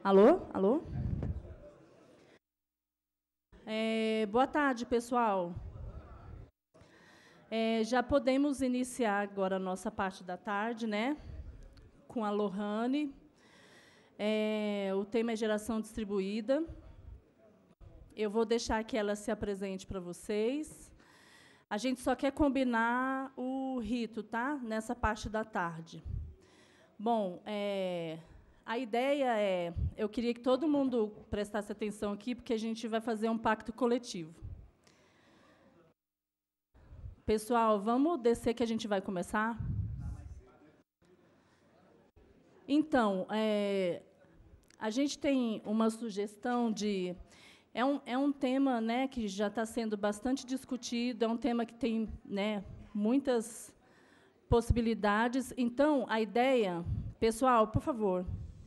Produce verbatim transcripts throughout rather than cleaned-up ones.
Alô? Alô? É, boa tarde, pessoal. É, já podemos iniciar agora a nossa parte da tarde, né? Com a Lohane. É, o tema é geração distribuída. Eu vou deixar que ela se apresente para vocês. A gente só quer combinar o rito, tá? Nessa parte da tarde. Bom, é, a ideia é... Eu queria que todo mundo prestasse atenção aqui, porque a gente vai fazer um pacto coletivo. Pessoal, vamos descer que a gente vai começar? Então, é, a gente tem uma sugestão de... É um, é um tema, né, que já está sendo bastante discutido, é um tema que tem, né, muitas possibilidades. Então, a ideia... Pessoal, por favor.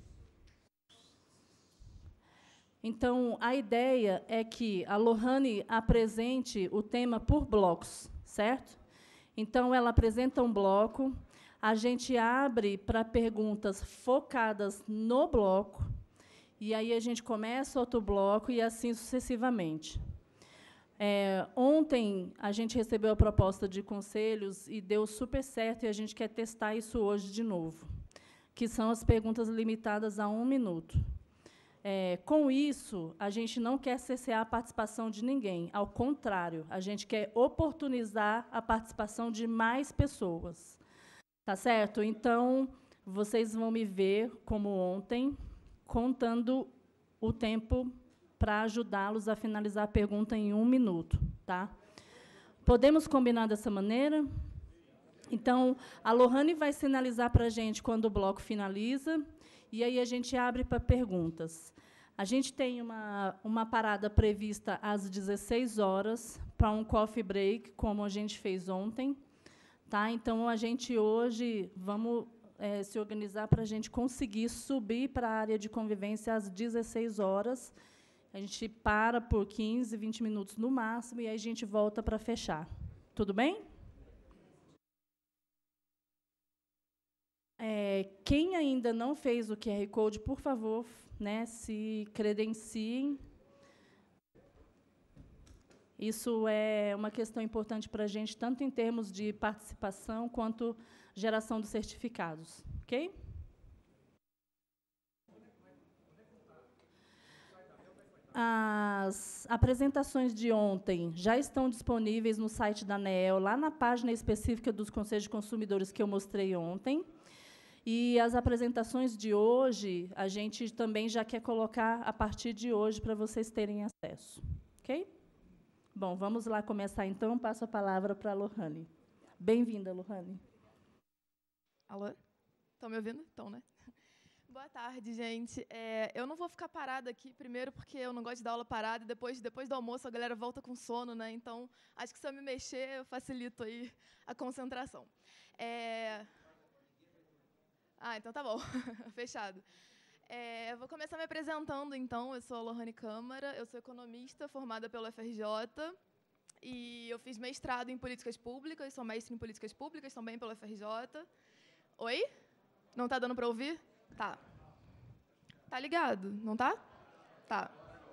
Então, a ideia é que a Lohane apresente o tema por blocos, certo? Então, ela apresenta um bloco, a gente abre para perguntas focadas no bloco, e aí a gente começa outro bloco e assim sucessivamente. É, ontem, a gente recebeu a proposta de conselhos e deu super certo, e a gente quer testar isso hoje de novo, que são as perguntas limitadas a um minuto. É, com isso, a gente não quer cercear a participação de ninguém. Ao contrário, a gente quer oportunizar a participação de mais pessoas. Tá certo? Então, vocês vão me ver, como ontem, contando o tempo para ajudá-los a finalizar a pergunta em um minuto. Tá? Podemos combinar dessa maneira? Então, a Lohane vai sinalizar para a gente quando o bloco finaliza, e aí a gente abre para perguntas. A gente tem uma, uma parada prevista às dezesseis horas, para um coffee break, como a gente fez ontem. Tá? Então, a gente hoje vamos é, se organizar para a gente conseguir subir para a área de convivência às dezesseis horas. A gente para por quinze, vinte minutos no máximo, e aí a gente volta para fechar. Tudo bem? É, quem ainda não fez o Q R Code, por favor, né, se credenciem. Isso é uma questão importante para a gente, tanto em termos de participação quanto geração dos certificados. Ok? As apresentações de ontem já estão disponíveis no site da ANEEL, lá na página específica dos Conselhos de Consumidores que eu mostrei ontem. E as apresentações de hoje, a gente também já quer colocar a partir de hoje para vocês terem acesso. Ok? Bom, vamos lá começar, então. Passo a palavra para a Lohane. Bem-vinda, Lohane. Alô? Estão me ouvindo? Estão, né? Boa tarde, gente. É, eu não vou ficar parada aqui, primeiro porque eu não gosto de dar aula parada, e depois, depois do almoço a galera volta com sono, né? Então, acho que se eu me mexer, eu facilito aí a concentração. É... Ah, então tá bom. Fechado. É, eu vou começar me apresentando, então. Eu sou a Lohane Câmara, eu sou economista formada pela U F R J, e eu fiz mestrado em políticas públicas, sou mestre em políticas públicas também pela U F R J. Oi? Não tá dando para ouvir? Tá. Tá ligado, não tá? Tá.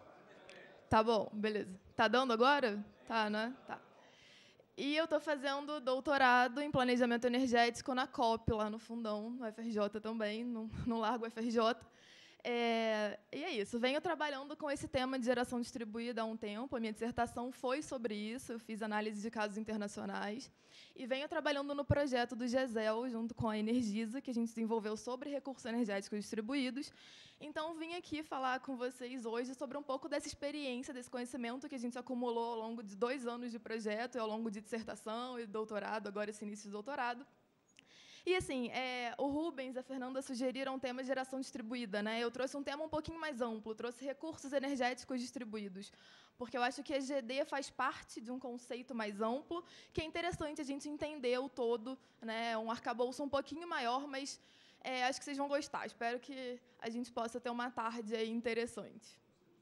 Tá bom, beleza. Tá dando agora? Tá, né? Tá. E eu tô fazendo doutorado em planejamento energético na COP, lá no Fundão, no U F R J também, no, no Largo U F R J. É, e é isso, venho trabalhando com esse tema de geração distribuída há um tempo, a minha dissertação foi sobre isso, eu fiz análise de casos internacionais, e venho trabalhando no projeto do GESEL, junto com a Energisa, que a gente desenvolveu sobre recursos energéticos distribuídos. Então, vim aqui falar com vocês hoje sobre um pouco dessa experiência, desse conhecimento que a gente acumulou ao longo de dois anos de projeto, e ao longo de dissertação e doutorado, agora esse início de doutorado. E, assim, é, o Rubens e a Fernanda sugeriram o tema de geração distribuída, né? Eu trouxe um tema um pouquinho mais amplo, trouxe recursos energéticos distribuídos, porque eu acho que a G D faz parte de um conceito mais amplo, que é interessante a gente entender o todo, né? Um arcabouço um pouquinho maior, mas é, acho que vocês vão gostar. Espero que a gente possa ter uma tarde aí interessante.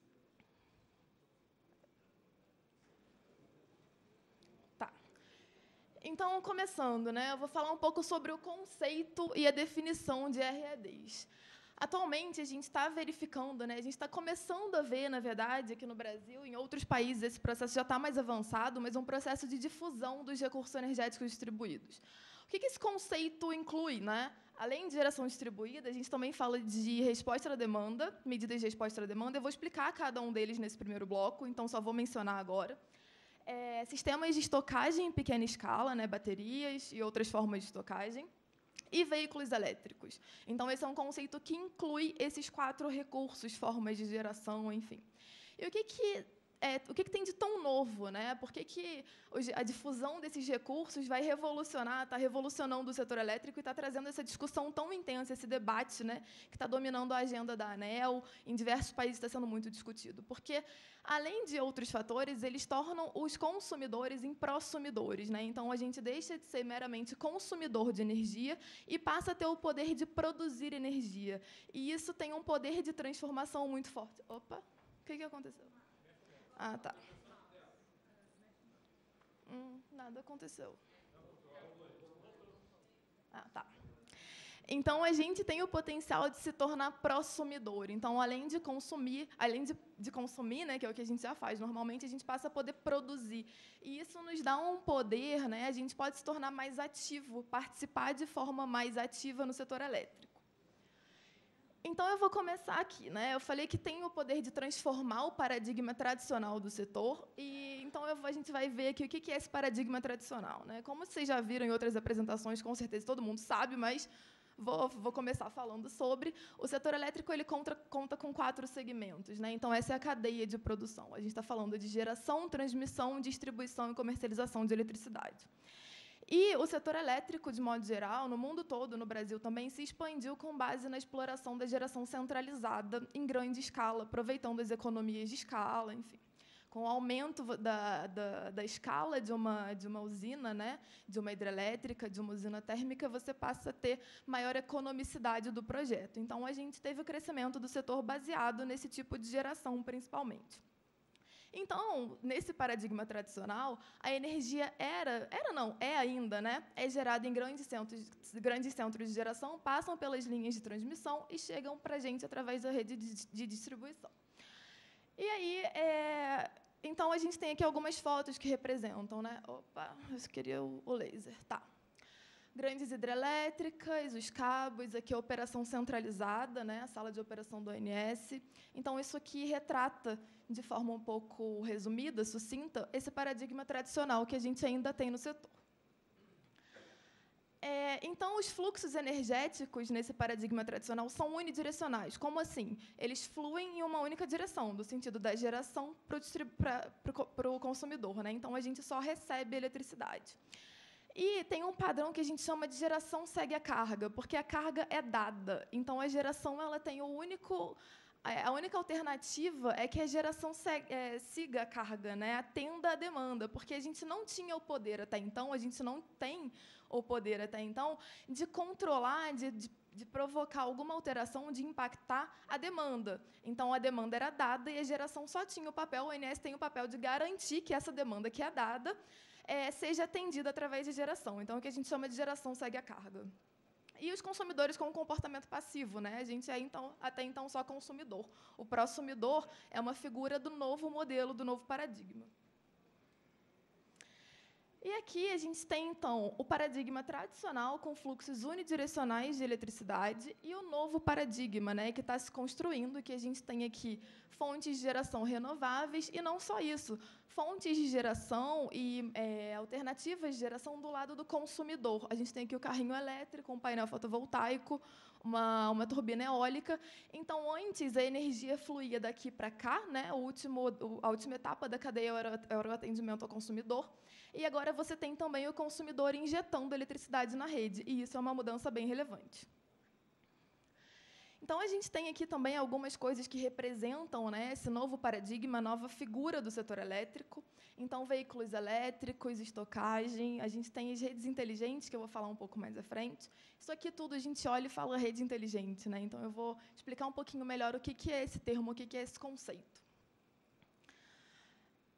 Então, começando, né, eu vou falar um pouco sobre o conceito e a definição de R E Ds. Atualmente, a gente está verificando, né, a gente está começando a ver, na verdade, aqui no Brasil, em outros países, esse processo já está mais avançado, mas é um processo de difusão dos recursos energéticos distribuídos. O que, que esse conceito inclui? Né? Além de geração distribuída, a gente também fala de resposta à demanda, medidas de resposta à demanda. Eu vou explicar cada um deles nesse primeiro bloco, então só vou mencionar agora. É, sistemas de estocagem em pequena escala, né, baterias e outras formas de estocagem, e veículos elétricos. Então, esse é um conceito que inclui esses quatro recursos, formas de geração, enfim. E o que, que, é, o que, que tem de tão novo? Né? Por que, que a difusão desses recursos vai revolucionar, está revolucionando o setor elétrico e está trazendo essa discussão tão intensa, esse debate, né, que está dominando a agenda da ANEEL, em diversos países está sendo muito discutido? Porque, além de outros fatores, eles tornam os consumidores em prosumidores. Né? Então, a gente deixa de ser meramente consumidor de energia e passa a ter o poder de produzir energia. E isso tem um poder de transformação muito forte. Opa, o que, que aconteceu? Ah, tá. Hum, nada aconteceu. Ah, tá. Então, a gente tem o potencial de se tornar prosumidor. Então, além de consumir, além de, de consumir, né, que é o que a gente já faz normalmente, a gente passa a poder produzir. E isso nos dá um poder, né, a gente pode se tornar mais ativo, participar de forma mais ativa no setor elétrico. Então, eu vou começar aqui. Né? Eu falei que tem o poder de transformar o paradigma tradicional do setor. E, então, eu, a gente vai ver aqui o que é esse paradigma tradicional. Né? Como vocês já viram em outras apresentações, com certeza todo mundo sabe, mas vou, vou começar falando sobre. O setor elétrico ele conta, conta com quatro segmentos. Né? Então, essa é a cadeia de produção. A gente está falando de geração, transmissão, distribuição e comercialização de eletricidade. E o setor elétrico, de modo geral, no mundo todo, no Brasil também, se expandiu com base na exploração da geração centralizada em grande escala, aproveitando as economias de escala, enfim. Com o aumento da, da, da escala de uma, de uma usina, né, de uma hidrelétrica, de uma usina térmica, você passa a ter maior economicidade do projeto. Então, a gente teve o crescimento do setor baseado nesse tipo de geração, principalmente. Então, nesse paradigma tradicional, a energia era, era não, é ainda, né, é gerada em grandes centros, grandes centros de geração, passam pelas linhas de transmissão e chegam para a gente através da rede de, de distribuição. E aí, é, então, a gente tem aqui algumas fotos que representam, né? Opa, eu queria o, o laser, tá. Grandes hidrelétricas, os cabos, aqui a operação centralizada, né, a sala de operação do O N S. Então, isso aqui retrata, de forma um pouco resumida, sucinta, esse paradigma tradicional que a gente ainda tem no setor. É, então, os fluxos energéticos nesse paradigma tradicional são unidirecionais. Como assim? Eles fluem em uma única direção, do sentido da geração para o consumidor. Né? Então, a gente só recebe eletricidade. E tem um padrão que a gente chama de geração segue a carga, porque a carga é dada. Então, a geração ela tem o único... A única alternativa é que a geração segue, é, siga a carga, né? Atenda a demanda, porque a gente não tinha o poder até então, a gente não tem o poder até então de controlar, de, de, de provocar alguma alteração, de impactar a demanda. Então, a demanda era dada e a geração só tinha o papel, o O N S tem o papel de garantir que essa demanda que é dada é, seja atendida através de geração. Então, o que a gente chama de geração segue a carga. E os consumidores com um comportamento passivo, né? A gente é então, até então só consumidor. O prosumidor é uma figura do novo modelo, do novo paradigma. E aqui a gente tem, então, o paradigma tradicional com fluxos unidirecionais de eletricidade e o novo paradigma, né, que está se construindo, que a gente tem aqui fontes de geração renováveis e não só isso, fontes de geração e é, alternativas de geração do lado do consumidor. A gente tem aqui o carrinho elétrico, um painel fotovoltaico, uma, uma turbina eólica. Então, antes, a energia fluía daqui para cá, né, o último, a última etapa da cadeia era, era o atendimento ao consumidor. E agora você tem também o consumidor injetando eletricidade na rede, e isso é uma mudança bem relevante. Então, a gente tem aqui também algumas coisas que representam, né, esse novo paradigma, nova figura do setor elétrico. Então, veículos elétricos, estocagem, a gente tem as redes inteligentes, que eu vou falar um pouco mais à frente. Isso aqui tudo a gente olha e fala rede inteligente. Né? Então, eu vou explicar um pouquinho melhor o que é esse termo, o que é esse conceito.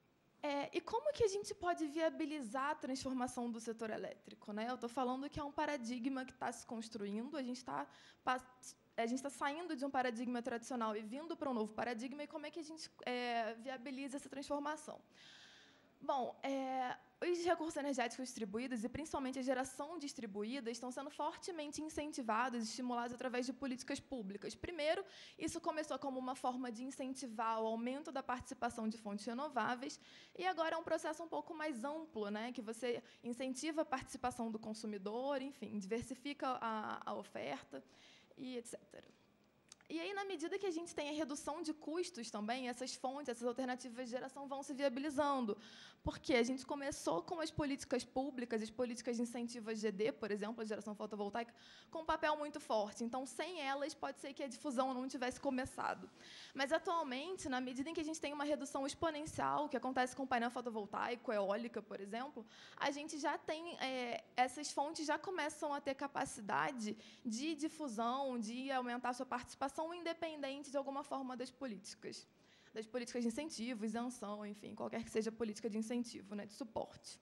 É, e como que a gente pode viabilizar a transformação do setor elétrico, né? Eu estou falando que é um paradigma que está se construindo, a gente está a gente está saindo de um paradigma tradicional e vindo para um novo paradigma, e como é que a gente é, viabiliza essa transformação? Bom, é, os recursos energéticos distribuídos, e principalmente a geração distribuída, estão sendo fortemente incentivados e estimulados através de políticas públicas. Primeiro, isso começou como uma forma de incentivar o aumento da participação de fontes renováveis, e agora é um processo um pouco mais amplo, né, que você incentiva a participação do consumidor, enfim, diversifica a, a oferta, e etcétera. E aí, na medida que a gente tem a redução de custos também, essas fontes, essas alternativas de geração vão se viabilizando. Porque a gente começou com as políticas públicas, as políticas de incentivo a G D, por exemplo, a geração fotovoltaica, com um papel muito forte. Então, sem elas, pode ser que a difusão não tivesse começado. Mas, atualmente, na medida em que a gente tem uma redução exponencial, que acontece com o painel fotovoltaico, eólica, por exemplo, a gente já tem, é, essas fontes já começam a ter capacidade de difusão, de aumentar sua participação, independente de alguma forma das políticas, das políticas de incentivo, isenção, enfim, qualquer que seja a política de incentivo, né, de suporte.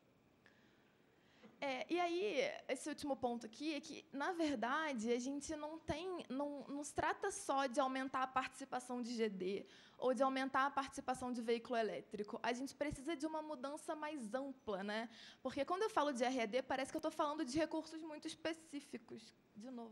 É, e aí, esse último ponto aqui é que, na verdade, a gente não tem, não, não se trata só de aumentar a participação de G D ou de aumentar a participação de veículo elétrico. A gente precisa de uma mudança mais ampla, né? Porque quando eu falo de R E D, parece que eu estou falando de recursos muito específicos. De novo.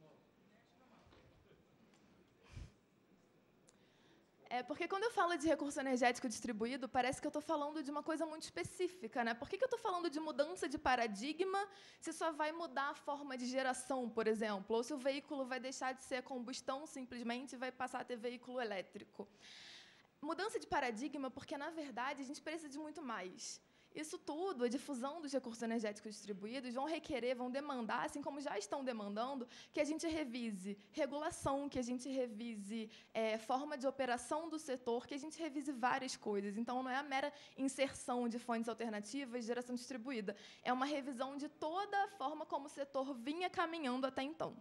É, porque quando eu falo de recurso energético distribuído, parece que eu estou falando de uma coisa muito específica, né? Por que que eu estou falando de mudança de paradigma se só vai mudar a forma de geração, por exemplo? Ou se o veículo vai deixar de ser combustão simplesmente e vai passar a ter veículo elétrico? Mudança de paradigma porque, na verdade, a gente precisa de muito mais. Isso tudo, a difusão dos recursos energéticos distribuídos, vão requerer, vão demandar, assim como já estão demandando, que a gente revise regulação, que a gente revise é, forma de operação do setor, que a gente revise várias coisas. Então, não é a mera inserção de fontes alternativas de geração distribuída, é uma revisão de toda a forma como o setor vinha caminhando até então.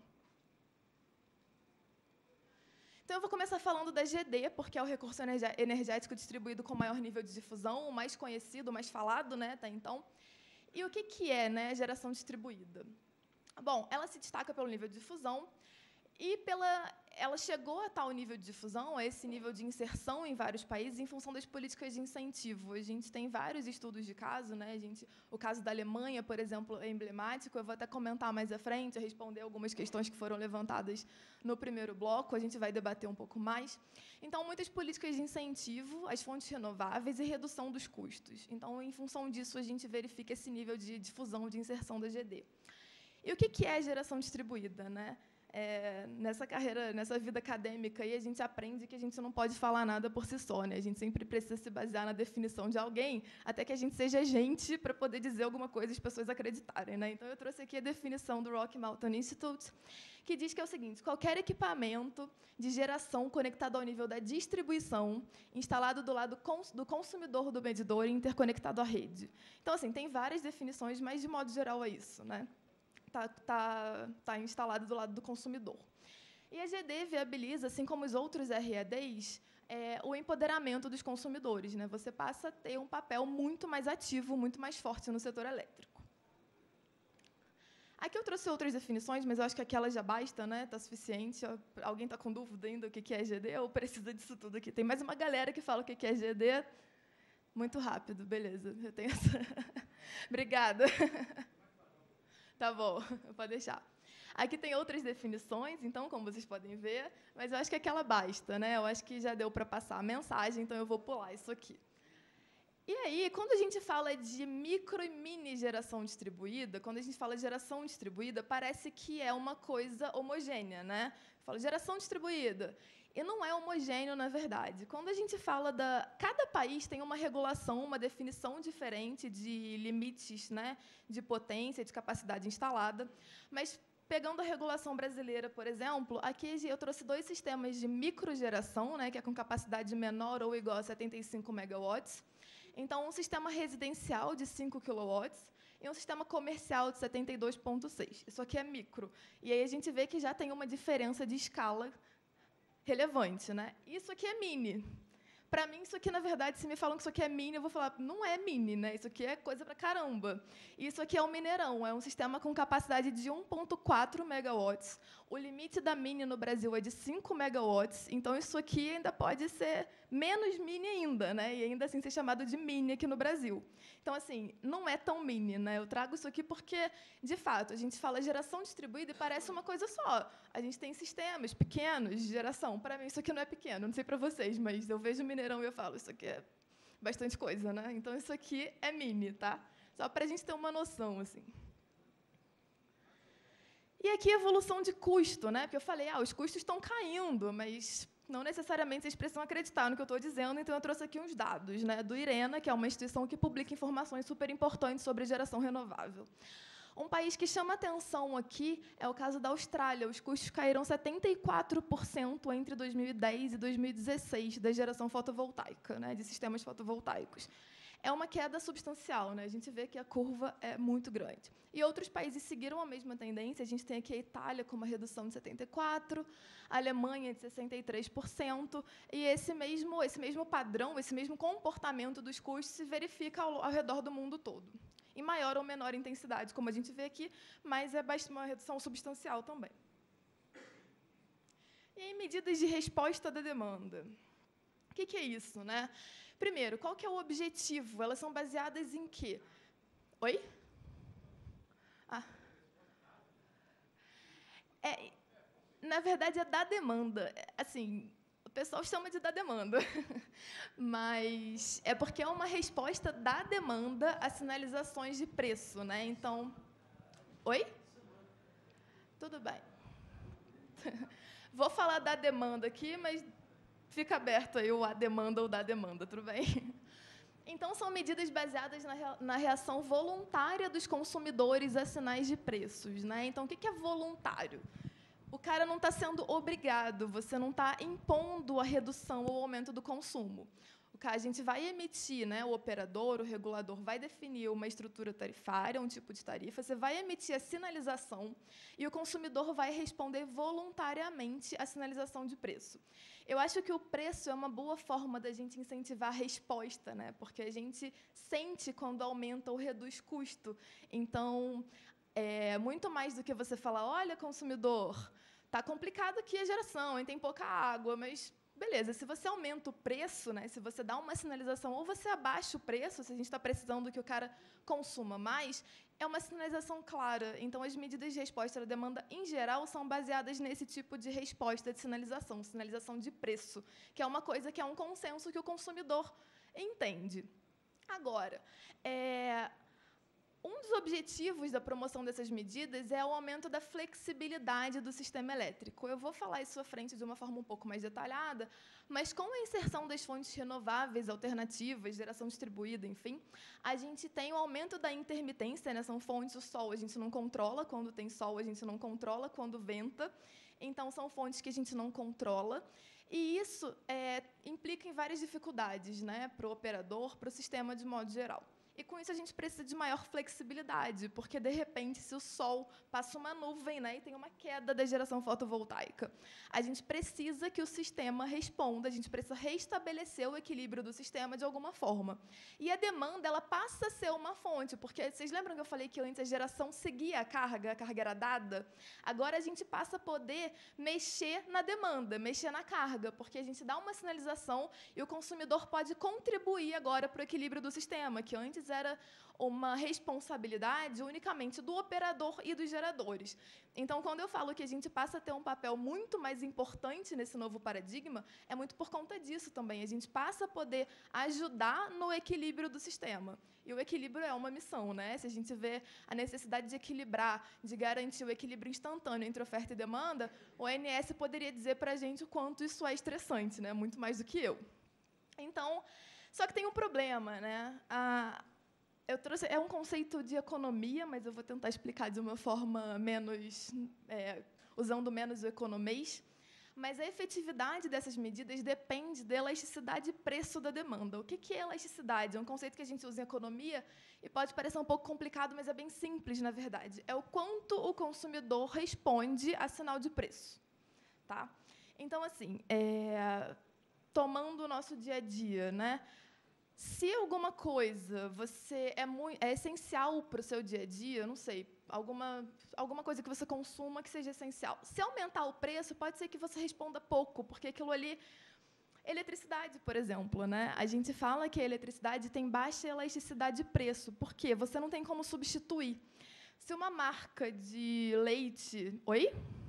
Então, eu vou começar falando da G D, porque é o recurso energético distribuído com maior nível de difusão, o mais conhecido, o mais falado, né, até então. E o que, que é, né, geração distribuída? Bom, ela se destaca pelo nível de difusão e pela, ela chegou a tal nível de difusão, a esse nível de inserção em vários países, em função das políticas de incentivo. A gente tem vários estudos de caso, né? A gente, o caso da Alemanha, por exemplo, é emblemático. Eu vou até comentar mais à frente, responder algumas questões que foram levantadas no primeiro bloco. A gente vai debater um pouco mais. Então, muitas políticas de incentivo às fontes renováveis e redução dos custos. Então, em função disso, a gente verifica esse nível de difusão, de inserção da G D. E o que é a geração distribuída, né? É, nessa carreira, nessa vida acadêmica, aí a gente aprende que a gente não pode falar nada por si só, né? A gente sempre precisa se basear na definição de alguém, até que a gente seja gente para poder dizer alguma coisa e as pessoas acreditarem, né? Então, eu trouxe aqui a definição do Rocky Mountain Institute, que diz que é o seguinte: qualquer equipamento de geração conectado ao nível da distribuição, instalado do lado do consumidor do medidor e interconectado à rede. Então, assim, tem várias definições, mas, de modo geral, é isso, né? Está tá, tá instalado do lado do consumidor. E a G D viabiliza, assim como os outros R E Ds, é, o empoderamento dos consumidores, né? Você passa a ter um papel muito mais ativo, muito mais forte no setor elétrico. Aqui eu trouxe outras definições, mas eu acho que aquela já basta, né? Está suficiente. Alguém está com dúvida ainda do que é G D ou precisa disso tudo aqui? Tem mais uma galera que fala o que é G D. Muito rápido, beleza. Eu tenho essa... Obrigada. Tá bom, pode deixar. Aqui tem outras definições, então, como vocês podem ver, mas eu acho que aquela basta, né? Eu acho que já deu para passar a mensagem, então eu vou pular isso aqui. E aí, quando a gente fala de micro e mini geração distribuída, quando a gente fala de geração distribuída, parece que é uma coisa homogênea, né? Fala geração distribuída. E não é homogêneo, na verdade. Quando a gente fala da... Cada país tem uma regulação, uma definição diferente de limites, né, de potência, de capacidade instalada. Mas, pegando a regulação brasileira, por exemplo, aqui eu trouxe dois sistemas de microgeração, né, que é com capacidade menor ou igual a setenta e cinco megawatts. Então, um sistema residencial de cinco quilowatts e um sistema comercial de setenta e dois vírgula seis. Isso aqui é micro. E aí a gente vê que já tem uma diferença de escala relevante, né? Isso aqui é mini. para mim, isso aqui, na verdade, se me falam que isso aqui é mini, eu vou falar, não é mini, né? Isso aqui é coisa para caramba. Isso aqui é um Mineirão, é um sistema com capacidade de um vírgula quatro megawatts. O limite da mini no Brasil é de cinco megawatts, então isso aqui ainda pode ser menos mini ainda, né? E ainda assim ser chamado de mini aqui no Brasil. Então, assim, não é tão mini, né? Eu trago isso aqui porque, de fato, a gente fala geração distribuída e parece uma coisa só. A gente tem sistemas pequenos de geração. Para mim, isso aqui não é pequeno, não sei para vocês, mas eu vejo o Mineirão e eu falo, isso aqui é bastante coisa, né? Então, isso aqui é mini, tá? Só para a gente ter uma noção, assim. E aqui, evolução de custo, né? Porque eu falei, ah, os custos estão caindo, mas não necessariamente vocês precisam acreditar no que eu estou dizendo, então eu trouxe aqui uns dados, né, do IRENA, que é uma instituição que publica informações super importantes sobre geração renovável. Um país que chama atenção aqui é o caso da Austrália. Os custos caíram setenta e quatro por cento entre dois mil e dez e dois mil e dezesseis da geração fotovoltaica, né, de sistemas fotovoltaicos. É uma queda substancial, né? A gente vê que a curva é muito grande. E outros países seguiram a mesma tendência. A gente tem aqui a Itália com uma redução de setenta e quatro por cento, a Alemanha de sessenta e três por cento, e esse mesmo, esse mesmo padrão, esse mesmo comportamento dos custos se verifica ao, ao redor do mundo todo. Em maior ou menor intensidade, como a gente vê aqui, mas é uma redução substancial também. E aí, medidas de resposta da demanda. O que, que é isso, né? Primeiro, qual que é o objetivo? Elas são baseadas em quê? Oi? Ah. É, na verdade, é da demanda. Assim, o pessoal chama de da demanda. Mas é porque é uma resposta da demanda a sinalizações de preço, né? Então... Oi? Tudo bem. Vou falar da demanda aqui, mas... fica aberto aí o a demanda ou da demanda, tudo bem? Então, são medidas baseadas na, na reação voluntária dos consumidores a sinais de preços, né? Então, o que é voluntário? O cara não está sendo obrigado, você não está impondo a redução ou aumento do consumo. O que a gente vai emitir, né, o operador, o regulador, vai definir uma estrutura tarifária, um tipo de tarifa, você vai emitir a sinalização e o consumidor vai responder voluntariamente à sinalização de preço. Eu acho que o preço é uma boa forma da gente incentivar a resposta, né, porque a gente sente quando aumenta ou reduz custo. Então, é muito mais do que você falar, olha, consumidor, está complicado aqui a geração, hein, tem pouca água, mas... beleza, se você aumenta o preço, né, se você dá uma sinalização ou você abaixa o preço, se a gente está precisando que o cara consuma mais, é uma sinalização clara. Então, as medidas de resposta à demanda, em geral, são baseadas nesse tipo de resposta de sinalização, sinalização de preço, que é uma coisa que é um consenso que o consumidor entende. Agora, é... um dos objetivos da promoção dessas medidas é o aumento da flexibilidade do sistema elétrico. Eu vou falar isso à frente de uma forma um pouco mais detalhada, mas com a inserção das fontes renováveis, alternativas, geração distribuída, enfim, a gente tem o aumento da intermitência, né? São fontes, o sol a gente não controla quando tem sol, a gente não controla quando venta, então são fontes que a gente não controla, e isso é, implica em várias dificuldades, né? Para o operador, para o sistema de modo geral. E, com isso, a gente precisa de maior flexibilidade, porque, de repente, se o sol passa uma nuvem, né, e tem uma queda da geração fotovoltaica, a gente precisa que o sistema responda, a gente precisa restabelecer o equilíbrio do sistema de alguma forma. E a demanda ela passa a ser uma fonte, porque vocês lembram que eu falei que antes a geração seguia a carga, a carga era dada? Agora, a gente passa a poder mexer na demanda, mexer na carga, porque a gente dá uma sinalização e o consumidor pode contribuir agora para o equilíbrio do sistema, que antes era uma responsabilidade unicamente do operador e dos geradores. Então, quando eu falo que a gente passa a ter um papel muito mais importante nesse novo paradigma, é muito por conta disso também. A gente passa a poder ajudar no equilíbrio do sistema. E o equilíbrio é uma missão, né? Se a gente vê a necessidade de equilibrar, de garantir o equilíbrio instantâneo entre oferta e demanda, o O N S poderia dizer para a gente o quanto isso é estressante, né? Muito mais do que eu. Então, só que tem um problema, né? A, eu trouxe, é um conceito de economia, mas eu vou tentar explicar de uma forma menos, é, usando menos o economês. Mas a efetividade dessas medidas depende da elasticidade e preço da demanda. O que é elasticidade? É um conceito que a gente usa em economia e pode parecer um pouco complicado, mas é bem simples, na verdade. É o quanto o consumidor responde a sinal de preço. Tá? Então, assim, é... tomando o nosso dia a dia, né? Se alguma coisa você é, muito, é essencial para o seu dia a dia, não sei, alguma, alguma coisa que você consuma que seja essencial. Se aumentar o preço, pode ser que você responda pouco, porque aquilo ali... Eletricidade, por exemplo, né? A gente fala que a eletricidade tem baixa elasticidade de preço. Por quê? Você não tem como substituir. Se uma marca de leite... Oi?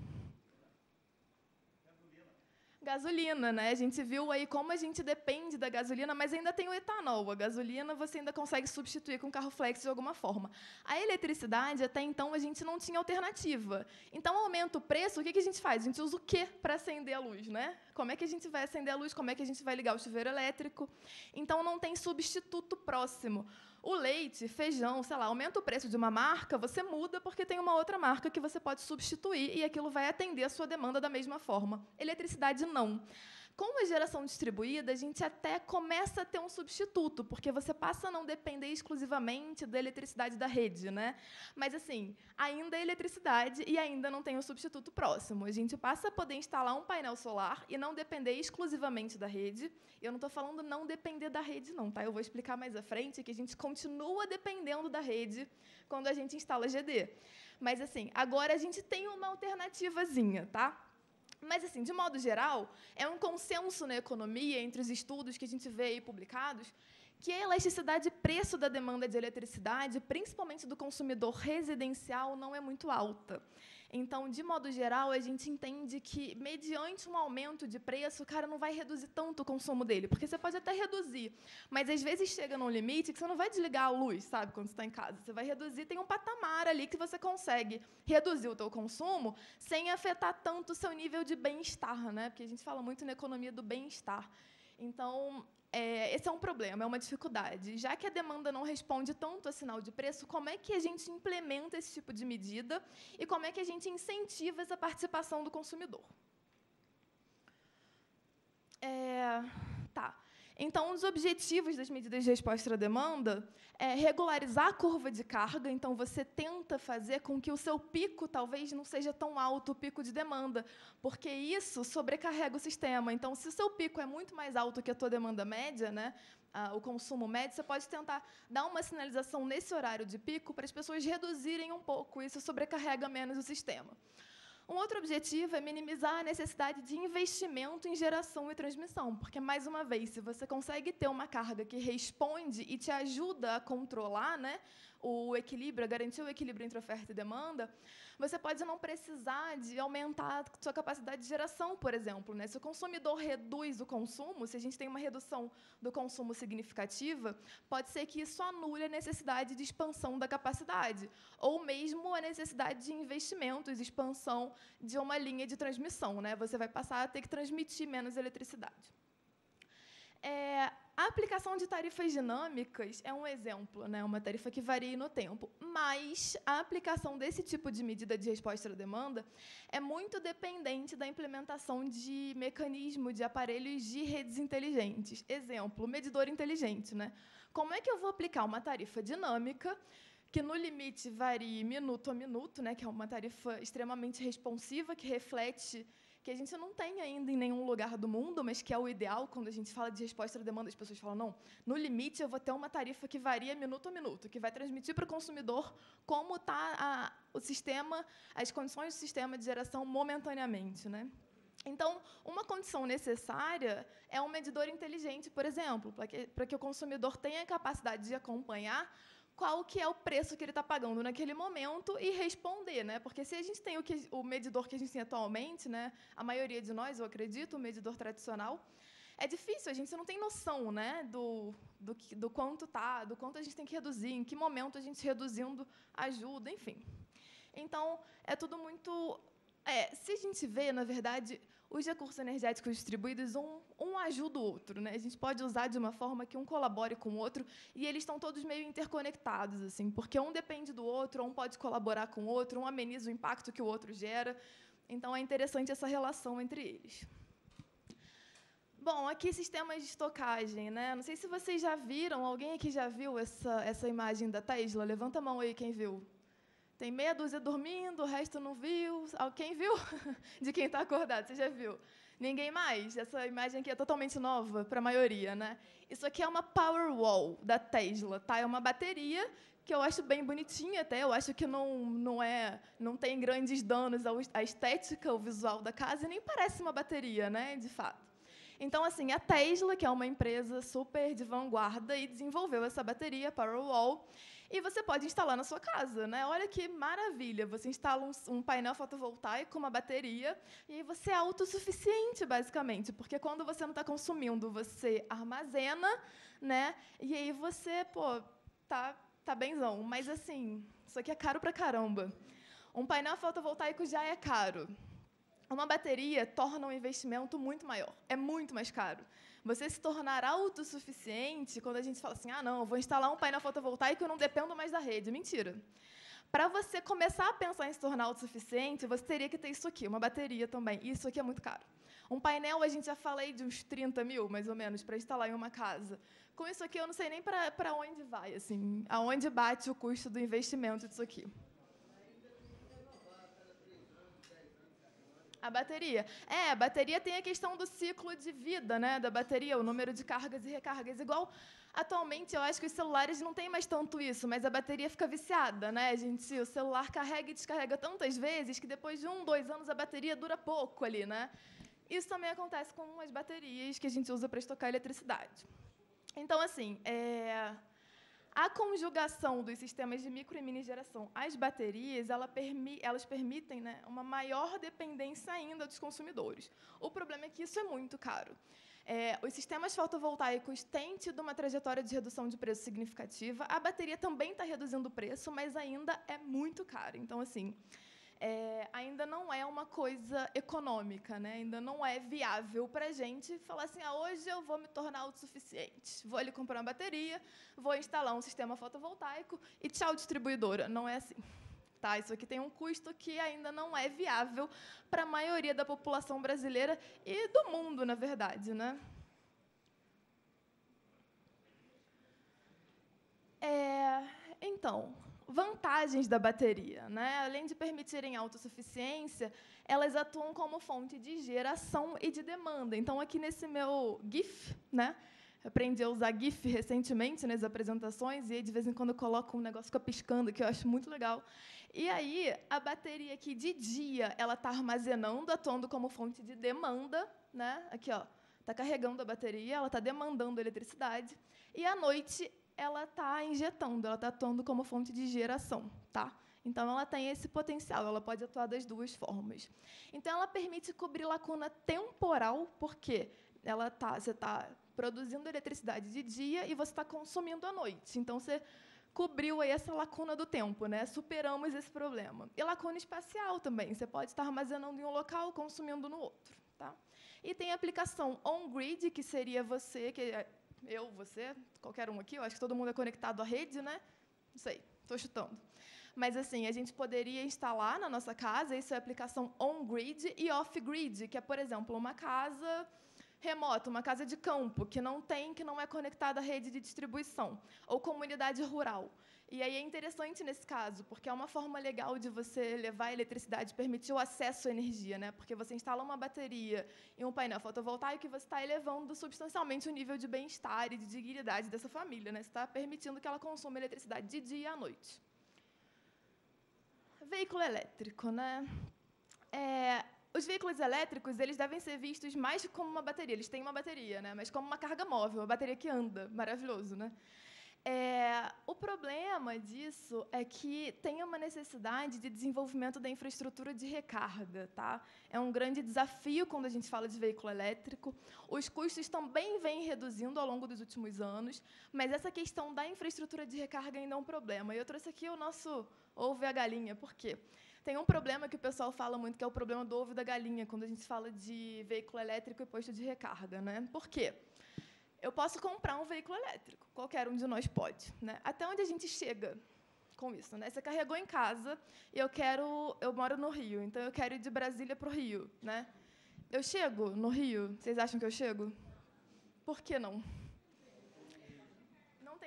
Gasolina, né? A gente viu aí como a gente depende da gasolina, mas ainda tem o etanol. A gasolina você ainda consegue substituir com carro flex de alguma forma. A eletricidade, até então, a gente não tinha alternativa. Então, aumenta o preço, o que a gente faz? A gente usa o quê para acender a luz, né? Como é que a gente vai acender a luz? Como é que a gente vai ligar o chuveiro elétrico? Então, não tem substituto próximo. O leite, feijão, sei lá, aumenta o preço de uma marca, você muda porque tem uma outra marca que você pode substituir e aquilo vai atender a sua demanda da mesma forma. Eletricidade, não. Com a geração distribuída, a gente até começa a ter um substituto, porque você passa a não depender exclusivamente da eletricidade da rede, né? Mas, assim, ainda é eletricidade e ainda não tem um substituto próximo. A gente passa a poder instalar um painel solar e não depender exclusivamente da rede. Eu não estou falando não depender da rede, não, tá? Eu vou explicar mais à frente que a gente continua dependendo da rede quando a gente instala G D. Mas, assim, agora a gente tem uma alternativazinha, tá? Mas, assim, de modo geral, é um consenso na economia, entre os estudos que a gente vê aí publicados, que a elasticidade de preço da demanda de eletricidade, principalmente do consumidor residencial, não é muito alta. Então, de modo geral, a gente entende que, mediante um aumento de preço, o cara não vai reduzir tanto o consumo dele, porque você pode até reduzir, mas, às vezes, chega num limite que você não vai desligar a luz, sabe, quando você está em casa. Você vai reduzir, tem um patamar ali que você consegue reduzir o teu consumo sem afetar tanto o seu nível de bem-estar, né? Porque a gente fala muito na economia do bem-estar. Então, é, esse é um problema, é uma dificuldade. Já que a demanda não responde tanto a sinal de preço, como é que a gente implementa esse tipo de medida e como é que a gente incentiva essa participação do consumidor? É, tá. Então, os objetivos das medidas de resposta à demanda é regularizar a curva de carga. Então, você tenta fazer com que o seu pico talvez não seja tão alto, o pico de demanda, porque isso sobrecarrega o sistema. Então, se o seu pico é muito mais alto que a tua demanda média, né, o consumo médio, você pode tentar dar uma sinalização nesse horário de pico para as pessoas reduzirem um pouco. Isso sobrecarrega menos o sistema. Um outro objetivo é minimizar a necessidade de investimento em geração e transmissão, porque, mais uma vez, se você consegue ter uma carga que responde e te ajuda a controlar, né, o equilíbrio, a garantir o equilíbrio entre oferta e demanda, você pode não precisar de aumentar a sua capacidade de geração, por exemplo, né? Se o consumidor reduz o consumo, se a gente tem uma redução do consumo significativa, pode ser que isso anule a necessidade de expansão da capacidade, ou mesmo a necessidade de investimentos, expansão de uma linha de transmissão, né? Você vai passar a ter que transmitir menos eletricidade. É, a aplicação de tarifas dinâmicas é um exemplo, né, uma tarifa que varia no tempo, mas a aplicação desse tipo de medida de resposta à demanda é muito dependente da implementação de mecanismo de aparelhos de redes inteligentes. Exemplo, medidor inteligente, né? Como é que eu vou aplicar uma tarifa dinâmica que, no limite, varie minuto a minuto, né, que é uma tarifa extremamente responsiva, que reflete que a gente não tem ainda em nenhum lugar do mundo, mas que é o ideal quando a gente fala de resposta à demanda, as pessoas falam, não, no limite eu vou ter uma tarifa que varia minuto a minuto, que vai transmitir para o consumidor como está o sistema, as condições do sistema de geração momentaneamente, né? Então, uma condição necessária é um medidor inteligente, por exemplo, para que, para que o consumidor tenha a capacidade de acompanhar qual que é o preço que ele está pagando naquele momento e responder, né? Porque se a gente tem o, que, o medidor que a gente tem atualmente, né, a maioria de nós, eu acredito, o medidor tradicional, é difícil, a gente não tem noção, né, do, do, do quanto tá, do quanto a gente tem que reduzir, em que momento a gente reduzindo ajuda, enfim. Então, é tudo muito... É, se a gente vê, na verdade, os recursos energéticos distribuídos, um, um ajuda o outro, né? A gente pode usar de uma forma que um colabore com o outro, e eles estão todos meio interconectados, assim, porque um depende do outro, um pode colaborar com o outro, um ameniza o impacto que o outro gera. Então, é interessante essa relação entre eles. Bom, aqui sistemas de estocagem, né? Não sei se vocês já viram, alguém aqui já viu essa, essa imagem da Tesla? Levanta a mão aí quem viu. Tem meia dúzia dormindo, o resto não viu. Quem viu? De quem está acordado, você já viu? Ninguém mais. Essa imagem aqui é totalmente nova para a maioria, né? Isso aqui é uma Powerwall da Tesla, tá? É uma bateria que eu acho bem bonitinha até. Eu acho que não, não, é, não tem grandes danos à estética, ao visual da casa, e nem parece uma bateria, né? De fato. Então, assim, a Tesla, que é uma empresa super de vanguarda, e desenvolveu essa bateria Powerwall, e você pode instalar na sua casa, né? Olha que maravilha! Você instala um, um painel fotovoltaico, uma bateria, e aí você é autossuficiente, basicamente, porque quando você não está consumindo, você armazena, né? E aí você, pô, tá, tá benzão. Mas, assim, isso aqui é caro pra caramba. Um painel fotovoltaico já é caro. Uma bateria torna um investimento muito maior, é muito mais caro. Você se tornar autossuficiente, quando a gente fala assim, ah, não, eu vou instalar um painel fotovoltaico e eu não dependo mais da rede. Mentira. Para você começar a pensar em se tornar autossuficiente, você teria que ter isso aqui, uma bateria também. E isso aqui é muito caro. Um painel, a gente já falei de uns trinta mil, mais ou menos, para instalar em uma casa. Com isso aqui, eu não sei nem para onde vai, assim, aonde bate o custo do investimento disso aqui. A bateria. É, a bateria tem a questão do ciclo de vida, né, da bateria, o número de cargas e recargas. Igual, atualmente, eu acho que os celulares não têm mais tanto isso, mas a bateria fica viciada, né? A gente, o celular carrega e descarrega tantas vezes que depois de um, dois anos a bateria dura pouco ali, né? Isso também acontece com as baterias que a gente usa para estocar eletricidade. Então, assim, é... a conjugação dos sistemas de micro e mini geração às baterias, ela permi elas permitem, né, uma maior dependência ainda dos consumidores. O problema é que isso é muito caro. É, os sistemas fotovoltaicos têm tido uma trajetória de redução de preço significativa. A bateria também está reduzindo o preço, mas ainda é muito caro. Então, assim, é, ainda não é uma coisa econômica, né? Ainda não é viável para a gente falar assim, ah, hoje eu vou me tornar autossuficiente, vou ali comprar uma bateria, vou instalar um sistema fotovoltaico e tchau, distribuidora. Não é assim. Tá? Isso aqui tem um custo que ainda não é viável para a maioria da população brasileira e do mundo, na verdade, né? É, então... vantagens da bateria, né? Além de permitirem autossuficiência, elas atuam como fonte de geração e de demanda. Então, aqui nesse meu GIF, né? Aprendi a usar GIF recentemente nas apresentações, e aí, de vez em quando, eu coloco um negócio que fica piscando, que eu acho muito legal. E aí, a bateria aqui, de dia, ela está armazenando, atuando como fonte de demanda, né? Aqui, ó, está carregando a bateria, ela está demandando eletricidade. E, à noite, ela está injetando, ela está atuando como fonte de geração, tá? Então, ela tem esse potencial, ela pode atuar das duas formas. Então, ela permite cobrir lacuna temporal, porque ela tá, você está produzindo eletricidade de dia e você está consumindo à noite. Então, você cobriu aí essa lacuna do tempo, né? Superamos esse problema. E lacuna espacial também, você pode estar armazenando em um local, consumindo no outro, tá? E tem a aplicação on-grid, que seria você... que eu, você, qualquer um aqui, eu acho que todo mundo é conectado à rede, né? Não sei, estou chutando. Mas, assim, a gente poderia instalar na nossa casa, isso é a aplicação on-grid e off-grid, que é, por exemplo, uma casa remota, uma casa de campo, que não tem, que não é conectada à rede de distribuição, ou comunidade rural. E aí é interessante nesse caso, porque é uma forma legal de você levar a eletricidade, permitir o acesso à energia, né? Porque você instala uma bateria e um painel fotovoltaico e você está elevando substancialmente o nível de bem-estar e de dignidade dessa família, né? Você está permitindo que ela consuma eletricidade de dia e à noite. Veículo elétrico, né? É, os veículos elétricos, eles devem ser vistos mais como uma bateria. Eles têm uma bateria, né? Mas como uma carga móvel, uma bateria que anda. Maravilhoso, né? É, o problema disso é que tem uma necessidade de desenvolvimento da infraestrutura de recarga, tá? É um grande desafio quando a gente fala de veículo elétrico. Os custos também vêm reduzindo ao longo dos últimos anos, mas essa questão da infraestrutura de recarga ainda é um problema. E eu trouxe aqui o nosso ovo e a galinha. Por quê? Tem um problema que o pessoal fala muito, que é o problema do ovo e da galinha, quando a gente fala de veículo elétrico e posto de recarga, né? Por quê? Eu posso comprar um veículo elétrico, qualquer um de nós pode, né? Até onde a gente chega com isso, né? Você carregou em casa e eu quero, eu moro no Rio, então eu quero ir de Brasília para o Rio, né? Eu chego no Rio, vocês acham que eu chego? Por que não? Não tem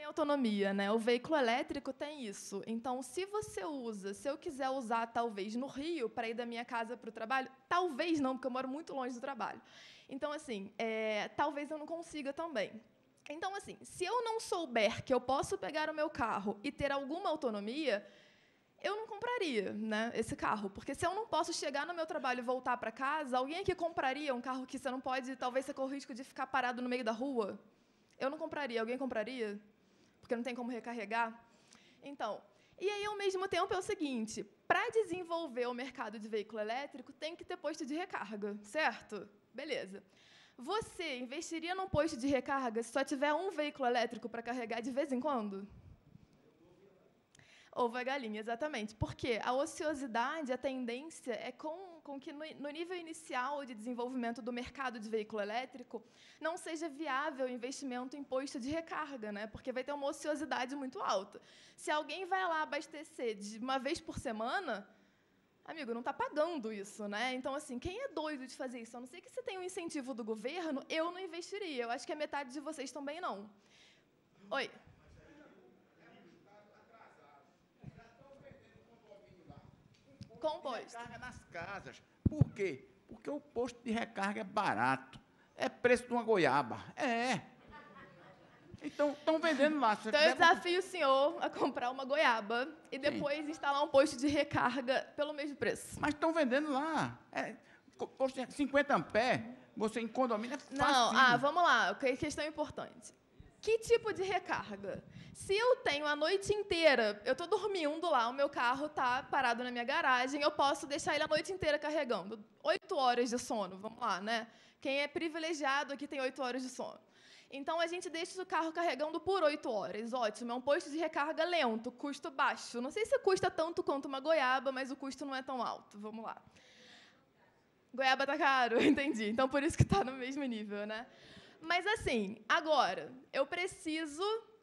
autonomia, né? O veículo elétrico tem isso. Então, se você usa, se eu quiser usar, talvez, no Rio, para ir da minha casa para o trabalho, talvez não, porque eu moro muito longe do trabalho. Então, assim, é, talvez eu não consiga também. Então, assim, se eu não souber que eu posso pegar o meu carro e ter alguma autonomia, eu não compraria, né, esse carro. Porque se eu não posso chegar no meu trabalho e voltar para casa, alguém aqui compraria um carro que você não pode, talvez você corra o risco de ficar parado no meio da rua? Eu não compraria. Alguém compraria? Porque não tem como recarregar? Então, e aí, ao mesmo tempo, é o seguinte, para desenvolver o mercado de veículo elétrico, tem que ter posto de recarga, certo? Beleza. Você investiria num posto de recarga se só tiver um veículo elétrico para carregar de vez em quando? Ovo a galinha, exatamente. Porque a ociosidade, a tendência é com, com que, no, no nível inicial de desenvolvimento do mercado de veículo elétrico, não seja viável o investimento em posto de recarga, né? Porque vai ter uma ociosidade muito alta. Se alguém vai lá abastecer de uma vez por semana, amigo, não está pagando isso, né? Então, assim, quem é doido de fazer isso? A não ser que você tenha um incentivo do governo, eu não investiria. Eu acho que a metade de vocês também não. Oi. Composto. Recarga nas casas. Por quê? Porque o posto de recarga é barato. É preço de uma goiaba. É. Então, estão vendendo lá. Então, eu desafio o senhor a comprar uma goiaba e depois Sim. instalar um posto de recarga pelo mesmo preço. Mas estão vendendo lá. É, posto de cinquenta amperes, você em condomínio é fácil. Não, ah, vamos lá. Questão importante. Que tipo de recarga? Se eu tenho a noite inteira, eu estou dormindo lá, o meu carro está parado na minha garagem, eu posso deixar ele a noite inteira carregando. Oito horas de sono, vamos lá, né? Quem é privilegiado aqui tem oito horas de sono. Então, a gente deixa o carro carregando por oito horas. Ótimo, é um posto de recarga lento, custo baixo. Não sei se custa tanto quanto uma goiaba, mas o custo não é tão alto. Vamos lá. Goiaba está caro, entendi. Então, por isso que está no mesmo nível, né? Mas, assim, agora, eu preciso...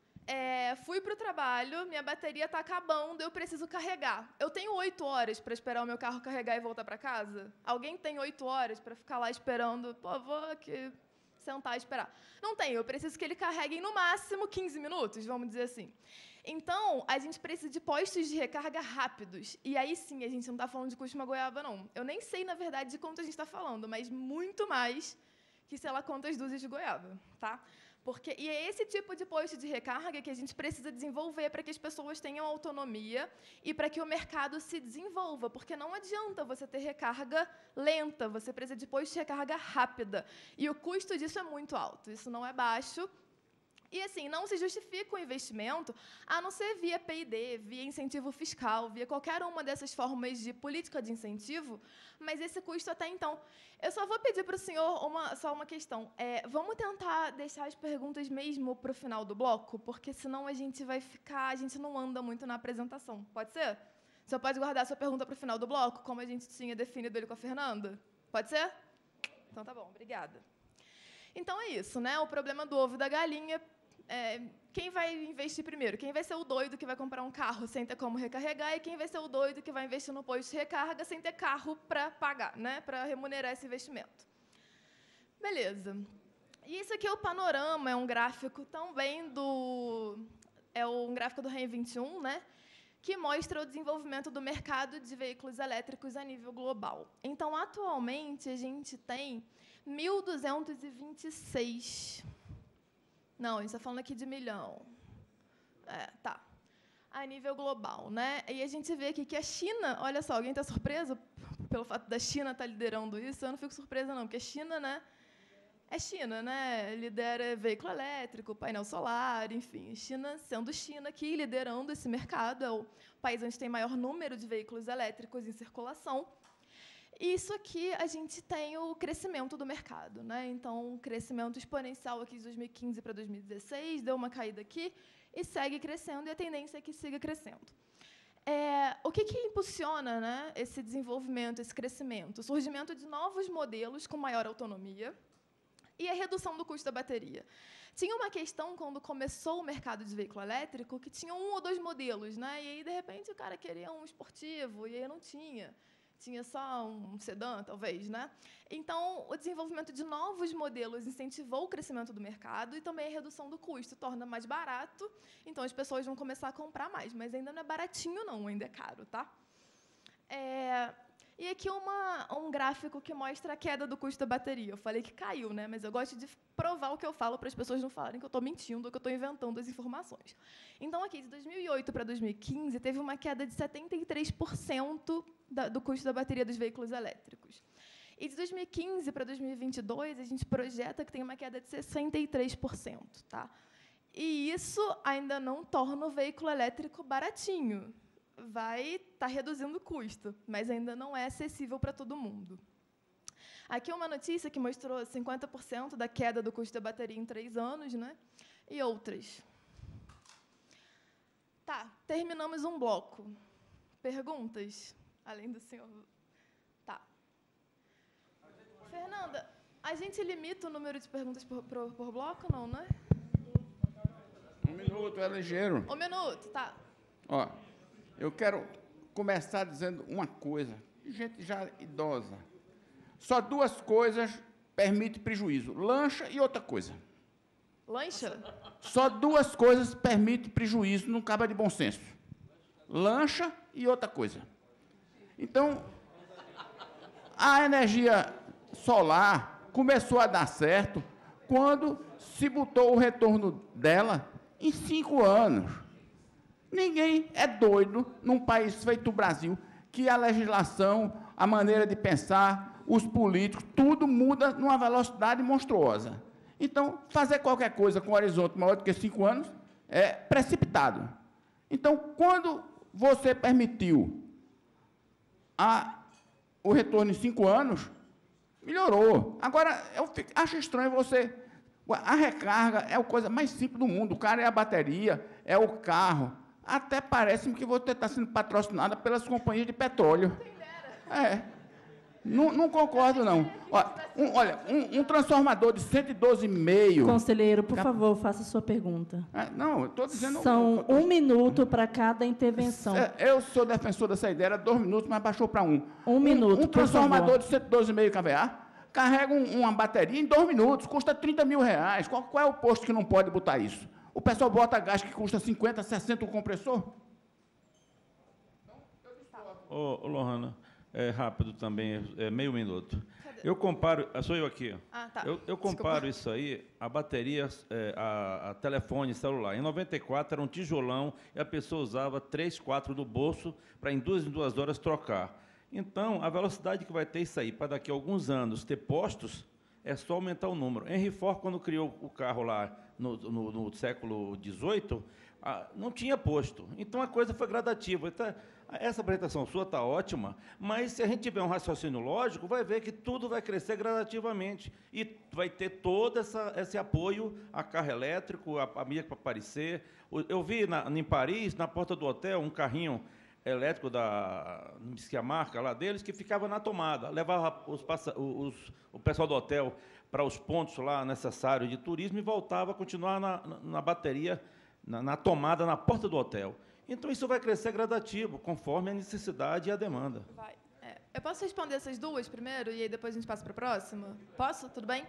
É, fui para o trabalho, minha bateria está acabando, eu preciso carregar. Eu tenho oito horas para esperar o meu carro carregar e voltar para casa? Alguém tem oito horas para ficar lá esperando? Pô, vou aqui sentar e esperar. Não tenho, eu preciso que ele carregue em, no máximo, quinze minutos, vamos dizer assim. Então, a gente precisa de postos de recarga rápidos. E aí, sim, a gente não está falando de custo de uma goiaba, não. Eu nem sei, na verdade, de quanto a gente está falando, mas muito mais que, sei lá, quantas dúzias de goiaba, tá? Porque, e é esse tipo de posto de recarga que a gente precisa desenvolver para que as pessoas tenham autonomia e para que o mercado se desenvolva. Porque não adianta você ter recarga lenta, você precisa de posto de recarga rápida. E o custo disso é muito alto, isso não é baixo. E, assim, não se justifica o investimento, a não ser via P I D, via incentivo fiscal, via qualquer uma dessas formas de política de incentivo, mas esse custo até então. Eu só vou pedir para o senhor uma, só uma questão. É, vamos tentar deixar as perguntas mesmo para o final do bloco, porque, senão, a gente vai ficar... A gente não anda muito na apresentação. Pode ser? O senhor pode guardar a sua pergunta para o final do bloco, como a gente tinha definido ele com a Fernanda? Pode ser? Então, tá bom. Obrigada. Então, é isso, né? O problema do ovo e da galinha... É, quem vai investir primeiro? Quem vai ser o doido que vai comprar um carro sem ter como recarregar e quem vai ser o doido que vai investir no posto de recarga sem ter carro para pagar, né? Para remunerar esse investimento. Beleza. E isso aqui é o panorama, é um gráfico também do... É um gráfico do REM vinte e um, né? Que mostra o desenvolvimento do mercado de veículos elétricos a nível global. Então, atualmente, a gente tem mil duzentos e vinte e seis... Não, a gente está falando aqui de milhão. É, tá. A nível global, né? E a gente vê aqui que a China, olha só, alguém está surpreso pelo fato da China estar liderando isso? Eu não fico surpresa, não, porque a China, né? É China, né? Lidera veículo elétrico, painel solar, enfim. China, sendo China aqui, liderando esse mercado, é o país onde tem maior número de veículos elétricos em circulação. E isso aqui a gente tem o crescimento do mercado, né? Então, um crescimento exponencial aqui de dois mil e quinze para dois mil e dezesseis, deu uma caída aqui e segue crescendo, e a tendência é que siga crescendo. É, o que, que impulsiona, né, esse desenvolvimento, esse crescimento? O surgimento de novos modelos com maior autonomia e a redução do custo da bateria. Tinha uma questão, quando começou o mercado de veículo elétrico, que tinha um ou dois modelos, né? E aí, de repente, o cara queria um esportivo, e aí não tinha. tinha só um sedã, talvez, né? Então, o desenvolvimento de novos modelos incentivou o crescimento do mercado e também a redução do custo, torna mais barato, então as pessoas vão começar a comprar mais, mas ainda não é baratinho, não, ainda é caro, tá? É... E aqui uma, um gráfico que mostra a queda do custo da bateria. Eu falei que caiu, né? Mas eu gosto de provar o que eu falo para as pessoas não falarem que eu estou mentindo ou que eu estou inventando as informações. Então, aqui, de dois mil e oito para dois mil e quinze, teve uma queda de setenta e três por cento da, do custo da bateria dos veículos elétricos. E de dois mil e quinze para dois mil e vinte e dois, a gente projeta que tem uma queda de sessenta e três por cento. Tá? E isso ainda não torna o veículo elétrico baratinho. Vai estar reduzindo o custo, mas ainda não é acessível para todo mundo. Aqui uma notícia que mostrou cinquenta por cento da queda do custo da bateria em três anos, né? E outras. Tá, terminamos um bloco. Perguntas? Além do senhor... Tá. Fernanda, a gente limita o número de perguntas por, por, por bloco, não, né? Um minuto, é ligeiro. Um minuto, tá. Ó, eu quero começar dizendo uma coisa. Gente já idosa. Só duas coisas permitem prejuízo. Lancha e outra coisa. Lancha? Só duas coisas permitem prejuízo, não cabe de bom senso. Lancha e outra coisa. Então, a energia solar começou a dar certo quando se botou o retorno dela em cinco anos. Ninguém é doido, num país feito o Brasil, que a legislação, a maneira de pensar, os políticos, tudo muda numa velocidade monstruosa. Então, fazer qualquer coisa com um horizonte maior do que cinco anos é precipitado. Então, quando você permitiu a, o retorno em cinco anos, melhorou. Agora, eu fico, acho estranho você... A recarga é a coisa mais simples do mundo. O cara é a bateria, é o carro. Até parece-me que você está sendo patrocinada pelas companhias de petróleo. É. Não, não concordo, não. Olha, um, olha, um, um transformador de cento e doze vírgula cinco... Conselheiro, por favor, faça a sua pergunta. É, não, eu estou dizendo... São um minuto para cada intervenção. Eu sou defensor dessa ideia, era dois minutos, mas baixou para um. Um minuto, Um, um transformador por favor. de cento e doze vírgula cinco kVA carrega um, uma bateria em dois minutos, custa trinta mil reais. Qual, qual é o posto que não pode botar isso? O pessoal bota gás que custa cinquenta, sessenta o compressor? Ô, ô Lohana, é rápido também, é meio minuto. Eu comparo, ah, sou eu aqui. Ah, tá. Eu, eu comparo isso aí, a bateria, é, a, a telefone celular. Em noventa e quatro era um tijolão e a pessoa usava três, quatro do bolso para em duas em duas horas trocar. Então, a velocidade que vai ter isso aí, para daqui a alguns anos ter postos, é só aumentar o número. Henry Ford, quando criou o carro lá no, no, no século dezoito, ah, não tinha posto. Então, a coisa foi gradativa. Então, essa apresentação sua está ótima, mas se a gente tiver um raciocínio lógico, vai ver que tudo vai crescer gradativamente e vai ter todo essa, esse apoio a carro elétrico, a, a mídia para aparecer. Eu vi na, em Paris, na porta do hotel, um carrinho elétrico da, não sei a marca lá deles, que ficava na tomada, levava os, os, o pessoal do hotel para os pontos lá necessários de turismo e voltava a continuar na, na, na bateria, na, na tomada, na porta do hotel. Então, isso vai crescer gradativo, conforme a necessidade e a demanda. Vai. É, eu posso responder essas duas primeiro, e aí depois a gente passa para a próxima? Posso? Tudo bem?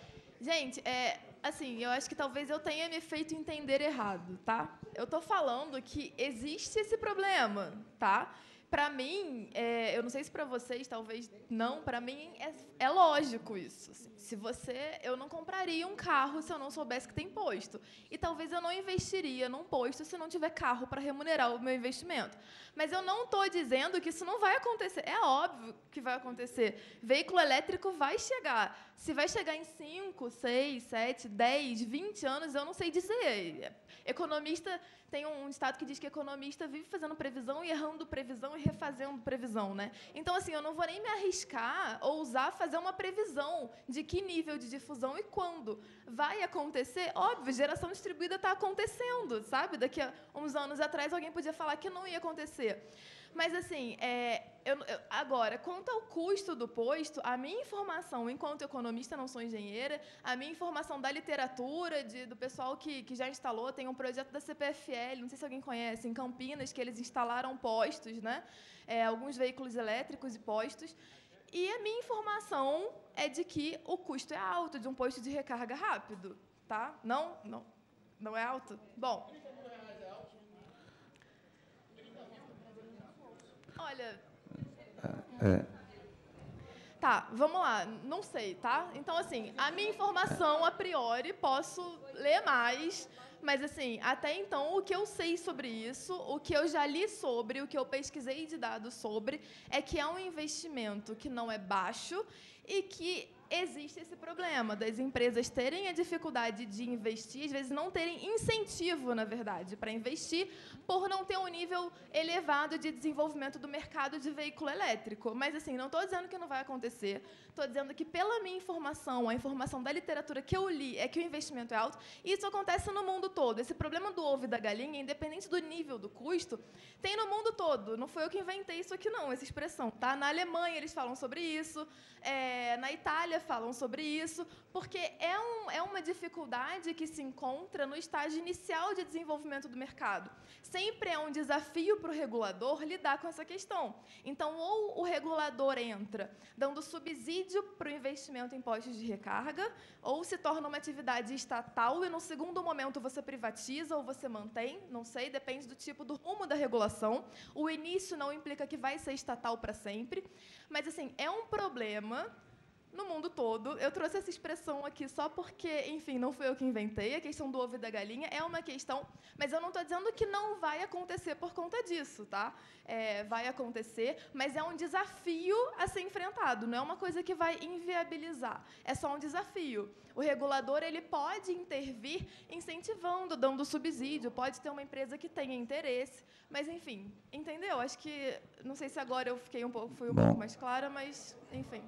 Gente, é, assim, eu acho que talvez eu tenha me feito entender errado, tá? Eu estou falando que existe esse problema, tá? Para mim, é, eu não sei se para vocês, talvez não, para mim é, é lógico isso. Assim. Se você, eu não compraria um carro se eu não soubesse que tem posto. E talvez eu não investiria num posto se não tiver carro para remunerar o meu investimento. Mas eu não estou dizendo que isso não vai acontecer. É óbvio que vai acontecer. Veículo elétrico vai chegar. Se vai chegar em cinco, seis, sete, dez, vinte anos, eu não sei dizer. Economista... Tem um estado que diz que economista vive fazendo previsão e errando previsão e refazendo previsão, né? Então, assim, eu não vou nem me arriscar ou ousar fazer uma previsão de que nível de difusão e quando vai acontecer. Óbvio, geração distribuída está acontecendo, sabe? Daqui a uns anos atrás, alguém podia falar que não ia acontecer. Mas, assim, é, eu, eu, agora, quanto ao custo do posto, a minha informação, enquanto economista, não sou engenheira, a minha informação da literatura, de, do pessoal que, que já instalou, tem um projeto da C P F L, não sei se alguém conhece, em Campinas, que eles instalaram postos, né? É, alguns veículos elétricos e postos. E a minha informação é de que o custo é alto de um posto de recarga rápido. Tá? Não? Não, não é alto? Bom. Olha. É. Tá, vamos lá. Não sei, tá? Então, assim, a minha informação, a priori, posso ler mais, mas, assim, até então, o que eu sei sobre isso, o que eu já li sobre, o que eu pesquisei de dados sobre, é que é um investimento que não é baixo e que existe esse problema das empresas terem a dificuldade de investir, às vezes não terem incentivo, na verdade, para investir, por não ter um nível elevado de desenvolvimento do mercado de veículo elétrico. Mas, assim, não estou dizendo que não vai acontecer, estou dizendo que, pela minha informação, a informação da literatura que eu li é que o investimento é alto, e isso acontece no mundo todo. Esse problema do ovo e da galinha, independente do nível do custo, tem no mundo todo. Não foi eu que inventei isso aqui, não, essa expressão. Tá? Na Alemanha, eles falam sobre isso, é, na Itália, falam sobre isso, porque é, um, é uma dificuldade que se encontra no estágio inicial de desenvolvimento do mercado. Sempre é um desafio para o regulador lidar com essa questão. Então, ou o regulador entra dando subsídio para o investimento em postos de recarga, ou se torna uma atividade estatal e, no segundo momento, você privatiza ou você mantém, não sei, depende do tipo do rumo da regulação. O início não implica que vai ser estatal para sempre, mas, assim, é um problema no mundo todo. Eu trouxe essa expressão aqui só porque, enfim, não fui eu que inventei. A questão do ovo e da galinha é uma questão, mas eu não estou dizendo que não vai acontecer por conta disso, tá? É, vai acontecer, mas é um desafio a ser enfrentado, não é uma coisa que vai inviabilizar, é só um desafio. O regulador ele pode intervir incentivando, dando subsídio, pode ter uma empresa que tenha interesse, mas, enfim, entendeu? Acho que, não sei se agora eu fiquei um pouco, fui um Bom. pouco mais clara, mas, enfim.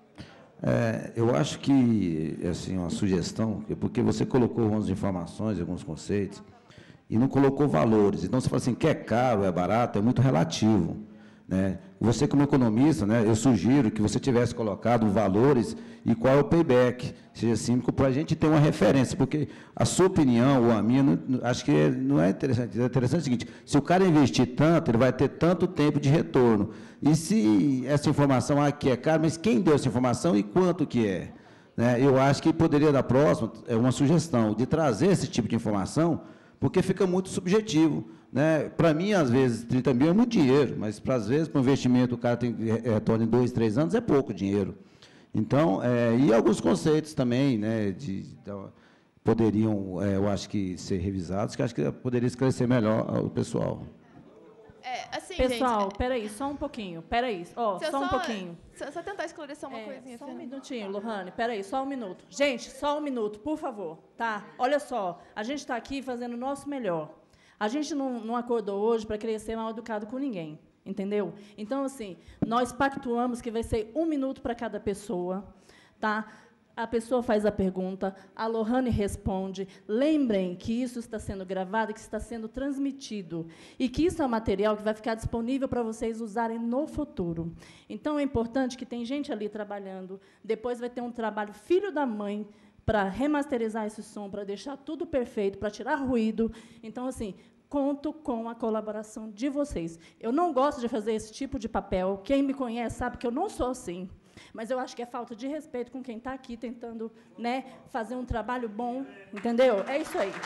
É, eu acho que, assim, uma sugestão, porque você colocou algumas informações, alguns conceitos, e não colocou valores. Então, você fala assim, que é caro, é barato, é muito relativo, né? Você, como economista, né, eu sugiro que você tivesse colocado valores e qual é o payback, seja assim, para a gente ter uma referência, porque a sua opinião ou a minha, não, acho que não é interessante. É interessante o seguinte, se o cara investir tanto, ele vai ter tanto tempo de retorno. E se essa informação aqui é cara, mas quem deu essa informação e quanto que é? Né? Eu acho que poderia, da próxima, é uma sugestão de trazer esse tipo de informação, porque fica muito subjetivo. Né? Para mim, às vezes, trinta mil é muito dinheiro, mas, para às vezes, para um investimento, o cara tem retorno em dois, três anos, é pouco dinheiro. Então, é, e alguns conceitos também, né, de, de, poderiam, é, eu acho que, ser revisados, que acho que poderia esclarecer melhor o pessoal. É, assim, Pessoal, gente, peraí, só um pouquinho, peraí, ó, se eu só um pouquinho. Se eu só tentar esclarecer uma É, coisinha. só um Fernanda. minutinho, Lohane, peraí, só um minuto. Gente, só um minuto, por favor, tá? Olha só, a gente está aqui fazendo o nosso melhor. A gente não, não acordou hoje para querer ser mal educado com ninguém, entendeu? Então, assim, nós pactuamos que vai ser um minuto para cada pessoa, tá? A pessoa faz a pergunta, a Lohane responde. Lembrem que isso está sendo gravado, que está sendo transmitido, e que isso é um material que vai ficar disponível para vocês usarem no futuro. Então, é importante que tem gente ali trabalhando, depois vai ter um trabalho filho da mãe, para remasterizar esse som, para deixar tudo perfeito, para tirar ruído. Então, assim, conto com a colaboração de vocês. Eu não gosto de fazer esse tipo de papel. Quem me conhece sabe que eu não sou assim. Mas eu acho que é falta de respeito com quem está aqui tentando, né, fazer um trabalho bom. Entendeu? É isso aí.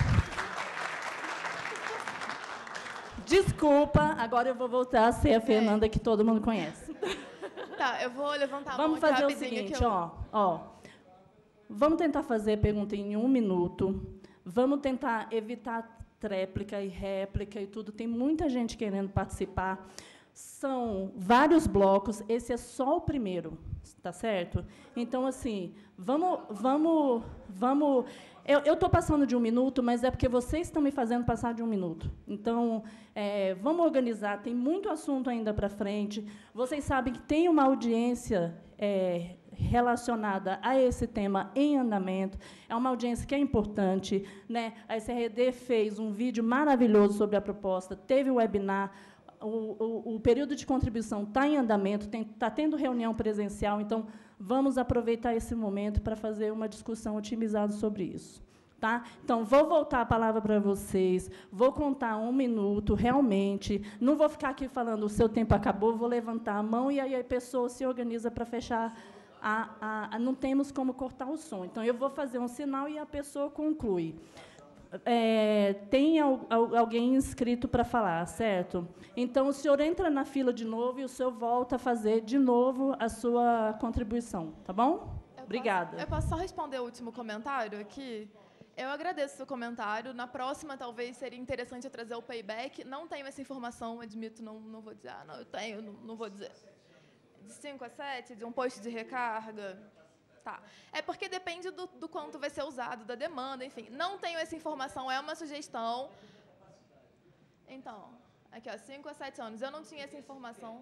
Desculpa, agora eu vou voltar a ser a Fernanda que todo mundo conhece. Tá, eu vou levantar a mão Vamos aqui fazer o rapidinho seguinte, que eu... ó, ó. Vamos tentar fazer a pergunta em um minuto. Vamos tentar evitar tréplica e réplica e tudo. Tem muita gente querendo participar. São vários blocos. Esse é só o primeiro, tá certo? Então, assim, vamos, vamos, vamos. Eu estou passando de um minuto, mas é porque vocês estão me fazendo passar de um minuto. Então, é, vamos organizar. Tem muito assunto ainda para frente. Vocês sabem que tem uma audiência é, relacionada a esse tema em andamento. É uma audiência que é importante, né? A S R D fez um vídeo maravilhoso sobre a proposta, teve o webinar. o, o, o período de contribuição está em andamento, está tendo reunião presencial, então vamos aproveitar esse momento para fazer uma discussão otimizada sobre isso. Tá? Então, vou voltar a palavra para vocês, vou contar um minuto, realmente, não vou ficar aqui falando o seu tempo acabou, vou levantar a mão e aí a pessoa se organiza para fechar. A, a, a, não temos como cortar o som. Então, eu vou fazer um sinal e a pessoa conclui. É, tem al, al, alguém inscrito para falar, certo? Então, o senhor entra na fila de novo e o senhor volta a fazer de novo a sua contribuição. Tá bom? Eu Obrigada. Posso, eu posso só responder o último comentário aqui? Eu agradeço o seu comentário. Na próxima, talvez, seria interessante eu trazer o payback. Não tenho essa informação, admito, não, não vou dizer. Ah, não, eu tenho, não, não vou dizer. De cinco a sete, de um posto de recarga. Tá. É porque depende do, do quanto vai ser usado, da demanda, enfim. Não tenho essa informação, é uma sugestão. Então, aqui, ó, cinco a sete anos. Eu não tinha essa informação.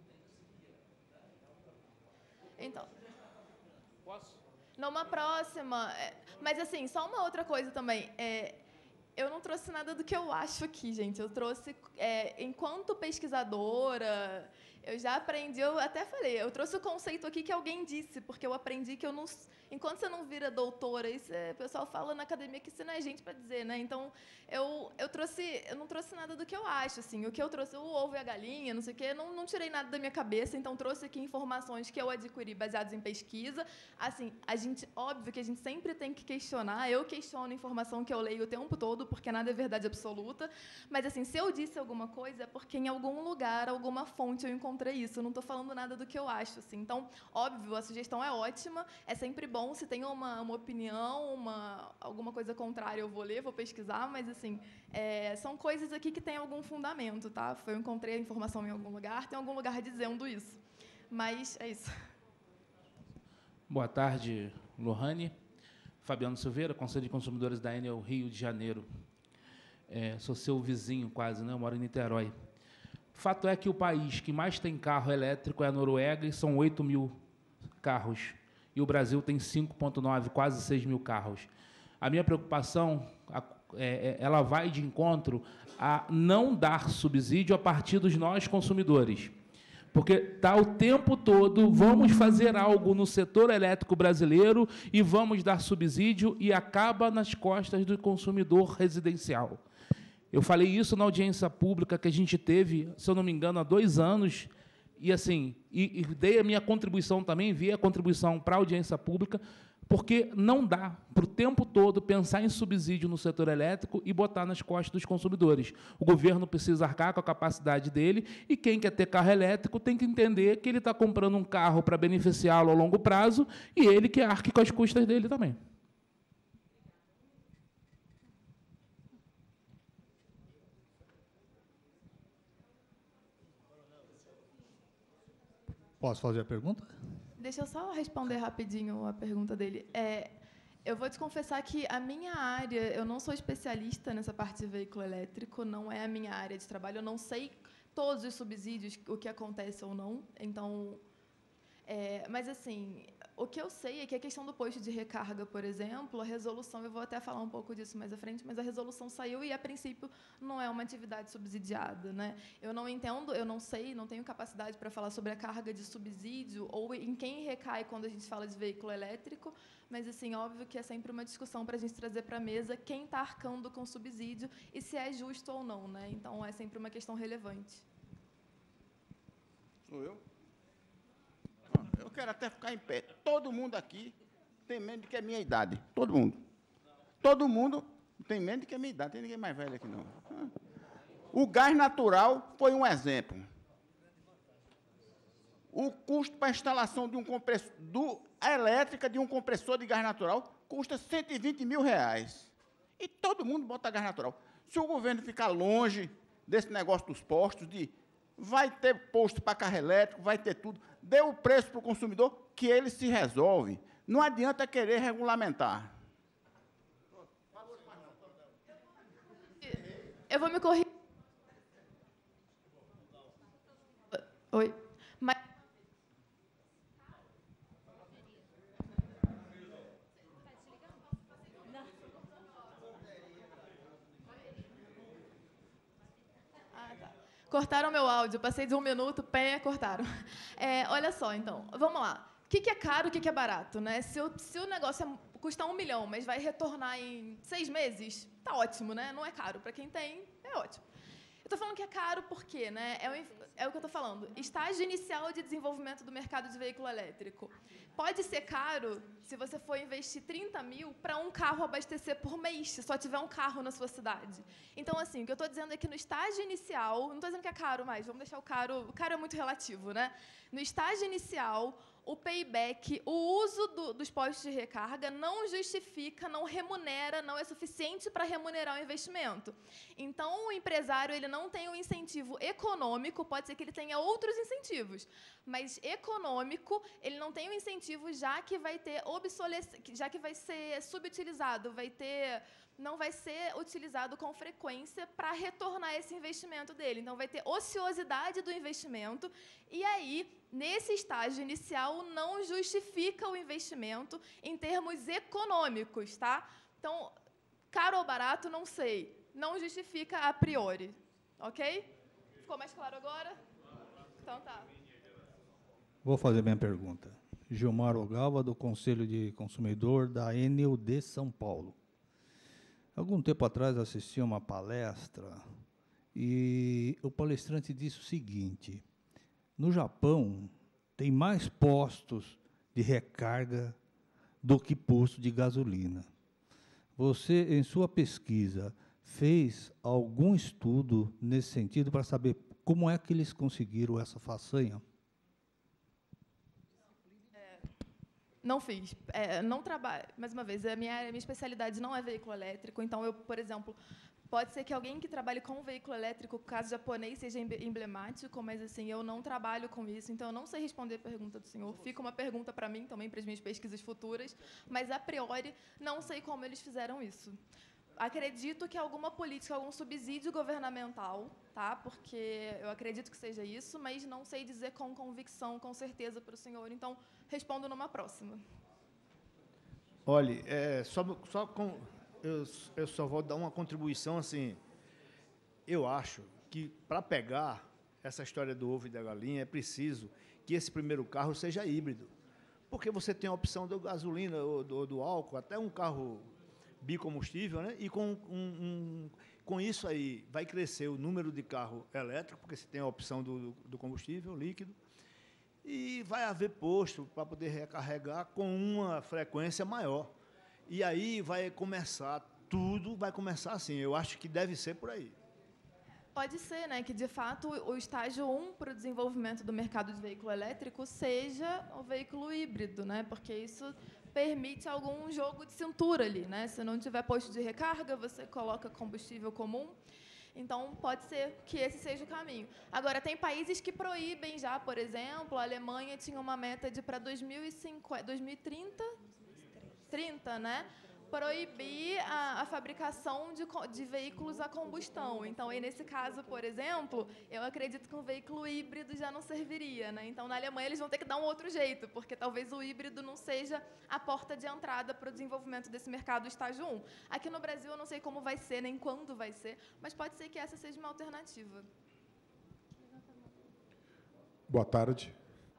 Então. Posso? Numa próxima... É, mas, assim, só uma outra coisa também. É, eu não trouxe nada do que eu acho aqui, gente. Eu trouxe, é, enquanto pesquisadora... Eu já aprendi, eu até falei, eu trouxe o conceito aqui que alguém disse, porque eu aprendi que eu não... Enquanto você não vira doutora, isso é, o pessoal fala na academia que isso não é gente para dizer, né? Então, eu, eu, trouxe, eu não trouxe nada do que eu acho, assim. O que eu trouxe, o ovo e a galinha, não sei o quê, não, não tirei nada da minha cabeça, então trouxe aqui informações que eu adquiri baseadas em pesquisa. Assim, a gente, óbvio que a gente sempre tem que questionar, eu questiono a informação que eu leio o tempo todo, porque nada é verdade absoluta, mas, assim, se eu disse alguma coisa, é porque em algum lugar, alguma fonte eu encontrei isso, eu não estou falando nada do que eu acho. Assim. Então, óbvio, a sugestão é ótima, é sempre bom, se tem uma, uma opinião, uma, alguma coisa contrária, eu vou ler, vou pesquisar, mas, assim, é, são coisas aqui que têm algum fundamento, tá? Foi, eu encontrei a informação em algum lugar, tem algum lugar dizendo isso. Mas é isso. Boa tarde, Lohane. Fabiano Silveira, Conselho de Consumidores da Enel Rio de Janeiro. É, sou seu vizinho, quase, né? Eu moro em Niterói. Fato é que o país que mais tem carro elétrico é a Noruega, e são oito mil carros. E o Brasil tem cinco vírgula nove, quase seis mil carros. A minha preocupação, é, ela vai de encontro a não dar subsídio a partir dos nós consumidores. Porque está o tempo todo, vamos fazer algo no setor elétrico brasileiro e vamos dar subsídio e acaba nas costas do consumidor residencial. Eu falei isso na audiência pública que a gente teve, se eu não me engano, há dois anos, e, assim, e, e dei a minha contribuição também, vi a contribuição para a audiência pública, porque não dá para o tempo todo pensar em subsídio no setor elétrico e botar nas costas dos consumidores. O governo precisa arcar com a capacidade dele, e quem quer ter carro elétrico tem que entender que ele está comprando um carro para beneficiá-lo a longo prazo, e ele que arque com as custas dele também. Posso fazer a pergunta? Deixa eu só responder rapidinho a pergunta dele. É, eu vou te confessar que a minha área, eu não sou especialista nessa parte de veículo elétrico, não é a minha área de trabalho, eu não sei todos os subsídios, o que acontece ou não. Então, é, mas, assim, o que eu sei é que a questão do posto de recarga, por exemplo, a resolução, eu vou até falar um pouco disso mais à frente, mas a resolução saiu e, a princípio, não é uma atividade subsidiada, né? Eu não entendo, eu não sei, não tenho capacidade para falar sobre a carga de subsídio ou em quem recai quando a gente fala de veículo elétrico, mas, assim, óbvio que é sempre uma discussão para a gente trazer para a mesa quem está arcando com subsídio e se é justo ou não, né? Então, é sempre uma questão relevante. Sou eu? Eu quero até ficar em pé. Todo mundo aqui tem medo de que é minha idade. Todo mundo. Todo mundo tem medo de que é minha idade. Tem ninguém mais velho aqui, não. O gás natural foi um exemplo. O custo para a instalação de um compressor, do, a elétrica de um compressor de gás natural custa cento e vinte mil reais. E todo mundo bota gás natural. Se o governo ficar longe desse negócio dos postos, de vai ter posto para carro elétrico, vai ter tudo, dê o preço para o consumidor, que ele se resolve. Não adianta querer regulamentar. Eu vou me corrigir. Oi. Mas... Cortaram meu áudio, passei de um minuto, pé, cortaram. É, olha só, então, vamos lá. O que, que é caro, o que, que é barato, né? Se, eu, se o negócio é, custa um milhão, mas vai retornar em seis meses, tá ótimo, né? Não é caro. Para quem tem, é ótimo. Eu estou falando que é caro porque, né? É o, é o que eu estou falando. Estágio inicial de desenvolvimento do mercado de veículo elétrico. Pode ser caro se você for investir trinta mil para um carro abastecer por mês, se só tiver um carro na sua cidade. Então, assim, o que eu estou dizendo é que no estágio inicial, não estou dizendo que é caro mais, vamos deixar o caro, o caro é muito relativo, né? No estágio inicial, o payback, o uso do, dos postos de recarga não justifica, não remunera, não é suficiente para remunerar o investimento. Então, o empresário ele não tem um incentivo econômico, pode ser que ele tenha outros incentivos, mas econômico, ele não tem um incentivo já que vai ter obsolescência, já que vai ser subutilizado, vai ter, não vai ser utilizado com frequência para retornar esse investimento dele. Então, vai ter ociosidade do investimento e aí, nesse estágio inicial, não justifica o investimento em termos econômicos, tá? Então, caro ou barato, não sei. Não justifica a priori, ok? Ficou mais claro agora? Então, tá. Vou fazer minha pergunta. Gilmar Ogawa, do Conselho de Consumidor da Enel de São Paulo. Algum tempo atrás, assisti a uma palestra e o palestrante disse o seguinte: no Japão, tem mais postos de recarga do que posto de gasolina. Você, em sua pesquisa, fez algum estudo nesse sentido para saber como é que eles conseguiram essa façanha? É, não fiz. É, não trabalho. Mais uma vez, a minha, a minha especialidade não é veículo elétrico, então eu, por exemplo, pode ser que alguém que trabalhe com veículo elétrico, caso japonês, seja emblemático, mas assim, eu não trabalho com isso, então eu não sei responder a pergunta do senhor. Fica uma pergunta para mim também, para as minhas pesquisas futuras, mas, a priori, não sei como eles fizeram isso. Acredito que alguma política, algum subsídio governamental, tá? Porque eu acredito que seja isso, mas não sei dizer com convicção, com certeza, para o senhor. Então, respondo numa próxima. Olha, é, só, só com... Eu, eu só vou dar uma contribuição, assim, eu acho que, para pegar essa história do ovo e da galinha, é preciso que esse primeiro carro seja híbrido, porque você tem a opção da gasolina ou do, do álcool, até um carro bicombustível, né? E com, um, um, com isso aí vai crescer o número de carro elétrico, porque você tem a opção do, do combustível líquido, e vai haver posto para poder recarregar com uma frequência maior. E aí vai começar, tudo vai começar assim. Eu acho que deve ser por aí. Pode ser, né, que, de fato, o estágio um para o desenvolvimento do mercado de veículo elétrico seja o veículo híbrido, né, porque isso permite algum jogo de cintura ali, né? Se não tiver posto de recarga, você coloca combustível comum. Então, pode ser que esse seja o caminho. Agora, tem países que proíbem já, por exemplo, a Alemanha tinha uma meta de para dois mil e cinquenta, dois mil e trinta, trinta, né? Proibir a, a fabricação de, de veículos a combustão. Então, aí, nesse caso, por exemplo, eu acredito que um veículo híbrido já não serviria, né? Então, na Alemanha, eles vão ter que dar um outro jeito, porque talvez o híbrido não seja a porta de entrada para o desenvolvimento desse mercado estágio um. Aqui no Brasil, eu não sei como vai ser, nem quando vai ser, mas pode ser que essa seja uma alternativa. Boa tarde.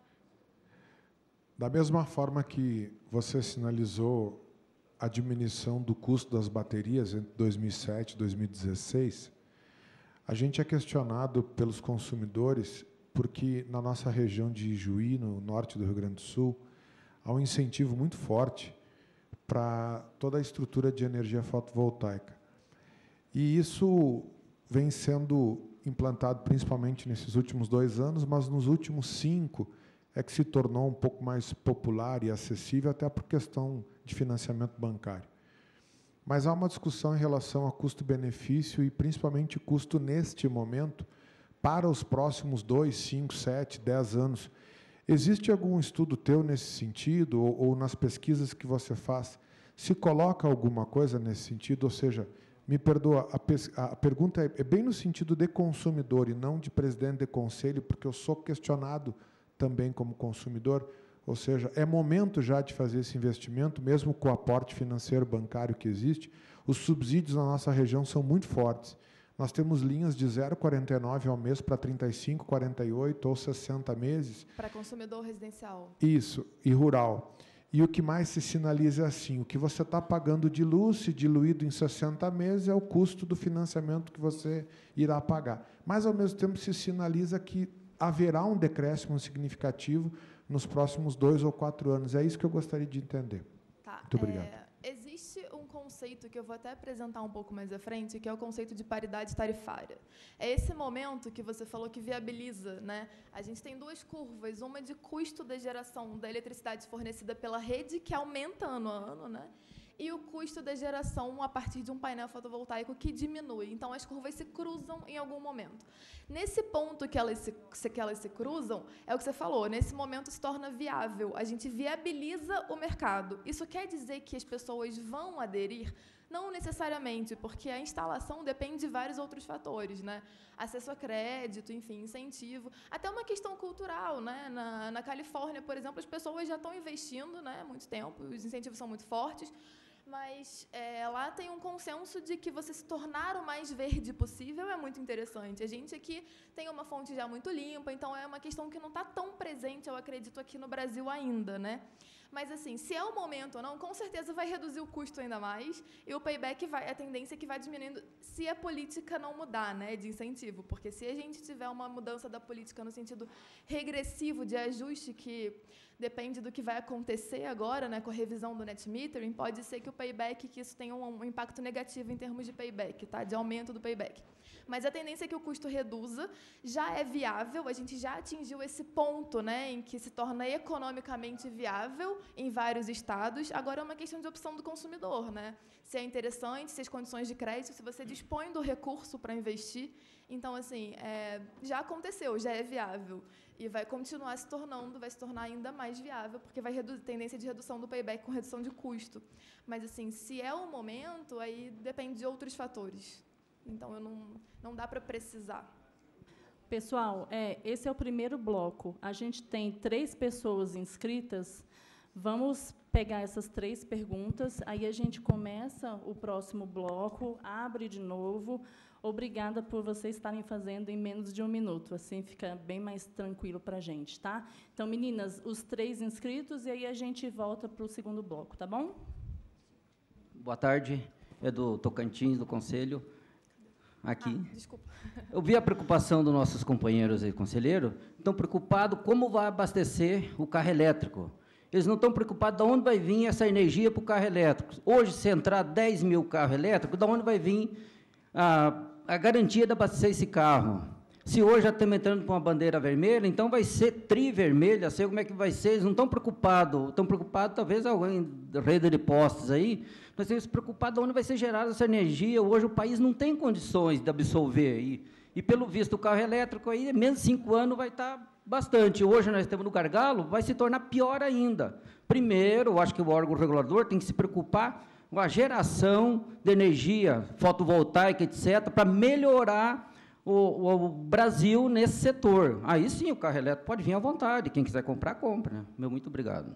Da mesma forma que você sinalizou a diminuição do custo das baterias entre dois mil e sete e dois mil e dezesseis, a gente é questionado pelos consumidores porque, na nossa região de Ijuí, no norte do Rio Grande do Sul, há um incentivo muito forte para toda a estrutura de energia fotovoltaica. E isso vem sendo implantado principalmente nesses últimos dois anos, mas nos últimos cinco é que se tornou um pouco mais popular e acessível, até por questão de financiamento bancário. Mas há uma discussão em relação a custo-benefício e, principalmente, custo neste momento para os próximos dois, cinco, sete, dez anos. Existe algum estudo teu nesse sentido, ou, ou nas pesquisas que você faz, se coloca alguma coisa nesse sentido? Ou seja, me perdoa, a, a pergunta é, é bem no sentido de consumidor e não de presidente de conselho, porque eu sou questionado também como consumidor. Ou seja, é momento já de fazer esse investimento, mesmo com o aporte financeiro bancário que existe. Os subsídios na nossa região são muito fortes, Nós temos linhas de zero vírgula quarenta e nove ao mês para trinta e cinco, quarenta e oito ou sessenta meses. Para consumidor residencial. Isso, e rural. E o que mais se sinaliza é assim, o que você está pagando de luz, se diluído em sessenta meses, é o custo do financiamento que você irá pagar. Mas, ao mesmo tempo, se sinaliza que haverá um decréscimo significativo nos próximos dois ou quatro anos. É isso que eu gostaria de entender. Tá. Muito obrigado. É, existe um conceito que eu vou até apresentar um pouco mais à frente, que é o conceito de paridade tarifária. É esse momento que você falou que viabiliza, né? A gente tem duas curvas, uma de custo da geração da eletricidade fornecida pela rede, que aumenta ano a ano, né? E o custo da geração a partir de um painel fotovoltaico que diminui. Então, as curvas se cruzam em algum momento. Nesse ponto que elas se, que elas se cruzam, é o que você falou, nesse momento se torna viável, a gente viabiliza o mercado. Isso quer dizer que as pessoas vão aderir? Não necessariamente, porque a instalação depende de vários outros fatores, né? Acesso a crédito, enfim, incentivo, até uma questão cultural, né? Na, na Califórnia, por exemplo, as pessoas já estão investindo, né, há muito tempo, os incentivos são muito fortes, mas é, lá tem um consenso de que você se tornar o mais verde possível é muito interessante. A gente aqui tem uma fonte já muito limpa, então é uma questão que não está tão presente, eu acredito, aqui no Brasil ainda, né? Mas, assim, se é o momento ou não, com certeza vai reduzir o custo ainda mais e o payback vai, a tendência é que vai diminuindo se a política não mudar, né, de incentivo. Porque se a gente tiver uma mudança da política no sentido regressivo de ajuste, que depende do que vai acontecer agora, né, com a revisão do net metering, pode ser que o payback, que isso tenha um, um impacto negativo em termos de payback, tá, de aumento do payback. Mas a tendência é que o custo reduza, já é viável, a gente já atingiu esse ponto, né, em que se torna economicamente viável em vários estados. Agora é uma questão de opção do consumidor, né? Se é interessante, se as condições de crédito, se você dispõe do recurso para investir. Então, assim, é, já aconteceu, já é viável. E vai continuar se tornando, vai se tornar ainda mais viável, porque vai reduzir tendência de redução do payback com redução de custo. Mas, assim, se é o momento, aí depende de outros fatores. Então, eu não, não dá para precisar. Pessoal, é, esse é o primeiro bloco. A gente tem três pessoas inscritas. Vamos pegar essas três perguntas, aí a gente começa o próximo bloco, abre de novo. Obrigada por vocês estarem fazendo em menos de um minuto. Assim fica bem mais tranquilo para a gente, tá? Então, meninas, os três inscritos, e aí a gente volta para o segundo bloco, tá bom? Boa tarde. É do Tocantins, do Conselho. Aqui. Ah, desculpa. Eu vi a preocupação dos nossos companheiros aí, conselheiro, estão preocupados como vai abastecer o carro elétrico. Eles não estão preocupados de onde vai vir essa energia para o carro elétrico. Hoje, se entrar dez mil carros elétricos, de onde vai vir a, a garantia de abastecer esse carro? Se hoje já estamos entrando com uma bandeira vermelha, então vai ser tri-vermelha, sei como é que vai ser. Eles não estão preocupados, estão preocupados, talvez, alguém da rede de postes aí, nós temos que se preocupar de onde vai ser gerada essa energia. Hoje o país não tem condições de absorver. E, e pelo visto, o carro elétrico, aí, menos de cinco anos, vai estar bastante. Hoje nós estamos no gargalo, vai se tornar pior ainda. Primeiro, eu acho que o órgão regulador tem que se preocupar com a geração de energia fotovoltaica, etcétera, para melhorar o, o Brasil nesse setor. Aí sim, o carro elétrico pode vir à vontade. Quem quiser comprar, compra. Né? Meu muito obrigado.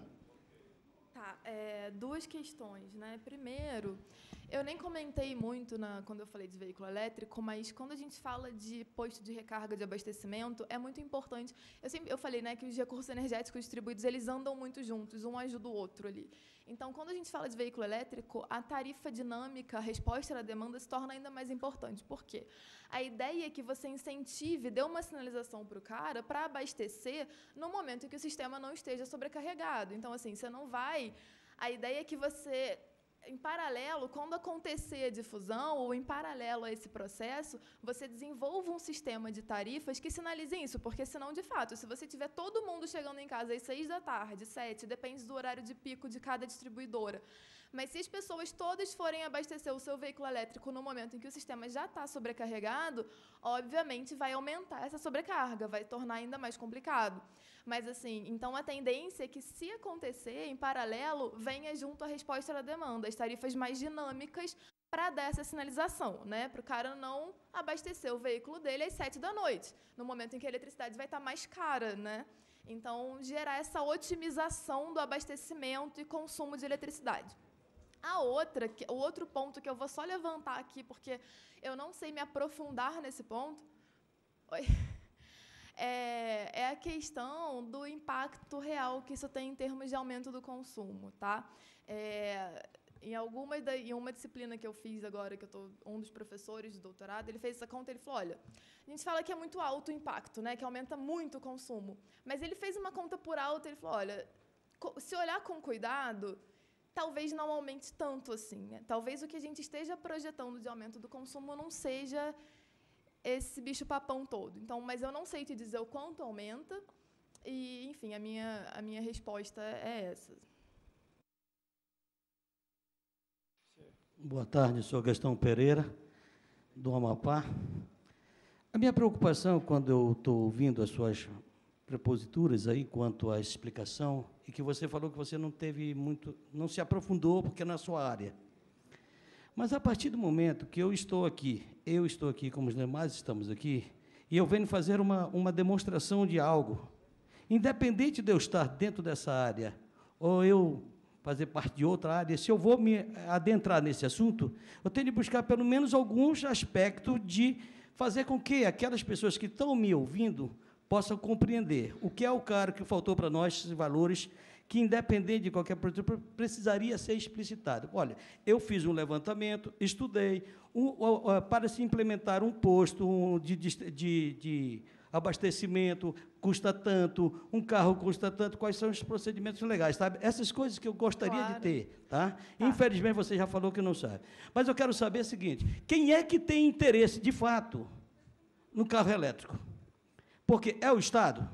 Tá, é, duas questões, né? Primeiro, eu nem comentei muito na, quando eu falei de veículo elétrico, mas quando a gente fala de posto de recarga de abastecimento, é muito importante. Eu sempre eu falei, né, que os recursos energéticos distribuídos, eles andam muito juntos, um ajuda o outro ali. Então, quando a gente fala de veículo elétrico, a tarifa dinâmica, a resposta à demanda se torna ainda mais importante. Por quê? A ideia é que você incentive, dê uma sinalização para o cara para abastecer no momento em que o sistema não esteja sobrecarregado. Então, assim, você não vai... A ideia é que você... Em paralelo, quando acontecer a difusão, ou em paralelo a esse processo, você desenvolva um sistema de tarifas que sinalizem isso, porque, senão, de fato, se você tiver todo mundo chegando em casa às seis da tarde, sete, depende do horário de pico de cada distribuidora, mas se as pessoas todas forem abastecer o seu veículo elétrico no momento em que o sistema já está sobrecarregado, obviamente vai aumentar essa sobrecarga, vai tornar ainda mais complicado. Mas, assim, então a tendência é que, se acontecer, em paralelo, venha junto a resposta à demanda, as tarifas mais dinâmicas para dar essa sinalização, né? Para o cara não abastecer o veículo dele às sete da noite, no momento em que a eletricidade vai estar mais cara, né? Então, gerar essa otimização do abastecimento e consumo de eletricidade. A outra, que, o outro ponto que eu vou só levantar aqui, porque eu não sei me aprofundar nesse ponto, Oi. É, é a questão do impacto real que isso tem em termos de aumento do consumo. Tá? É, em, alguma da, em uma disciplina que eu fiz agora, que eu estou um dos professores de doutorado, ele fez essa conta, ele falou, olha, a gente fala que é muito alto o impacto, né, que aumenta muito o consumo, mas ele fez uma conta por alto, ele falou, olha, se olhar com cuidado, talvez não aumente tanto assim. Né? Talvez o que a gente esteja projetando de aumento do consumo não seja esse bicho-papão todo. Então, mas eu não sei te dizer o quanto aumenta, e, enfim, a minha, a minha resposta é essa. Boa tarde, sou Gastão Pereira, do Amapá. A minha preocupação, quando eu estou ouvindo as suas preposituras aí quanto à explicação, e que você falou que você não teve muito, não se aprofundou porque é na sua área. Mas a partir do momento que eu estou aqui, eu estou aqui, como os demais estamos aqui, e eu venho fazer uma, uma demonstração de algo, independente de eu estar dentro dessa área, ou eu fazer parte de outra área, se eu vou me adentrar nesse assunto, eu tenho de buscar pelo menos alguns aspectos de fazer com que aquelas pessoas que estão me ouvindo possam compreender o que é o caro que faltou para nós, esses valores que, independente de qualquer produto, precisaria ser explicitado. Olha, eu fiz um levantamento, estudei, um, uh, uh, para se implementar um posto um, de, de, de abastecimento, custa tanto, um carro custa tanto, quais são os procedimentos legais, sabe? Essas coisas que eu gostaria claro. de ter, tá? tá? Infelizmente, você já falou que não sabe. Mas eu quero saber o seguinte, quem é que tem interesse, de fato, no carro elétrico? Porque é o Estado?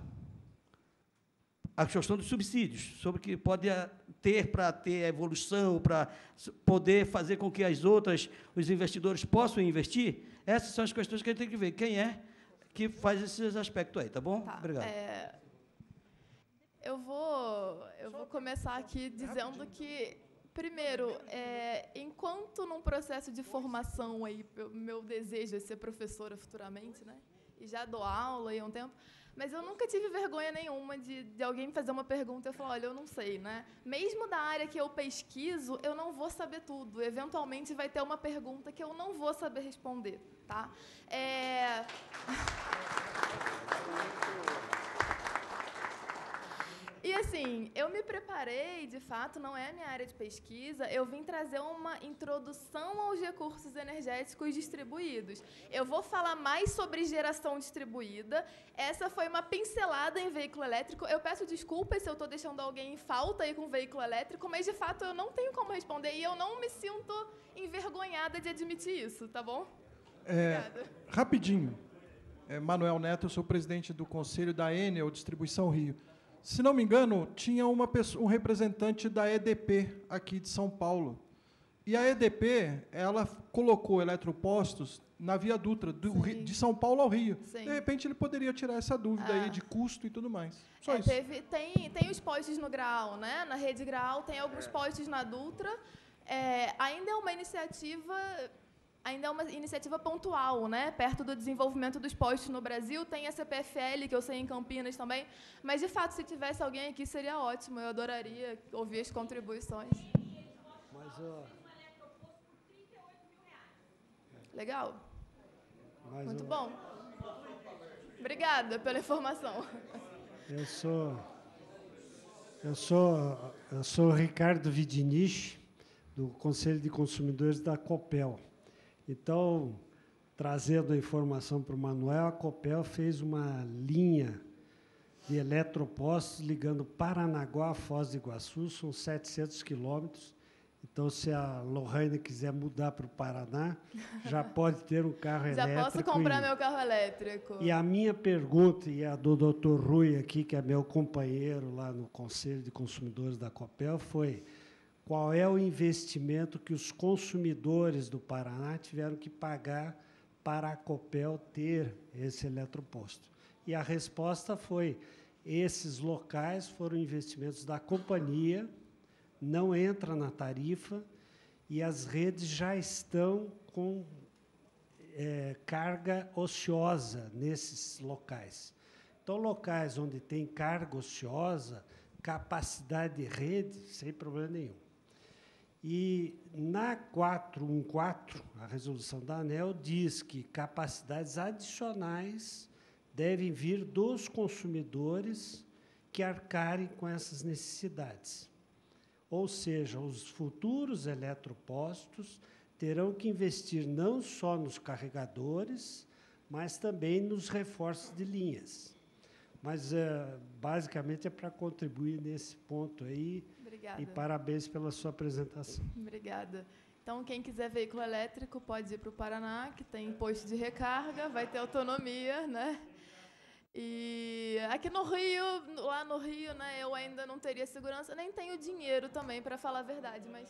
A questão dos subsídios, sobre o que pode ter para ter evolução, para poder fazer com que as outras, os investidores possam investir, essas são as questões que a gente tem que ver. Quem é que faz esses aspectos aí, tá bom? Tá, Obrigado. É, eu, vou, eu vou começar aqui dizendo que, primeiro, é, enquanto num processo de formação, aí, meu desejo é ser professora futuramente, né? E já dou aula aí há um tempo, mas eu nunca tive vergonha nenhuma de, de alguém me fazer uma pergunta e eu falar, olha, eu não sei, né? Mesmo da área que eu pesquiso, eu não vou saber tudo. Eventualmente vai ter uma pergunta que eu não vou saber responder, tá? É... E, assim, eu me preparei, de fato, não é a minha área de pesquisa, eu vim trazer uma introdução aos recursos energéticos distribuídos. Eu vou falar mais sobre geração distribuída, essa foi uma pincelada em veículo elétrico. Eu peço desculpas se eu estou deixando alguém em falta aí com veículo elétrico, mas, de fato, eu não tenho como responder e eu não me sinto envergonhada de admitir isso, tá bom? É, rapidinho. É, Manuel Neto, eu sou presidente do Conselho da Enel Distribuição Rio. Se não me engano, tinha uma pessoa, um representante da E D P aqui de São Paulo. E a E D P, ela colocou eletropostos na Via Dutra, do Rio, de São Paulo ao Rio. Sim. De repente, ele poderia tirar essa dúvida ah. aí de custo e tudo mais. Só é, isso. Teve, tem, tem os postos no Graal, né? Na rede Graal, tem alguns postos na Dutra. É, ainda é uma iniciativa... Ainda é uma iniciativa pontual, né? Perto do desenvolvimento dos postos no Brasil. Tem a C P F L, que eu sei em Campinas também. Mas, de fato, se tivesse alguém aqui, seria ótimo. Eu adoraria ouvir as contribuições. Mas, ó... Legal. Mas, Muito ó... bom. Obrigada pela informação. Eu sou... Eu sou, eu sou Ricardo Vidinich, do Conselho de Consumidores da Copel. Então, trazendo a informação para o Manuel, a Copel fez uma linha de eletropostos ligando Paranaguá a Foz do Iguaçu, são setecentos quilômetros. Então, se a Lohane quiser mudar para o Paraná, já pode ter um carro já elétrico. Já posso comprar e, meu carro elétrico. E a minha pergunta, e a do doutor Rui aqui, que é meu companheiro lá no Conselho de Consumidores da Copel, foi... Qual é o investimento que os consumidores do Paraná tiveram que pagar para a Copel ter esse eletroposto? E a resposta foi, esses locais foram investimentos da companhia, não entra na tarifa, e as redes já estão com é, carga ociosa nesses locais. Então, locais onde tem carga ociosa, capacidade de rede, sem problema nenhum. E na quatrocentos e quatorze, a resolução da ANEEL diz que capacidades adicionais devem vir dos consumidores que arcarem com essas necessidades. Ou seja, os futuros eletropostos terão que investir não só nos carregadores, mas também nos reforços de linhas. Mas, é, basicamente, é para contribuir nesse ponto aí. Obrigada. E parabéns pela sua apresentação. Obrigada. Então, quem quiser veículo elétrico pode ir para o Paraná, que tem posto de recarga, vai ter autonomia, né? E aqui no Rio, lá no Rio, né, eu ainda não teria segurança, nem tenho dinheiro também, para falar a verdade, mas...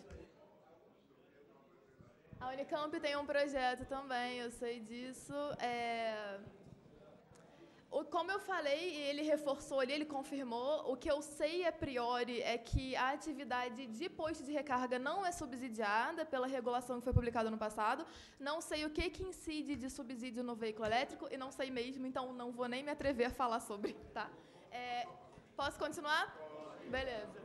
A Unicamp tem um projeto também, eu sei disso. É... O, como eu falei, e ele reforçou ali, ele confirmou, o que eu sei a priori é que a atividade de posto de recarga não é subsidiada pela regulação que foi publicada no passado. Não sei o que, que incide de subsídio no veículo elétrico, e não sei mesmo, então não vou nem me atrever a falar sobre. Tá? É, posso continuar? Beleza.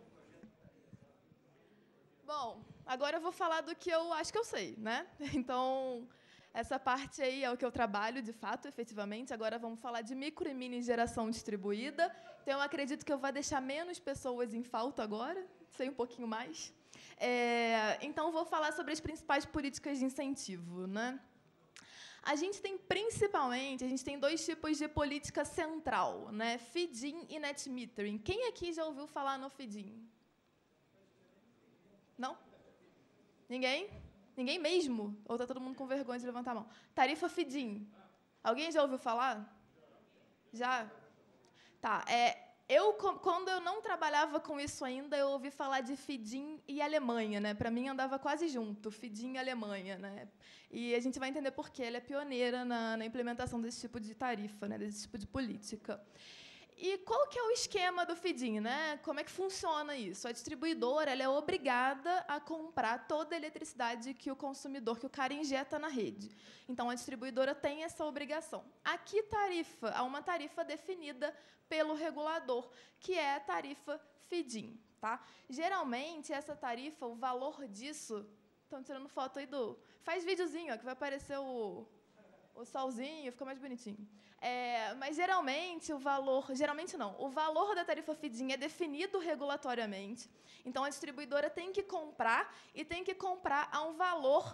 Bom, agora eu vou falar do que eu acho que eu sei, né? Então... Essa parte aí é o que eu trabalho, de fato, efetivamente. Agora vamos falar de micro e mini geração distribuída. Então, eu acredito que eu vou deixar menos pessoas em falta agora, sei um pouquinho mais. É, então, vou falar sobre as principais políticas de incentivo, né? A gente tem, principalmente, a gente tem dois tipos de política central, né? Feed-in e net metering. Quem aqui já ouviu falar no feed-in? Não? Ninguém? Ninguém mesmo? Ou está todo mundo com vergonha de levantar a mão? Tarifa feed-in. Alguém já ouviu falar? Já? Tá. É, eu, quando eu não trabalhava com isso ainda, eu ouvi falar de feed-in e Alemanha, né? Para mim, andava quase junto, feed-in e Alemanha, né? E a gente vai entender por que ela é pioneira na, na implementação desse tipo de tarifa, né? Desse tipo de política. E qual que é o esquema do feed-in, né? Como é que funciona isso? A distribuidora ela é obrigada a comprar toda a eletricidade que o consumidor, que o cara injeta na rede. Então, a distribuidora tem essa obrigação. Aqui, tarifa, há uma tarifa definida pelo regulador, que é a tarifa feed-in. Tá? Geralmente, essa tarifa, o valor disso... Estão tirando foto aí do... Faz videozinho, ó, que vai aparecer o... o solzinho, fica mais bonitinho. É, mas, geralmente, o valor... Geralmente, não. O valor da tarifa feed-in é definido regulatoriamente. Então, a distribuidora tem que comprar e tem que comprar a um valor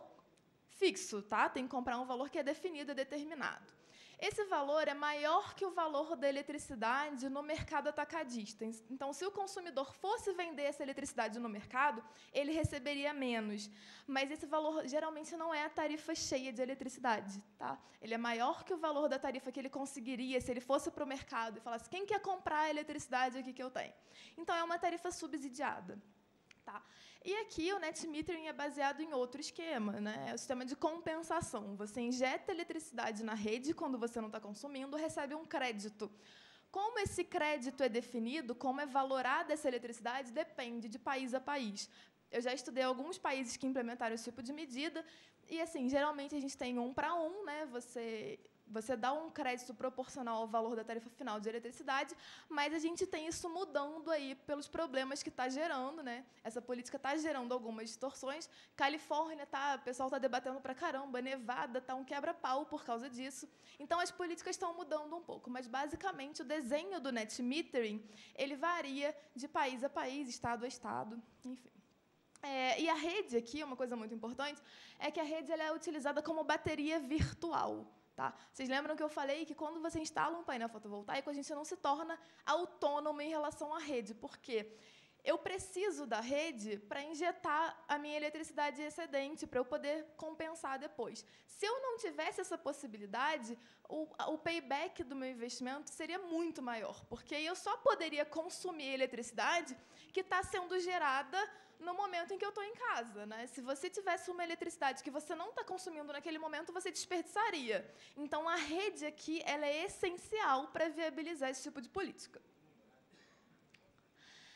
fixo. Tá? Tem que comprar um valor que é definido e determinado. Esse valor é maior que o valor da eletricidade no mercado atacadista. Então, se o consumidor fosse vender essa eletricidade no mercado, ele receberia menos. Mas esse valor, geralmente, não é a tarifa cheia de eletricidade. Tá? Ele é maior que o valor da tarifa que ele conseguiria se ele fosse para o mercado e falasse, quem quer comprar a eletricidade aqui que eu tenho? Então, é uma tarifa subsidiada. Tá? E aqui o net metering é baseado em outro esquema, né? É o sistema de compensação. Você injeta eletricidade na rede quando você não está consumindo, recebe um crédito. Como esse crédito é definido, como é valorada essa eletricidade, depende de país a país. Eu já estudei alguns países que implementaram esse tipo de medida e, assim, geralmente a gente tem um para um, né? Você Você dá um crédito proporcional ao valor da tarifa final de eletricidade, mas a gente tem isso mudando aí pelos problemas que está gerando, né? Essa política está gerando algumas distorções. Califórnia, tá, o pessoal está debatendo para caramba. Nevada está um quebra-pau por causa disso. Então, as políticas estão mudando um pouco, mas, basicamente, o desenho do net metering ele varia de país a país, estado a estado, enfim. É, e a rede aqui, uma coisa muito importante, é que a rede ela é utilizada como bateria virtual. Tá? Vocês lembram que eu falei que, quando você instala um painel fotovoltaico, a gente não se torna autônomo em relação à rede. Por quê? Eu preciso da rede para injetar a minha eletricidade excedente, para eu poder compensar depois. Se eu não tivesse essa possibilidade, o, o payback do meu investimento seria muito maior, porque eu só poderia consumir a eletricidade que está sendo gerada no momento em que eu estou em casa. Né? Se você tivesse uma eletricidade que você não está consumindo naquele momento, você desperdiçaria. Então, a rede aqui ela é essencial para viabilizar esse tipo de política.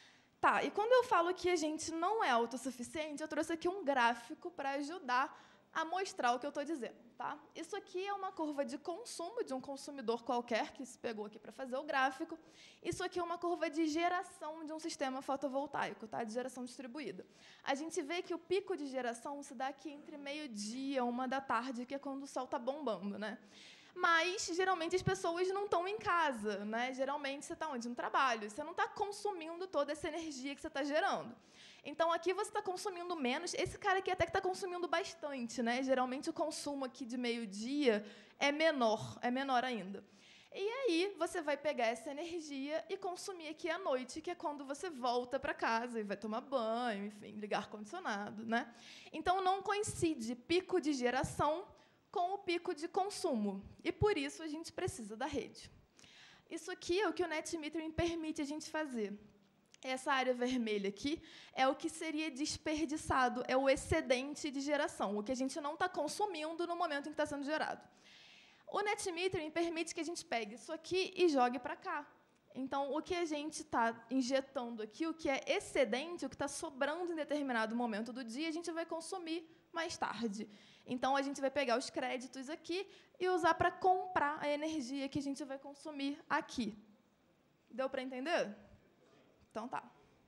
Tá, e quando eu falo que a gente não é autossuficiente, eu trouxe aqui um gráfico para ajudar a mostrar o que eu estou dizendo. Tá? Isso aqui é uma curva de consumo de um consumidor qualquer que se pegou aqui para fazer o gráfico. Isso aqui é uma curva de geração de um sistema fotovoltaico, tá? De geração distribuída. A gente vê que o pico de geração se dá aqui entre meio-dia, uma da tarde, que é quando o sol está bombando, né? Mas, geralmente, as pessoas não estão em casa, né? Geralmente, você está onde? No trabalho. Você não está consumindo toda essa energia que você está gerando. Então, aqui você está consumindo menos. Esse cara aqui até que está consumindo bastante, né? Geralmente, o consumo aqui de meio-dia é menor, é menor ainda. E aí, você vai pegar essa energia e consumir aqui à noite, que é quando você volta para casa e vai tomar banho, enfim, ligar ar-condicionado, né? Então, não coincide pico de geração com o pico de consumo. E, por isso, a gente precisa da rede. Isso aqui é o que o net metering permite a gente fazer. Essa área vermelha aqui é o que seria desperdiçado, é o excedente de geração, o que a gente não está consumindo no momento em que está sendo gerado. O net metering permite que a gente pegue isso aqui e jogue para cá. Então, o que a gente está injetando aqui, o que é excedente, o que está sobrando em determinado momento do dia, a gente vai consumir mais tarde. Então, a gente vai pegar os créditos aqui e usar para comprar a energia que a gente vai consumir aqui. Deu para entender? Então, tá.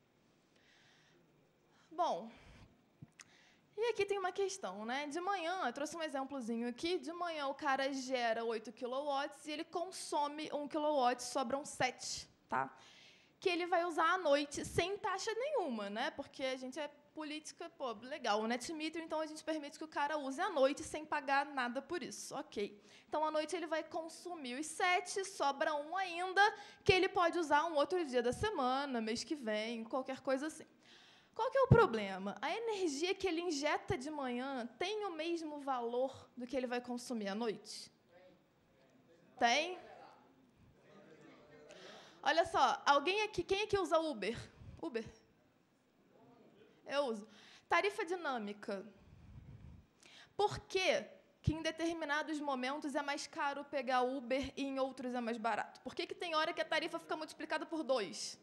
Bom, e aqui tem uma questão, né? De manhã, eu trouxe um exemplozinho aqui. De manhã, o cara gera oito quilowatts e ele consome um quilowatt, sobram sete, tá? Que ele vai usar à noite sem taxa nenhuma, né? Porque a gente é política, pô, legal, o net metering, então a gente permite que o cara use à noite sem pagar nada por isso. Ok. Então, à noite, ele vai consumir os sete, sobra um ainda, que ele pode usar um outro dia da semana, mês que vem, qualquer coisa assim. Qual que é o problema? A energia que ele injeta de manhã tem o mesmo valor do que ele vai consumir à noite? Tem? Olha só, alguém aqui, quem aqui usa Uber? Uber? Eu uso. Tarifa dinâmica. Por que que em determinados momentos é mais caro pegar Uber e em outros é mais barato? Por que que tem hora que a tarifa fica multiplicada por dois?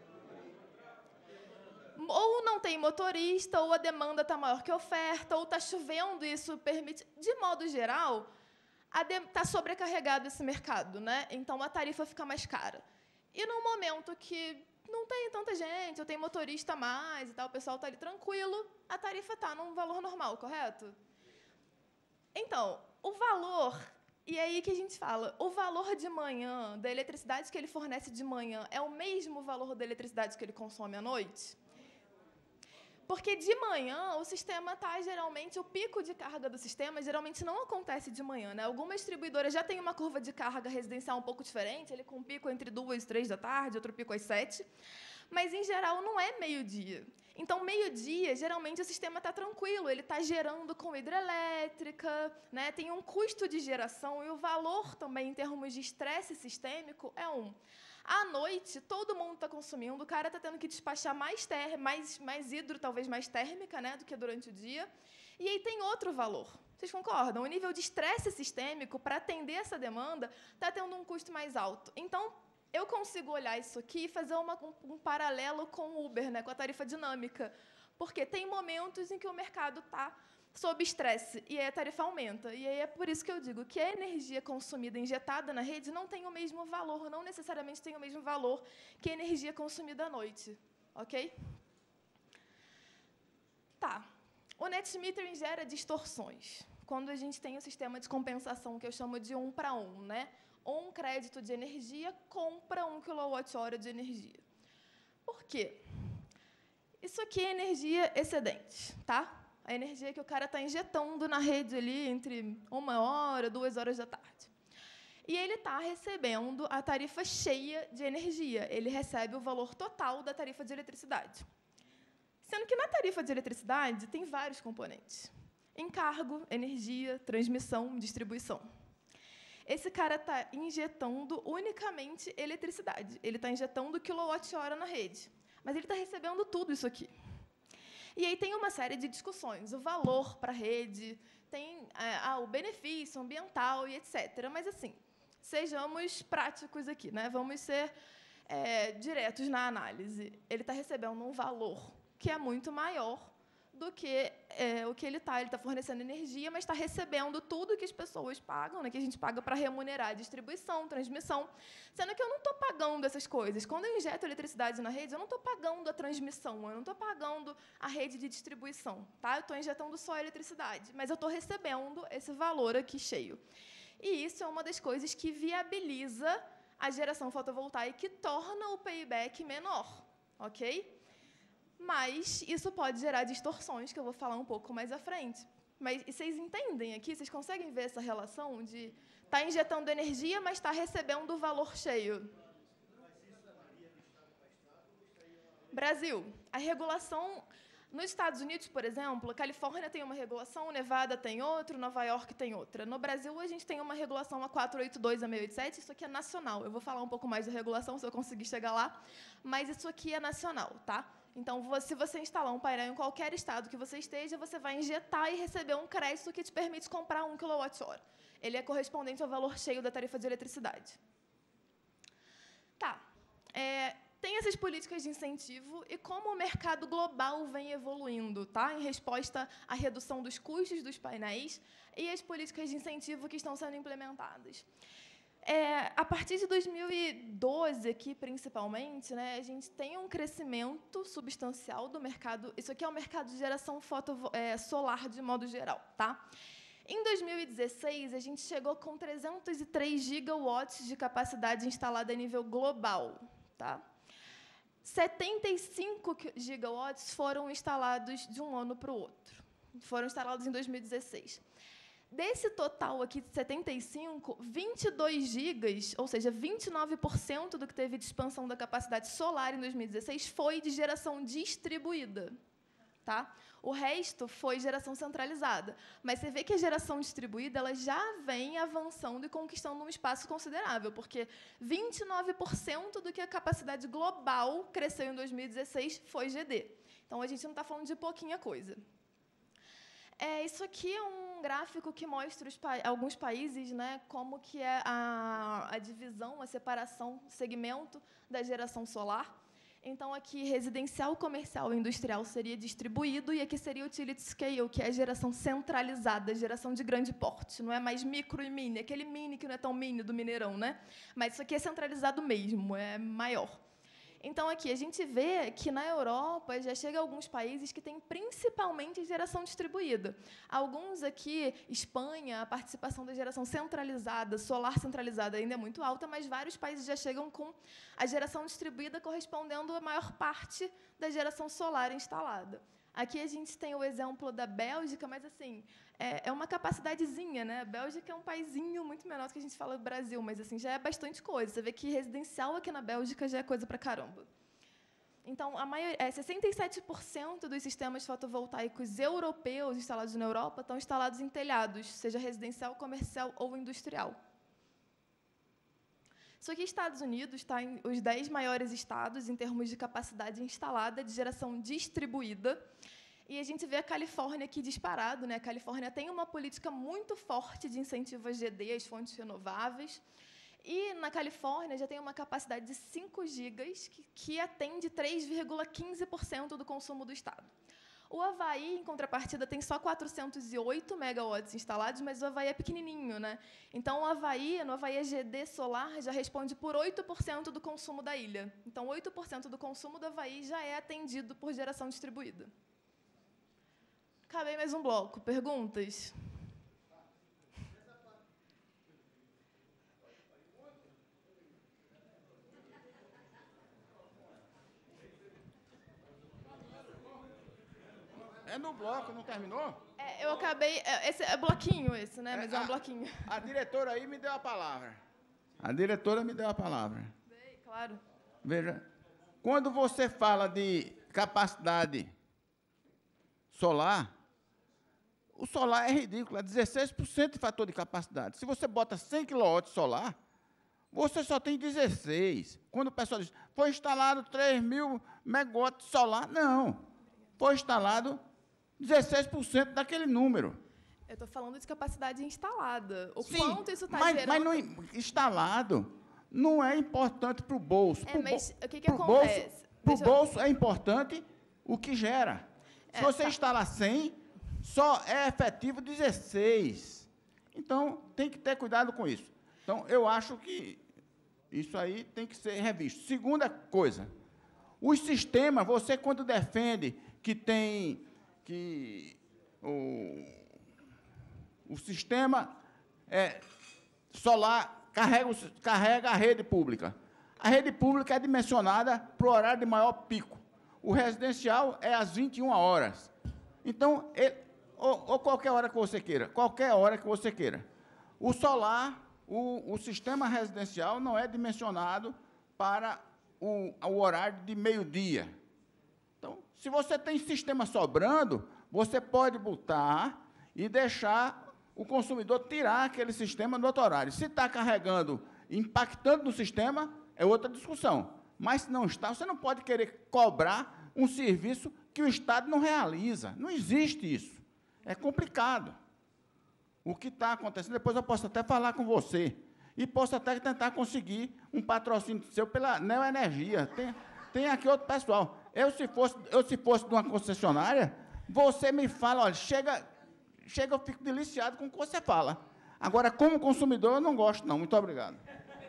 Ou não tem motorista, ou a demanda está maior que a oferta, ou está chovendo, e isso permite... De modo geral, está sobrecarregado esse mercado, né? Então, a tarifa fica mais cara. E no momento que não tem tanta gente, ou tem motorista a mais, e tal, o pessoal está ali tranquilo, a tarifa está num valor normal, correto? Então, o valor... E aí que a gente fala, o valor de manhã, da eletricidade que ele fornece de manhã, é o mesmo valor da eletricidade que ele consome à noite? Porque de manhã o sistema está geralmente, o pico de carga do sistema geralmente não acontece de manhã, né? Algumas distribuidoras já têm uma curva de carga residencial um pouco diferente, ele com um pico entre duas e três da tarde, outro pico às sete, mas em geral não é meio-dia. Então, meio-dia, geralmente o sistema está tranquilo, ele está gerando com hidrelétrica, né? Tem um custo de geração e o valor também, em termos de estresse sistêmico, é um. À noite, todo mundo está consumindo, o cara está tendo que despachar mais, ter, mais, mais hidro, talvez mais térmica, né, do que durante o dia. E aí tem outro valor. Vocês concordam? O nível de estresse sistêmico, para atender essa demanda, está tendo um custo mais alto. Então, eu consigo olhar isso aqui e fazer uma, um, um paralelo com o Uber, né, com a tarifa dinâmica. Porque tem momentos em que o mercado está sob estresse, e aí a tarifa aumenta. E aí é por isso que eu digo que a energia consumida, injetada na rede, não tem o mesmo valor, não necessariamente tem o mesmo valor que a energia consumida à noite. Ok? Tá. O net metering gera distorções. Quando a gente tem o sistema de compensação, que eu chamo de um para um, né? Um crédito de energia compra um quilowatt-hora de energia. Por quê? Isso aqui é energia excedente, tá? A energia que o cara está injetando na rede ali entre uma hora, duas horas da tarde. E ele está recebendo a tarifa cheia de energia. Ele recebe o valor total da tarifa de eletricidade. Sendo que na tarifa de eletricidade tem vários componentes. Encargo, energia, transmissão, distribuição. Esse cara está injetando unicamente eletricidade. Ele está injetando quilowatt-hora na rede. Mas ele está recebendo tudo isso aqui. E aí tem uma série de discussões, o valor para a rede, tem ah, o benefício ambiental e etcétera. Mas, assim, sejamos práticos aqui, né? Vamos ser é, diretos na análise. Ele está recebendo um valor que é muito maior do que é, o que ele está. Ele está fornecendo energia, mas está recebendo tudo que as pessoas pagam, né, que a gente paga para remunerar a distribuição, transmissão, sendo que eu não estou pagando essas coisas. Quando eu injeto eletricidade na rede, eu não estou pagando a transmissão, eu não estou pagando a rede de distribuição. Tá? Eu estou injetando só a eletricidade, mas eu estou recebendo esse valor aqui cheio. E isso é uma das coisas que viabiliza a geração fotovoltaica e torna o payback menor. Ok? Mas isso pode gerar distorções, que eu vou falar um pouco mais à frente. Mas vocês entendem aqui? Vocês conseguem ver essa relação de estar tá injetando energia, mas está recebendo o valor cheio? Brasil. A regulação... Nos Estados Unidos, por exemplo, a Califórnia tem uma regulação, Nevada tem outra, Nova York tem outra. No Brasil, a gente tem uma regulação a quatrocentos e oitenta e dois, a seiscentos e oitenta e sete, isso aqui é nacional. Eu vou falar um pouco mais da regulação, se eu conseguir chegar lá, mas isso aqui é nacional, tá? Então, se você instalar um painel em qualquer estado que você esteja, você vai injetar e receber um crédito que te permite comprar um quilowatt-hora. Ele é correspondente ao valor cheio da tarifa de eletricidade. Tá. É, tem essas políticas de incentivo e como o mercado global vem evoluindo, tá? Em resposta à redução dos custos dos painéis e as políticas de incentivo que estão sendo implementadas. É, a partir de dois mil e doze, aqui, principalmente, né, a gente tem um crescimento substancial do mercado. Isso aqui é o mercado de geração foto, é, solar, de modo geral. Tá? Em dois mil e dezesseis, a gente chegou com trezentos e três gigawatts de capacidade instalada a nível global. Tá? setenta e cinco gigawatts foram instalados de um ano para o outro. Foram instalados em dois mil e dezesseis. Desse total aqui de setenta e cinco, vinte e dois gigas, ou seja, vinte e nove por cento do que teve de expansão da capacidade solar em dois mil e dezesseis foi de geração distribuída. Tá? O resto foi geração centralizada. Mas você vê que a geração distribuída ela já vem avançando e conquistando um espaço considerável, porque vinte e nove por cento do que a capacidade global cresceu em dois mil e dezesseis foi G D. Então, a gente não está falando de pouquinha coisa. É, isso aqui é um gráfico que mostra os pa alguns países, né, como que é a, a divisão, a separação, o segmento da geração solar. Então, aqui, residencial, comercial e industrial seria distribuído, e aqui seria utility scale, que é a geração centralizada, a geração de grande porte. Não é mais micro e mini, aquele mini que não é tão mini do Mineirão, né? Mas isso aqui é centralizado mesmo, é maior. Então, aqui, a gente vê que, na Europa, já chega a alguns países que têm principalmente geração distribuída. Alguns aqui, Espanha, a participação da geração centralizada, solar centralizada, ainda é muito alta, mas vários países já chegam com a geração distribuída correspondendo à maior parte da geração solar instalada. Aqui a gente tem o exemplo da Bélgica, mas assim é, é uma capacidadezinha, né? A Bélgica é um paizinho muito menor do que a gente fala do Brasil, mas assim já é bastante coisa. Você vê que residencial aqui na Bélgica já é coisa pra caramba. Então, a maioria, é, sessenta e sete por cento dos sistemas fotovoltaicos europeus instalados na Europa estão instalados em telhados, seja residencial, comercial ou industrial. Isso aqui, Estados Unidos, está em os dez maiores estados em termos de capacidade instalada de geração distribuída. E a gente vê a Califórnia aqui disparado. Né? A Califórnia tem uma política muito forte de incentivo a G D, às fontes renováveis. E, na Califórnia, já tem uma capacidade de cinco gigas, que, que atende três vírgula quinze por cento do consumo do estado. O Havaí, em contrapartida, tem só quatrocentos e oito megawatts instalados, mas o Havaí é pequenininho, né? Então, o Havaí, no Havaí a G D solar já responde por oito por cento do consumo da ilha. Então, oito por cento do consumo do Havaí já é atendido por geração distribuída. Acabei mais um bloco. Perguntas? É no bloco, não terminou? É, eu acabei... Esse é bloquinho, esse, né? Mas é, é um a, bloquinho. A diretora aí me deu a palavra. A diretora me deu a palavra. Dei, claro. Veja, quando você fala de capacidade solar, o solar é ridículo, é dezesseis por cento de fator de capacidade. Se você bota cem quilowatts solar, você só tem dezesseis. Quando o pessoal diz, foi instalado três mil megawatts solar, não. Foi instalado dezesseis por cento daquele número. Eu estou falando de capacidade instalada. O Sim, quanto isso está mas, gerando... Mas não, instalado não é importante para o bolso. É, pro mas bo o que, que acontece? Para o bolso, bolso é importante o que gera. Se você instalar cem, só é efetivo dezesseis. Então, tem que ter cuidado com isso. Então, eu acho que isso aí tem que ser revisto. Segunda coisa, os sistemas, você quando defende que tem que o, o sistema é, solar carrega, carrega a rede pública. A rede pública é dimensionada para o horário de maior pico. O residencial é às vinte e uma horas. Então, ele, ou, ou qualquer hora que você queira, qualquer hora que você queira. O solar, o, o sistema residencial não é dimensionado para o, o horário de meio-dia. Então, se você tem sistema sobrando, você pode botar e deixar o consumidor tirar aquele sistema no outro horário. Se está carregando, impactando no sistema, é outra discussão. Mas, se não está, você não pode querer cobrar um serviço que o Estado não realiza. Não existe isso. É complicado. O que está acontecendo, depois eu posso até falar com você. E posso até tentar conseguir um patrocínio seu pela Neoenergia. Tem, tem aqui outro pessoal. Eu, se fosse, eu, se fosse de uma concessionária, você me fala, olha, chega, chega, eu fico deliciado com o que você fala. Agora, como consumidor, eu não gosto, não. Muito obrigado.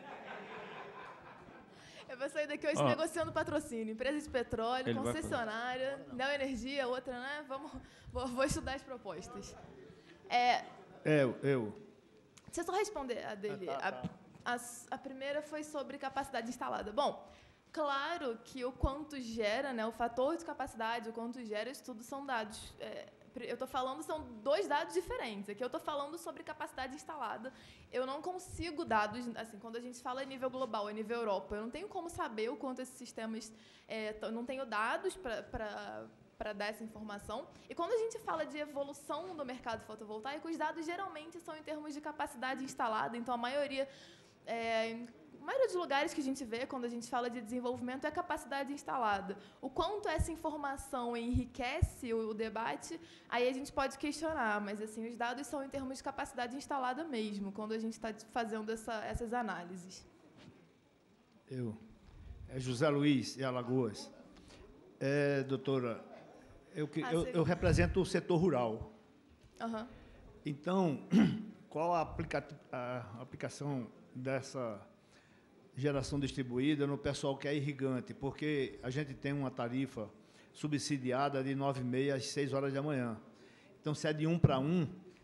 Eu vou sair daqui hoje Ó, negociando patrocínio. Empresa de petróleo, ele vai concessionária, Neoenergia, outra, né? Vamos, vou, vou estudar as propostas. É, Eu, eu. deixa eu só responder a dele. Ah, tá, tá. A, a, a primeira foi sobre capacidade instalada. Bom, claro que o quanto gera, né, o fator de capacidade, o quanto gera, isso tudo são dados. É, eu estou falando, são dois dados diferentes. Aqui eu estou falando sobre capacidade instalada. Eu não consigo dados, assim, quando a gente fala a nível global, a nível Europa, eu não tenho como saber o quanto esses sistemas... É, eu não tenho dados para... para dar essa informação. E quando a gente fala de evolução do mercado fotovoltaico, os dados geralmente são em termos de capacidade instalada. Então, a maioria, é, a maioria dos lugares que a gente vê, quando a gente fala de desenvolvimento, é capacidade instalada. O quanto essa informação enriquece o, o debate, aí a gente pode questionar, mas assim, os dados são em termos de capacidade instalada mesmo, quando a gente está fazendo essa, essas análises. Eu. É José Luiz, e Alagoas. É, doutora, eu, que- Ah, eu, você- eu represento o setor rural. Aham. Então, qual a, aplica- a aplicação dessa geração distribuída no pessoal que é irrigante? Porque a gente tem uma tarifa subsidiada de nove e meia às seis horas da manhã. Então, se é de um para um,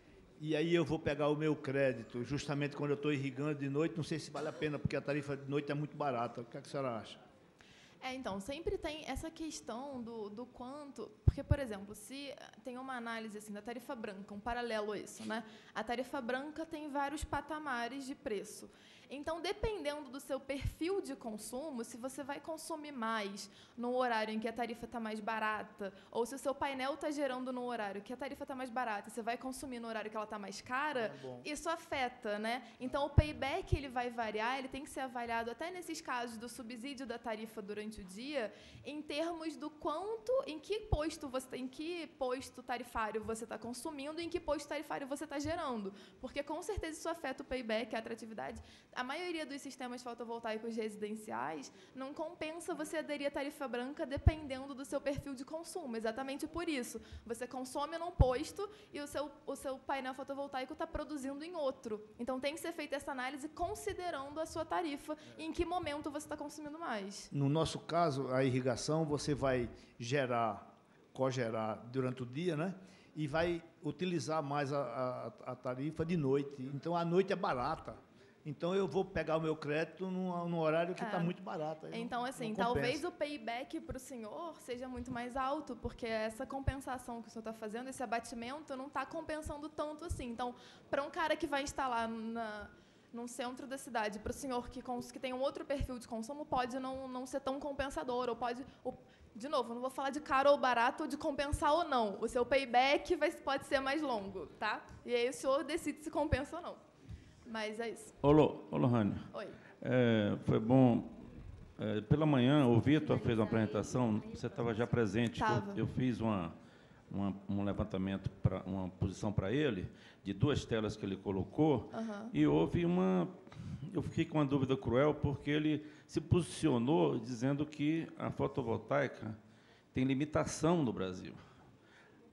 e aí eu vou pegar o meu crédito, justamente quando eu estou irrigando de noite, não sei se vale a pena, porque a tarifa de noite é muito barata. O que, é que a senhora acha? É, então, sempre tem essa questão do, do quanto... Porque, por exemplo, se tem uma análise assim, da tarifa branca, um paralelo a isso, né? A tarifa branca tem vários patamares de preço. Então, dependendo do seu perfil de consumo, se você vai consumir mais no horário em que a tarifa está mais barata, ou se o seu painel está gerando no horário que a tarifa está mais barata, você vai consumir no horário que ela está mais cara, isso afeta, né? Então, o payback ele vai variar, ele tem que ser avaliado até nesses casos do subsídio da tarifa durante o dia, em termos do quanto, em que posto você, em que posto tarifário você está consumindo, e em que posto tarifário você está gerando, porque com certeza isso afeta o payback, a atratividade. A maioria dos sistemas fotovoltaicos residenciais não compensa você aderir à tarifa branca dependendo do seu perfil de consumo. Exatamente por isso. Você consome num posto e o seu, o seu painel fotovoltaico está produzindo em outro. Então, tem que ser feita essa análise considerando a sua tarifa e em que momento você está consumindo mais. No nosso caso, a irrigação, você vai gerar, cogerar durante o dia, né? E vai utilizar mais a, a, a tarifa de noite. Então, a noite é barata. Então, eu vou pegar o meu crédito num, num horário que está É. muito barato. Aí Então, não- assim, não talvez compensa. o payback para o senhor seja muito mais alto, porque essa compensação que o senhor está fazendo, esse abatimento, não está compensando tanto assim. Então, para um cara que vai instalar na, num centro da cidade, para o senhor que, cons- que tem um outro perfil de consumo, pode não, não ser tão compensador, ou pode... o- de novo, não vou falar de caro ou barato, ou de compensar ou não. O seu payback vai, pode ser mais longo, tá? E aí o senhor decide se compensa ou não. Mas é isso. Ô, Lo- ô Lohane, Oi. é, foi bom. É, pela manhã, o Vitor fez uma apresentação, você estava já presente. Tava. Eu, eu fiz uma, uma, um levantamento, pra, uma posição para ele, de duas telas que ele colocou, Aham. e houve uma... Eu fiquei com uma dúvida cruel, porque ele se posicionou dizendo que a fotovoltaica tem limitação no Brasil.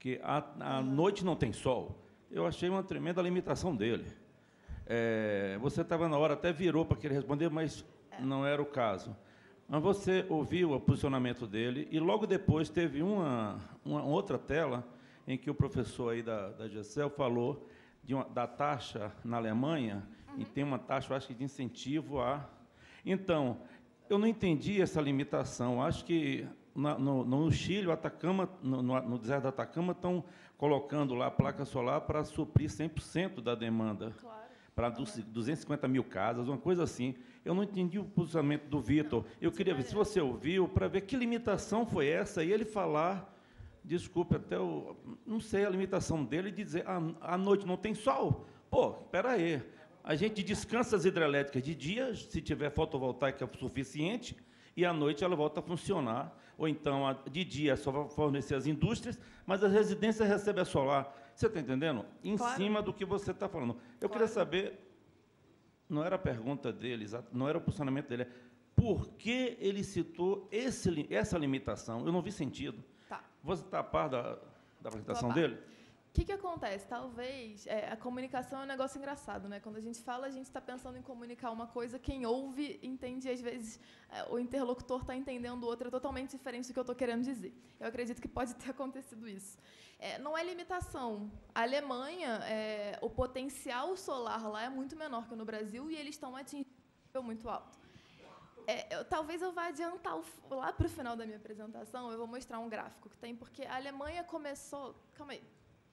que a, a noite não tem sol, eu achei uma tremenda limitação dele. É, você estava na hora, até virou para querer responder, mas não era o caso. Mas você ouviu o posicionamento dele e, logo depois, teve uma, uma outra tela em que o professor aí da, da GECEL falou de uma, da taxa na Alemanha, uhum. e tem uma taxa, eu acho que, de incentivo a... Então, eu não entendi essa limitação. Acho que na, no, no Chile, o Atacama, no, no, no deserto do Atacama, estão colocando lá a placa solar para suprir cem por cento da demanda, claro. Para duzentas e cinquenta mil casas, uma coisa assim. Eu não entendi o posicionamento do Vitor. Eu queria ver se você ouviu, para ver que limitação foi essa, e ele falar, desculpe, até o, não sei a limitação dele, de dizer, ah, à noite não tem sol. Pô, espera aí, a gente descansa as hidrelétricas de dia, se tiver fotovoltaica suficiente, e à noite ela volta a funcionar. Ou então, de dia, só vai fornecer as indústrias, mas as residências recebem a solar. Você está entendendo? Em claro. Cima do que você está falando. Eu claro. Queria saber, não era a pergunta dele, não era o posicionamento dele, é por que ele citou esse, essa limitação? Eu não vi sentido. Tá. Você está a par da, da apresentação dele? O que, que acontece? Talvez é, a comunicação é um negócio engraçado, né? Quando a gente fala, a gente está pensando em comunicar uma coisa, quem ouve entende, às vezes, é, o interlocutor está entendendo outra totalmente diferente do que eu estou querendo dizer. Eu acredito que pode ter acontecido isso. É, não é limitação. A Alemanha, é, o potencial solar lá é muito menor que no Brasil e eles estão atingindo um nível muito alto. É, eu, talvez eu vá adiantar o, lá para o final da minha apresentação, eu vou mostrar um gráfico que tem, porque a Alemanha começou... Calma aí.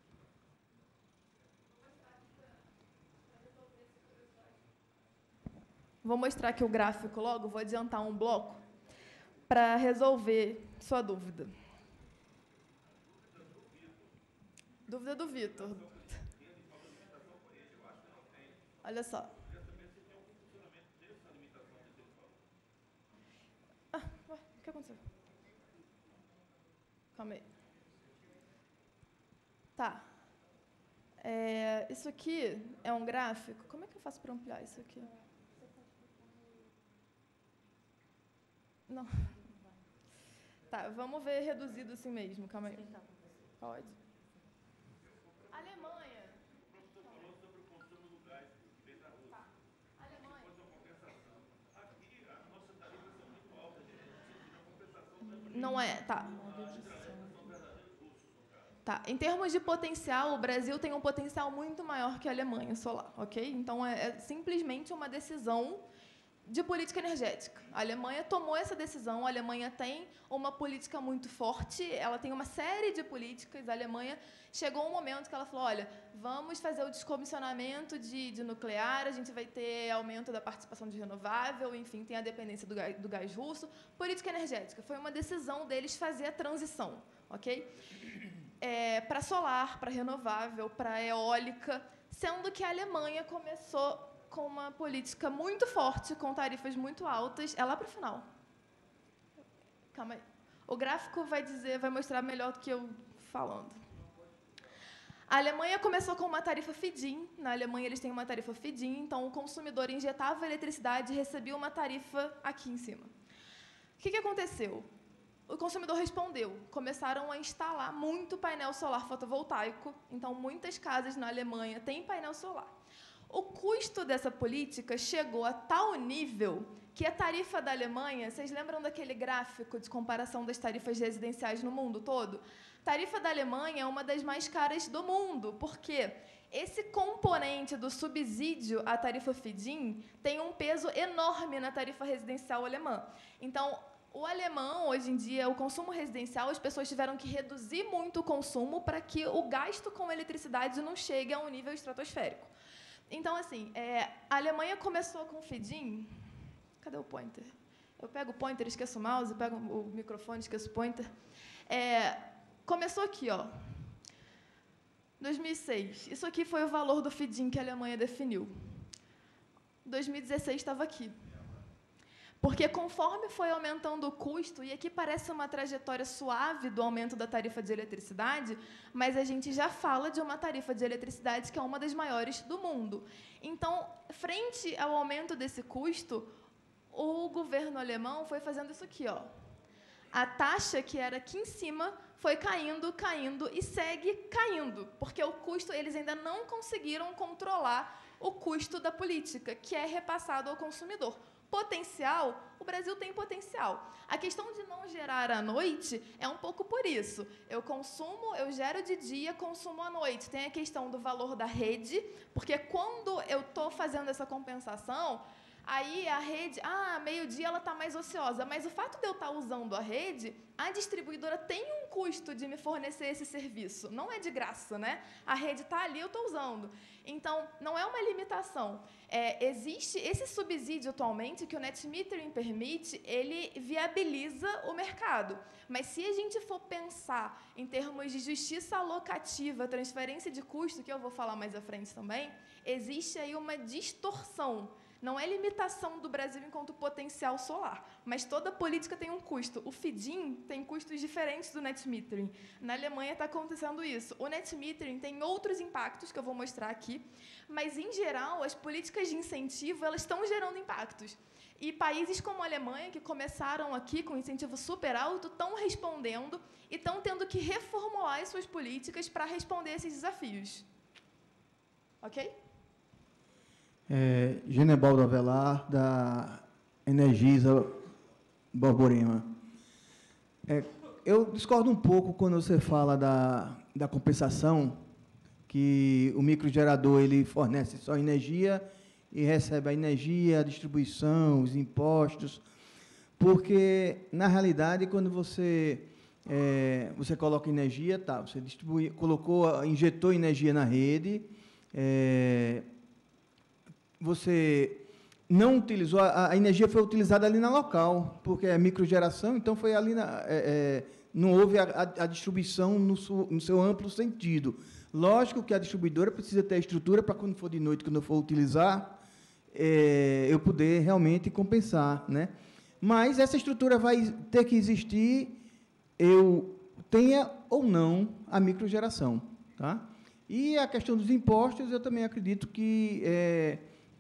Vou mostrar aqui o gráfico logo, vou adiantar um bloco para resolver sua dúvida. Dúvida do Vitor. Olha só. Ah, ué, o que aconteceu? Calma aí. Tá. É, isso aqui é um gráfico. Como é que eu faço para ampliar isso aqui? Não. Tá, vamos ver reduzido assim mesmo. Calma aí. Pode. Alemanha. Tá. Alemanha. Não é, tá. Tá. Em termos de potencial, o Brasil tem um potencial muito maior que a Alemanha solar, ok? Então, é, é simplesmente uma decisão de política energética. A Alemanha tomou essa decisão, a Alemanha tem uma política muito forte, ela tem uma série de políticas, a Alemanha chegou um momento que ela falou, olha, vamos fazer o descomissionamento de, de nuclear, a gente vai ter aumento da participação de renovável, enfim, tem a dependência do gás, do gás russo. Política energética, foi uma decisão deles fazer a transição, ok? É, para solar, para renovável, para eólica, sendo que a Alemanha começou com uma política muito forte, com tarifas muito altas. É lá para o final. Calma aí. O gráfico vai dizer, vai mostrar melhor do que eu falando. A Alemanha começou com uma tarifa feed-in. Na Alemanha, eles têm uma tarifa feed-in, então o consumidor injetava eletricidade e recebia uma tarifa aqui em cima. O que, que aconteceu? O consumidor respondeu. Começaram a instalar muito painel solar fotovoltaico. Então, muitas casas na Alemanha têm painel solar. O custo dessa política chegou a tal nível que a tarifa da Alemanha... Vocês lembram daquele gráfico de comparação das tarifas residenciais no mundo todo? A tarifa da Alemanha é uma das mais caras do mundo, porque esse componente do subsídio à tarifa feed-in tem um peso enorme na tarifa residencial alemã. Então, o alemão, hoje em dia, o consumo residencial, as pessoas tiveram que reduzir muito o consumo para que o gasto com eletricidade não chegue a um nível estratosférico. Então, assim, é, a Alemanha começou com o feed-in. Cadê o pointer? Eu pego o pointer, esqueço o mouse, pego o microfone, esqueço o pointer. É, começou aqui, ó, dois mil e seis. Isso aqui foi o valor do feed-in que a Alemanha definiu. dois mil e dezesseis estava aqui. Porque, conforme foi aumentando o custo, e aqui parece uma trajetória suave do aumento da tarifa de eletricidade, mas a gente já fala de uma tarifa de eletricidade que é uma das maiores do mundo. Então, frente ao aumento desse custo, o governo alemão foi fazendo isso aqui, ó. A taxa que era aqui em cima foi caindo, caindo e segue caindo, porque o custo, eles ainda não conseguiram controlar o custo da política, que é repassado ao consumidor. Potencial, o Brasil tem potencial. A questão de não gerar à noite é um pouco por isso. Eu consumo, eu gero de dia, consumo à noite. Tem a questão do valor da rede, porque quando eu estou fazendo essa compensação, aí a rede, ah, meio-dia ela está mais ociosa, mas o fato de eu estar usando a rede, a distribuidora tem um custo de me fornecer esse serviço. Não é de graça, né? A rede está ali, eu estou usando. Então, não é uma limitação. É, existe esse subsídio atualmente que o net metering permite, ele viabiliza o mercado. Mas se a gente for pensar em termos de justiça alocativa, transferência de custo, que eu vou falar mais à frente também, existe aí uma distorção. Não é limitação do Brasil enquanto potencial solar, mas toda política tem um custo. O feed-in tem custos diferentes do net metering. Na Alemanha está acontecendo isso. O net metering tem outros impactos que eu vou mostrar aqui, mas, em geral, as políticas de incentivo elas estão gerando impactos. E países como a Alemanha, que começaram aqui com incentivo super alto, estão respondendo e estão tendo que reformular as suas políticas para responder a esses desafios. Ok? É, Genebaldo Avelar, da Energisa Borborema. É, eu discordo um pouco quando você fala da, da compensação, que o microgerador ele fornece só energia e recebe a energia, a distribuição, os impostos, porque, na realidade, quando você, é, você coloca energia, tá, você distribui, colocou, injetou energia na rede, é, você não utilizou, a, a energia foi utilizada ali na local, porque é microgeração, então foi ali, na, é, é, não houve a, a, a distribuição no, su, no seu amplo sentido. Lógico que a distribuidora precisa ter a estrutura para, quando for de noite, quando eu for utilizar, é, eu poder realmente compensar, né? Mas essa estrutura vai ter que existir, eu tenha ou não a microgeração, tá? E a questão dos impostos, eu também acredito que é,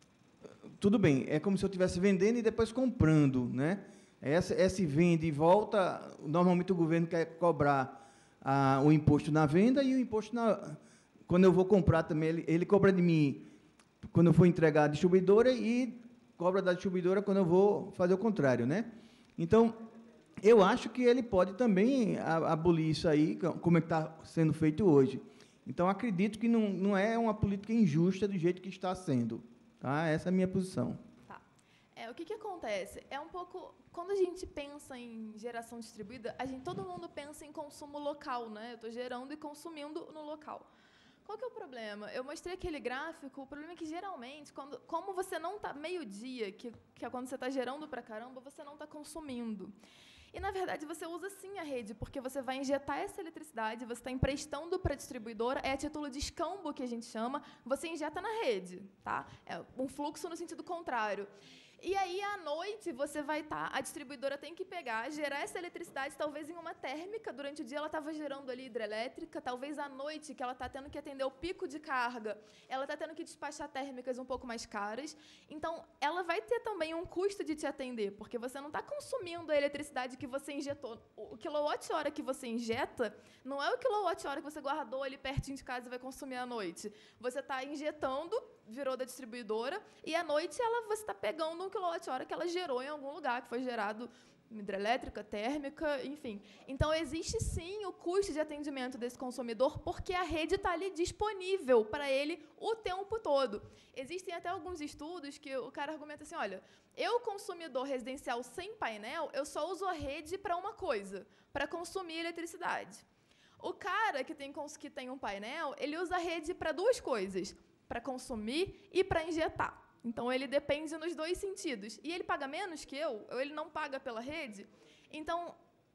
tudo bem, é como se eu estivesse vendendo e depois comprando, né? Essa, esse vende e volta, normalmente o governo quer cobrar a, o imposto na venda e o imposto na, quando eu vou comprar também, ele, ele cobra de mim quando eu for entregar à distribuidora e cobra da distribuidora quando eu vou fazer o contrário, né? Então, eu acho que ele pode também abolir isso aí, como é que está sendo feito hoje. Então, acredito que não, não é uma política injusta do jeito que está sendo. Tá? Essa é a minha posição. Tá. É, o que, que acontece? É um pouco... Quando a gente pensa em geração distribuída, a gente, todo mundo pensa em consumo local, né? Eu estou gerando e consumindo no local. Qual que é o problema? Eu mostrei aquele gráfico, o problema é que, geralmente, quando, como você não está... Meio-dia, que, que é quando você está gerando para caramba, você não está consumindo. E, na verdade, você usa, sim, a rede, porque você vai injetar essa eletricidade, você está emprestando para a distribuidora, é a título de escambo, que a gente chama, você injeta na rede. Tá? É um fluxo no sentido contrário. E aí, à noite, você vai estar... Tá, a distribuidora tem que pegar, gerar essa eletricidade, talvez em uma térmica. Durante o dia, ela estava gerando ali hidrelétrica. Talvez à noite, que ela está tendo que atender o pico de carga, ela está tendo que despachar térmicas um pouco mais caras. Então, ela vai ter também um custo de te atender, porque você não está consumindo a eletricidade que você injetou. O quilowatt-hora que você injeta não é o quilowatt-hora que você guardou ali pertinho de casa e vai consumir à noite. Você está injetando, virou da distribuidora, e à noite ela, você está pegando um quilowatt-hora que ela gerou em algum lugar, que foi gerado hidrelétrica, térmica, enfim. Então, existe, sim, o custo de atendimento desse consumidor, porque a rede está ali disponível para ele o tempo todo. Existem até alguns estudos que o cara argumenta assim, olha, eu, consumidor residencial sem painel, eu só uso a rede para uma coisa, para consumir eletricidade. O cara que tem, que tem um painel, ele usa a rede para duas coisas, para consumir e para injetar. Então, ele depende nos dois sentidos. E ele paga menos que eu, ou ele não paga pela rede. Então,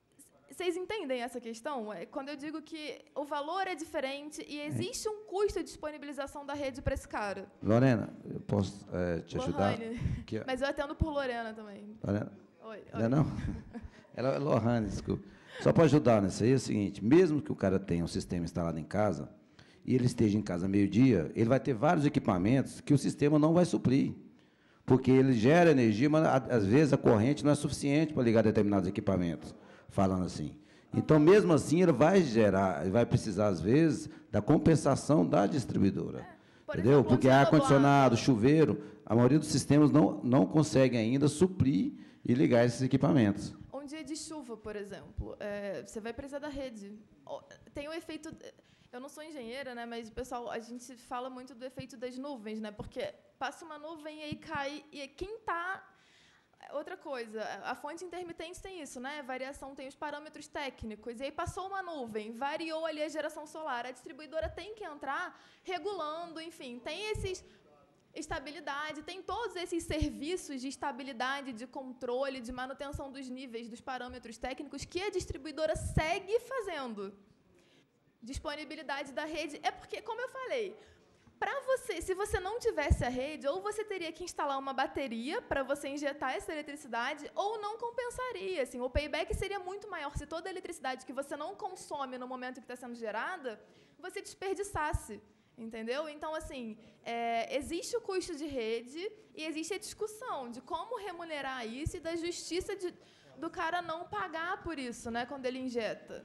vocês entendem essa questão? É quando eu digo que o valor é diferente e existe um custo de disponibilização da rede para esse cara. Lorena, eu posso é, te ajudar? Que... Mas eu atendo por Lorena também. Lorena? Oi. Não é não? Ela é Lohane, desculpa. Só para ajudar nisso aí é o seguinte, mesmo que o cara tenha um sistema instalado em casa, e ele esteja em casa meio-dia, ele vai ter vários equipamentos que o sistema não vai suprir, porque ele gera energia, mas, às vezes, a corrente não é suficiente para ligar determinados equipamentos, falando assim. Então, mesmo assim, ele vai gerar, ele vai precisar, às vezes, da compensação da distribuidora. É, por entendeu? Exemplo, porque ar-condicionado, chuveiro, a maioria dos sistemas não, não consegue ainda suprir e ligar esses equipamentos. Um dia de chuva, por exemplo, é, você vai precisar da rede. Tem o efeito... Eu não sou engenheira, né, mas, pessoal, a gente fala muito do efeito das nuvens, né, porque passa uma nuvem e aí cai... E quem está... Outra coisa, a fonte intermitente tem isso, né? Variação tem os parâmetros técnicos. E aí passou uma nuvem, variou ali a geração solar. A distribuidora tem que entrar regulando, enfim, tem esses estabilidade, tem todos esses serviços de estabilidade, de controle, de manutenção dos níveis, dos parâmetros técnicos que a distribuidora segue fazendo. Disponibilidade da rede é porque, como eu falei, para você, se você não tivesse a rede, ou você teria que instalar uma bateria para você injetar essa eletricidade, ou não compensaria. Assim, o payback seria muito maior se toda a eletricidade que você não consome no momento que está sendo gerada, você desperdiçasse. Entendeu? Então, assim, é, existe o custo de rede e existe a discussão de como remunerar isso e da justiça de, do cara não pagar por isso, né, quando ele injeta.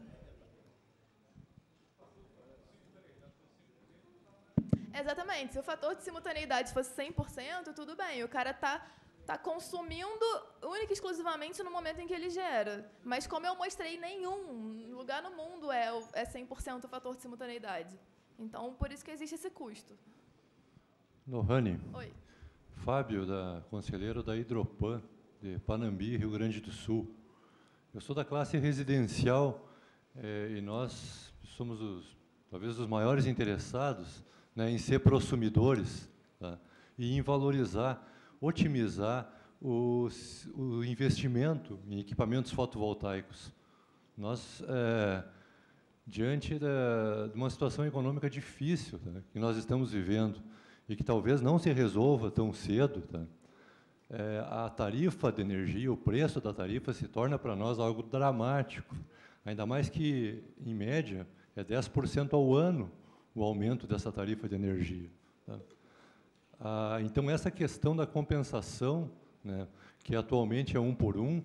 Exatamente. Se o fator de simultaneidade fosse cem por cento, tudo bem. O cara está tá consumindo única e exclusivamente no momento em que ele gera. Mas, como eu mostrei, nenhum lugar no mundo é, é cem por cento o fator de simultaneidade. Então, por isso que existe esse custo. Lohane. Oi. Fábio, da, conselheiro da Hidropan, de Panambi, Rio Grande do Sul. Eu sou da classe residencial eh, e nós somos, os, talvez, os maiores interessados, né, em ser prosumidores, tá, e em valorizar, otimizar os, o investimento em equipamentos fotovoltaicos. Nós... Eh, diante da, de uma situação econômica difícil, tá, que nós estamos vivendo e que talvez não se resolva tão cedo, tá, é, a tarifa de energia, o preço da tarifa se torna para nós algo dramático, ainda mais que, em média, é dez por cento ao ano o aumento dessa tarifa de energia. Tá. Ah, então, essa questão da compensação, né, que atualmente é um por um,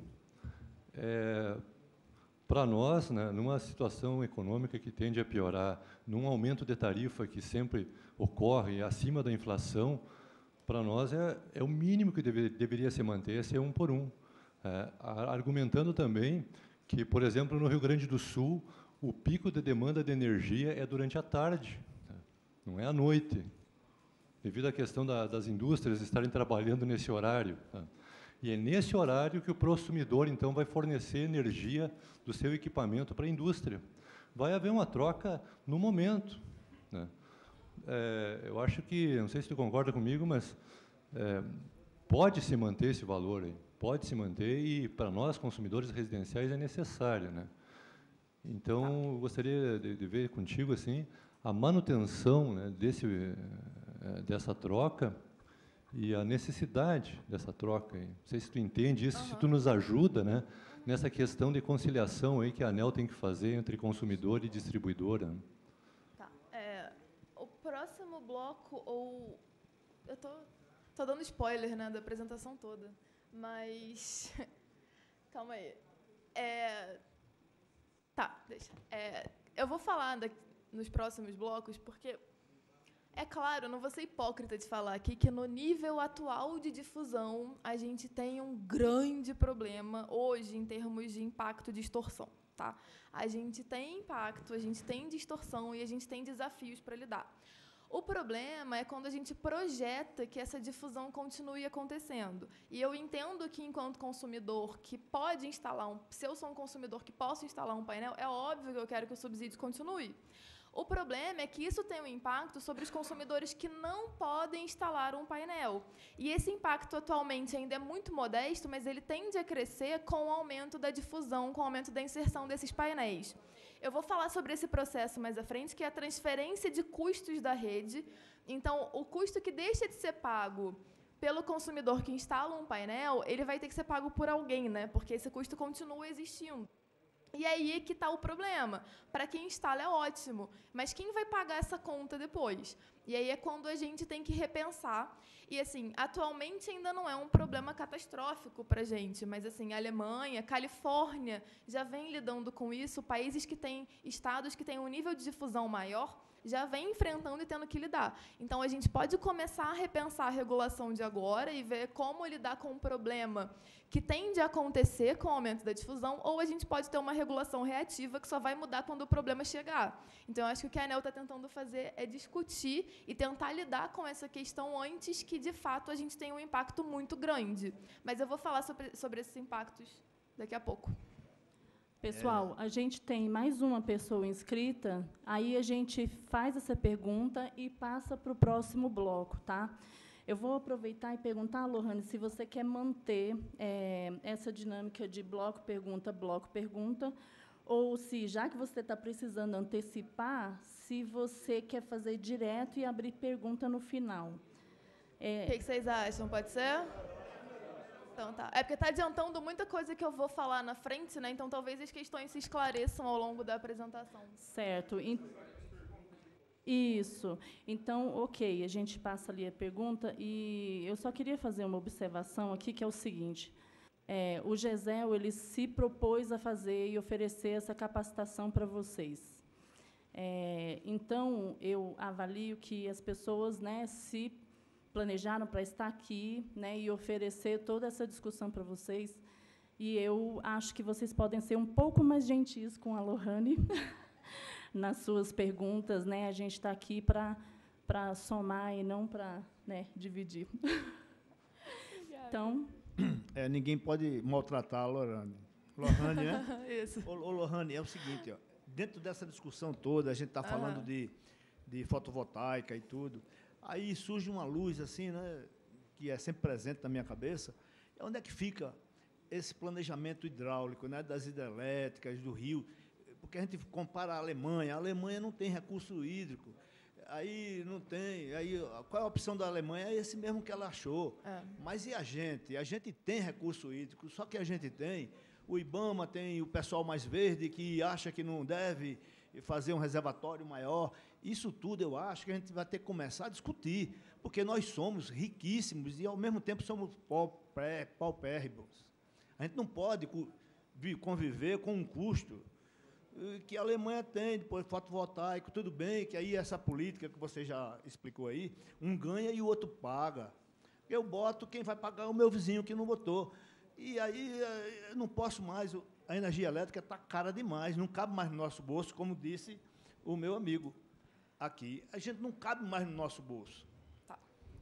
é, para nós, né, numa situação econômica que tende a piorar, num aumento de tarifa que sempre ocorre acima da inflação, para nós é, é o mínimo que deve, deveria se manter, ser um por um. É, argumentando também que, por exemplo, no Rio Grande do Sul, o pico de demanda de energia é durante a tarde, né, não é à noite, devido à questão da, das indústrias estarem trabalhando nesse horário. Tá. E é nesse horário que o prosumidor, então, vai fornecer energia do seu equipamento para a indústria. Vai haver uma troca no momento, né? É, eu acho que, não sei se tu concorda comigo, mas é, pode-se manter esse valor aí, pode-se manter e, para nós, consumidores residenciais, é necessário, né? Então, eu gostaria de, de ver contigo, assim, a manutenção, né, desse, dessa troca, e a necessidade dessa troca. Não sei se tu entende isso, uhum. Se tu nos ajuda, né, nessa questão de conciliação aí que a ANEEL tem que fazer entre consumidor e distribuidora. Tá. É, o próximo bloco, ou... Eu tô, tô dando spoiler, né, da apresentação toda, mas... Calma aí. É, tá, deixa. É, eu vou falar daqui, nos próximos blocos, porque... É claro, não vou ser hipócrita de falar aqui que, no nível atual de difusão, a gente tem um grande problema hoje em termos de impacto de distorção. Tá? A gente tem impacto, a gente tem distorção e a gente tem desafios para lidar. O problema é quando a gente projeta que essa difusão continue acontecendo. E eu entendo que, enquanto consumidor que pode instalar um... Se eu sou um consumidor que posso instalar um painel, é óbvio que eu quero que o subsídio continue. O problema é que isso tem um impacto sobre os consumidores que não podem instalar um painel. E esse impacto atualmente ainda é muito modesto, mas ele tende a crescer com o aumento da difusão, com o aumento da inserção desses painéis. Eu vou falar sobre esse processo mais à frente, que é a transferência de custos da rede. Então, o custo que deixa de ser pago pelo consumidor que instala um painel, ele vai ter que ser pago por alguém, né? Porque esse custo continua existindo. E aí é que está o problema. Para quem instala é ótimo, mas quem vai pagar essa conta depois? E aí é quando a gente tem que repensar. E, assim, atualmente ainda não é um problema catastrófico para a gente, mas, assim, a Alemanha, Califórnia já vem lidando com isso, países que têm, estados que têm um nível de difusão maior, já vem enfrentando e tendo que lidar. Então, a gente pode começar a repensar a regulação de agora e ver como lidar com um problema que tende a acontecer com o aumento da difusão, ou a gente pode ter uma regulação reativa que só vai mudar quando o problema chegar. Então, eu acho que o que a ANEEL está tentando fazer é discutir e tentar lidar com essa questão antes que, de fato, a gente tenha um impacto muito grande. Mas eu vou falar sobre, sobre esses impactos daqui a pouco. Pessoal, a gente tem mais uma pessoa inscrita, aí a gente faz essa pergunta e passa para o próximo bloco, tá? Eu vou aproveitar e perguntar, Lohane, se você quer manter é, essa dinâmica de bloco, pergunta, bloco, pergunta, ou se, já que você está precisando antecipar, se você quer fazer direto e abrir pergunta no final. É... O que, que vocês acham? Pode ser? Então, tá. É porque está adiantando muita coisa que eu vou falar na frente, né? Então, talvez as questões se esclareçam ao longo da apresentação. Certo. Isso. Então, ok, a gente passa ali a pergunta e eu só queria fazer uma observação aqui, que é o seguinte. É, o GESEL ele se propôs a fazer e oferecer essa capacitação para vocês. É, então, eu avalio que as pessoas, né, se planejaram para estar aqui, né, e oferecer toda essa discussão para vocês. E eu acho que vocês podem ser um pouco mais gentis com a Lohane nas suas perguntas, né? A gente está aqui para para somar e não para, né, dividir. Então, é, ninguém pode maltratar a Lohane. Lohane, né? Isso. Ô, ô, Lohane, é o seguinte, ó, dentro dessa discussão toda, a gente está falando Aham. de, de fotovoltaica e tudo. Aí surge uma luz assim, né, que é sempre presente na minha cabeça. Onde é que fica esse planejamento hidráulico, né, das hidrelétricas, do rio? Porque a gente compara a Alemanha. A Alemanha não tem recurso hídrico. Aí não tem. Aí, qual é a opção da Alemanha? É esse mesmo que ela achou. É. Mas e a gente? A gente tem recurso hídrico, só que a gente tem. O IBAMA tem o pessoal mais verde que acha que não deve fazer um reservatório maior. Isso tudo, eu acho que a gente vai ter que começar a discutir, porque nós somos riquíssimos e, ao mesmo tempo, somos paupérrimos. A gente não pode conviver com um custo que a Alemanha tem, depois fotovoltaico, tudo bem, que aí essa política que você já explicou aí, um ganha e o outro paga. Eu boto, quem vai pagar é o meu vizinho que não botou. E aí eu não posso mais, a energia elétrica está cara demais, não cabe mais no nosso bolso, como disse o meu amigo aqui. A gente não cabe mais no nosso bolso. Tá.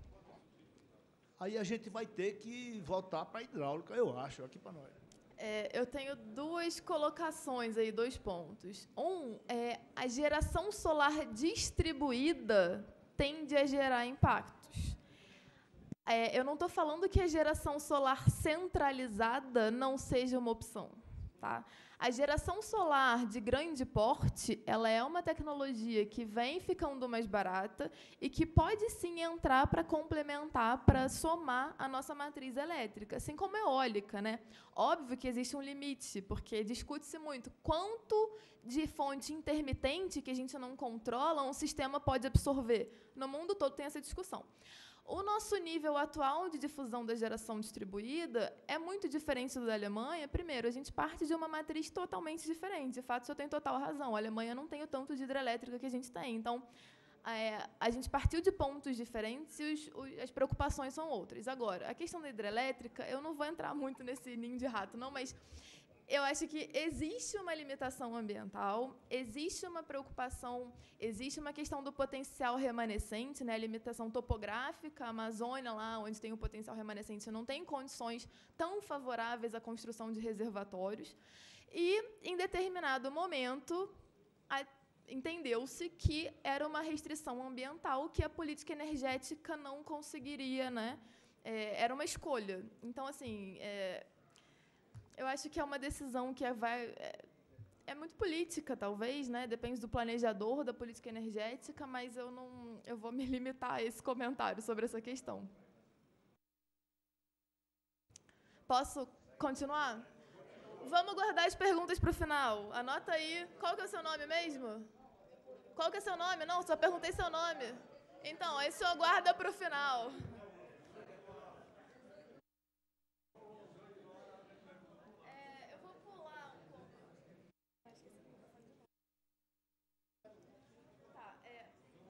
Aí a gente vai ter que voltar para a hidráulica, eu acho, aqui para nós. É, eu tenho duas colocações aí, dois pontos. Um, é, a geração solar distribuída tende a gerar impactos. É, eu não estou falando que a geração solar centralizada não seja uma opção. Tá? A geração solar de grande porte, ela é uma tecnologia que vem ficando mais barata e que pode, sim, entrar para complementar, para somar a nossa matriz elétrica, assim como a eólica, né? Óbvio que existe um limite, porque discute-se muito quanto de fonte intermitente que a gente não controla um sistema pode absorver. No mundo todo tem essa discussão. O nosso nível atual de difusão da geração distribuída é muito diferente do da Alemanha. Primeiro, a gente parte de uma matriz totalmente diferente. De fato, o senhor tem total razão. A Alemanha não tem o tanto de hidrelétrica que a gente tem. Então, é, a gente partiu de pontos diferentes e os, os, as preocupações são outras. Agora, a questão da hidrelétrica, eu não vou entrar muito nesse ninho de rato, não, mas eu acho que existe uma limitação ambiental, existe uma preocupação, existe uma questão do potencial remanescente, né? A limitação topográfica, a Amazônia, lá onde tem o potencial remanescente, não tem condições tão favoráveis à construção de reservatórios. E, em determinado momento, entendeu-se que era uma restrição ambiental que a política energética não conseguiria, né? É, era uma escolha. Então, assim, é, eu acho que é uma decisão que é, vai, é, é muito política, talvez, né? Depende do planejador da política energética, mas eu não, eu vou me limitar a esse comentário sobre essa questão. Posso continuar? Vamos guardar as perguntas para o final. Anota aí. Qual que é o seu nome mesmo? Qual que é o seu nome? Não, só perguntei seu nome. Então, aí o senhor guarda para o final. É, eu vou pular um pouco. Tá, é...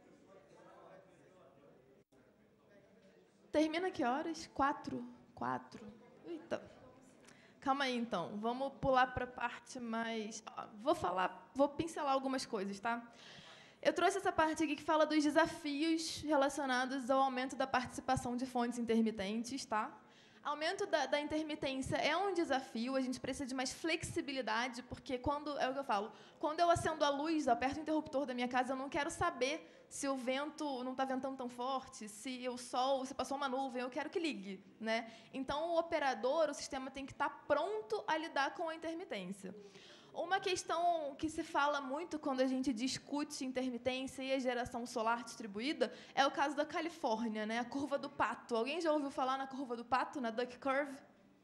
Termina que horas? Quatro? Quatro. Eita. Calma aí, então. Vamos pular para a parte mais... Ó, vou falar, vou pincelar algumas coisas, tá? Eu trouxe essa parte aqui que fala dos desafios relacionados ao aumento da participação de fontes intermitentes, tá? Aumento da, da intermitência é um desafio, a gente precisa de mais flexibilidade, porque quando, é o que eu falo, quando eu acendo a luz, aperto o interruptor da minha casa, eu não quero saber se o vento não está ventando tão forte, se o sol, se passou uma nuvem, eu quero que ligue, né? Então, o operador, o sistema tem que estar pronto a lidar com a intermitência. Uma questão que se fala muito quando a gente discute intermitência e a geração solar distribuída é o caso da Califórnia, né? A curva do pato. Alguém já ouviu falar na curva do pato, na Duck Curve?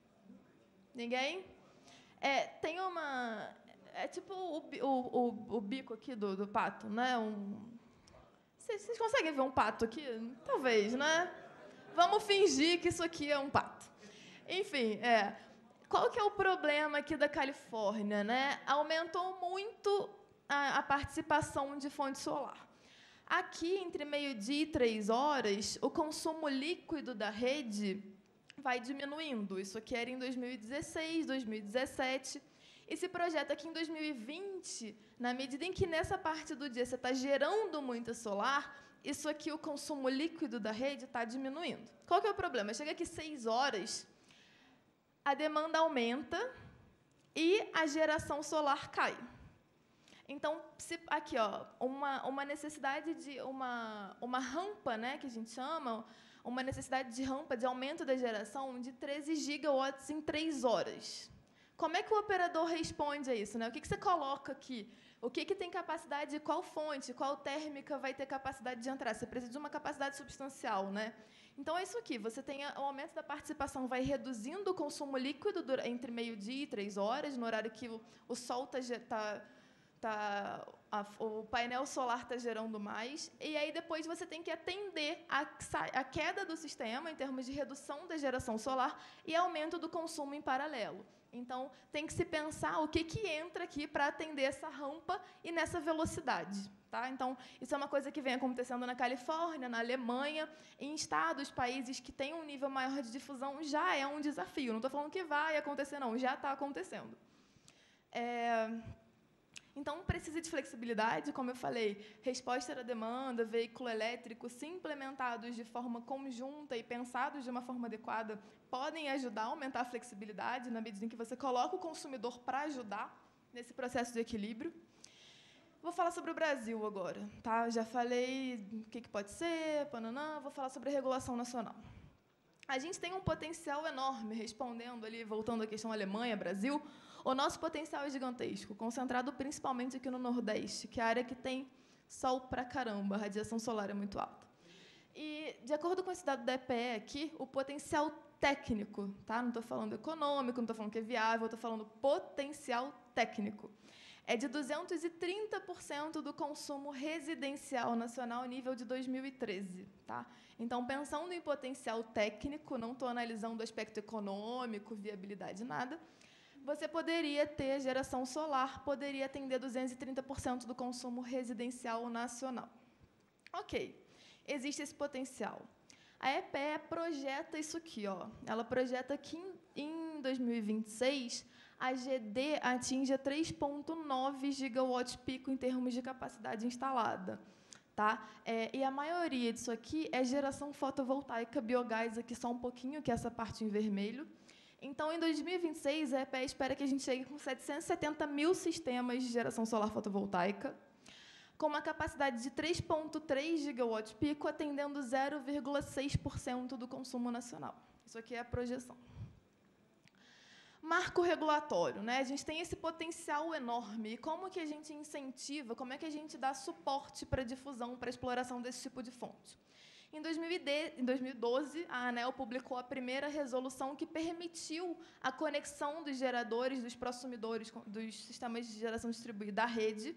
Ninguém? É, tem uma... É tipo o, o, o, o bico aqui do, do pato, né? Um, vocês, vocês conseguem ver um pato aqui? Talvez, né? Vamos fingir que isso aqui é um pato. Enfim, é... Qual que é o problema aqui da Califórnia, né? Aumentou muito a, a participação de fonte solar. Aqui, entre meio-dia e três horas, o consumo líquido da rede vai diminuindo. Isso aqui era em dois mil e dezesseis, dois mil e dezessete. E se projeta que em dois mil e vinte, na medida em que nessa parte do dia você está gerando muita solar, isso aqui, o consumo líquido da rede, está diminuindo. Qual que é o problema? Chega aqui seis horas... a demanda aumenta e a geração solar cai. Então, se, aqui, ó, uma, uma necessidade de uma, uma rampa, né, que a gente chama, uma necessidade de rampa de aumento da geração de treze gigawatts em três horas. Como é que o operador responde a isso, né? O que, que você coloca aqui? O que, que tem capacidade, qual fonte, qual térmica vai ter capacidade de entrar? Você precisa de uma capacidade substancial, né? Então, é isso aqui. Você tem o aumento da participação, vai reduzindo o consumo líquido entre meio-dia e três horas, no horário que o, o sol está... Tá, tá, a, o painel solar está gerando mais. E aí, depois, você tem que atender a, a queda do sistema, em termos de redução da geração solar, e aumento do consumo em paralelo. Então, tem que se pensar o que, que entra aqui para atender essa rampa e nessa velocidade. Tá? Então, isso é uma coisa que vem acontecendo na Califórnia, na Alemanha, em estados, países que têm um nível maior de difusão, já é um desafio. Não estou falando que vai acontecer, não, já está acontecendo. É... Então, precisa de flexibilidade, como eu falei, resposta à demanda, veículo elétrico, se implementados de forma conjunta e pensados de uma forma adequada, podem ajudar a aumentar a flexibilidade, na medida em que você coloca o consumidor para ajudar nesse processo de equilíbrio. Vou falar sobre o Brasil agora. Tá? Já falei o que, que pode ser, pananã, vou falar sobre a regulação nacional. A gente tem um potencial enorme, respondendo ali, voltando à questão Alemanha, Brasil, o nosso potencial é gigantesco, concentrado principalmente aqui no Nordeste, que é a área que tem sol pra caramba, a radiação solar é muito alta. E, de acordo com esse dado da E P E aqui, o potencial técnico, tá? Não estou falando econômico, não estou falando que é viável, estou falando potencial técnico, é de duzentos e trinta por cento do consumo residencial nacional nível de dois mil e treze. Tá? Então, pensando em potencial técnico, não estou analisando o aspecto econômico, viabilidade, nada, você poderia ter geração solar, poderia atender duzentos e trinta por cento do consumo residencial nacional. Ok, existe esse potencial. A E P E projeta isso aqui. Ó. Ela projeta que, em, em dois mil e vinte e seis, a G D atinja três vírgula nove gigawatts pico em termos de capacidade instalada. Tá? É, e a maioria disso aqui é geração fotovoltaica, biogás aqui só um pouquinho, que é essa parte em vermelho. Então, em dois mil e vinte e seis, a E P E espera que a gente chegue com setecentos e setenta mil sistemas de geração solar fotovoltaica, com uma capacidade de três vírgula três gigawatts pico, atendendo zero vírgula seis por cento do consumo nacional. Isso aqui é a projeção. Marco regulatório, né? A gente tem esse potencial enorme. E como que a gente incentiva, como é que a gente dá suporte para a difusão, para a exploração desse tipo de fonte? Em dois mil e doze, a ANEEL publicou a primeira resolução que permitiu a conexão dos geradores, dos prosumidores, dos sistemas de geração distribuída à rede.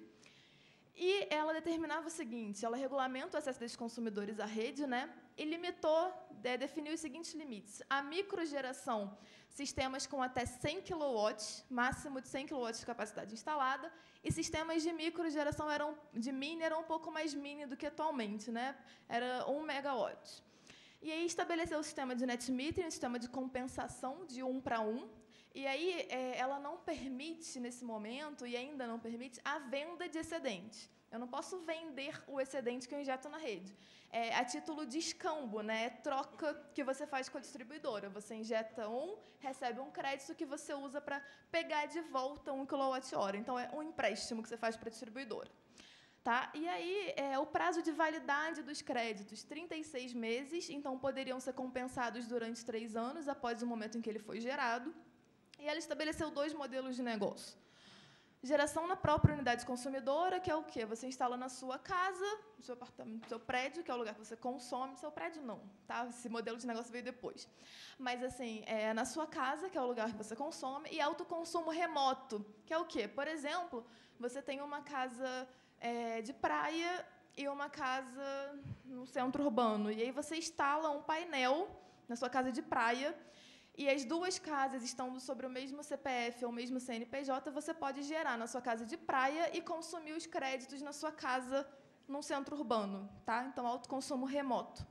E ela determinava o seguinte, ela regulamenta o acesso dos consumidores à rede, né, e limitou, é, definiu os seguintes limites. A microgeração, sistemas com até cem quilowatts, máximo de cem quilowatts de capacidade instalada, e sistemas de microgeração eram, de mini eram um pouco mais mini do que atualmente, né, era um megawatt. E aí estabeleceu o sistema de net metering, o sistema de compensação de um para um, e aí é, ela não permite, nesse momento, e ainda não permite, a venda de excedente. Eu não posso vender o excedente que eu injeto na rede. É a título de escambo, né? É troca que você faz com a distribuidora. Você injeta um, recebe um crédito que você usa para pegar de volta um quilowatt-hora. Então, é um empréstimo que você faz para a distribuidora. Tá? E aí, é, o prazo de validade dos créditos, trinta e seis meses, então poderiam ser compensados durante três anos, após o momento em que ele foi gerado. E ela estabeleceu dois modelos de negócio. Geração na própria unidade consumidora, que é o quê? Você instala na sua casa, no seu apartamento, no seu prédio, que é o lugar que você consome. Seu prédio, não. Tá? Esse modelo de negócio veio depois. Mas, assim, é na sua casa, que é o lugar que você consome, e autoconsumo remoto, que é o quê? Por exemplo, você tem uma casa é, de praia e uma casa no centro urbano. E aí você instala um painel na sua casa de praia, e as duas casas estão sobre o mesmo C P F ou o mesmo C N P J, você pode gerar na sua casa de praia e consumir os créditos na sua casa num centro urbano. Tá? Então, autoconsumo remoto.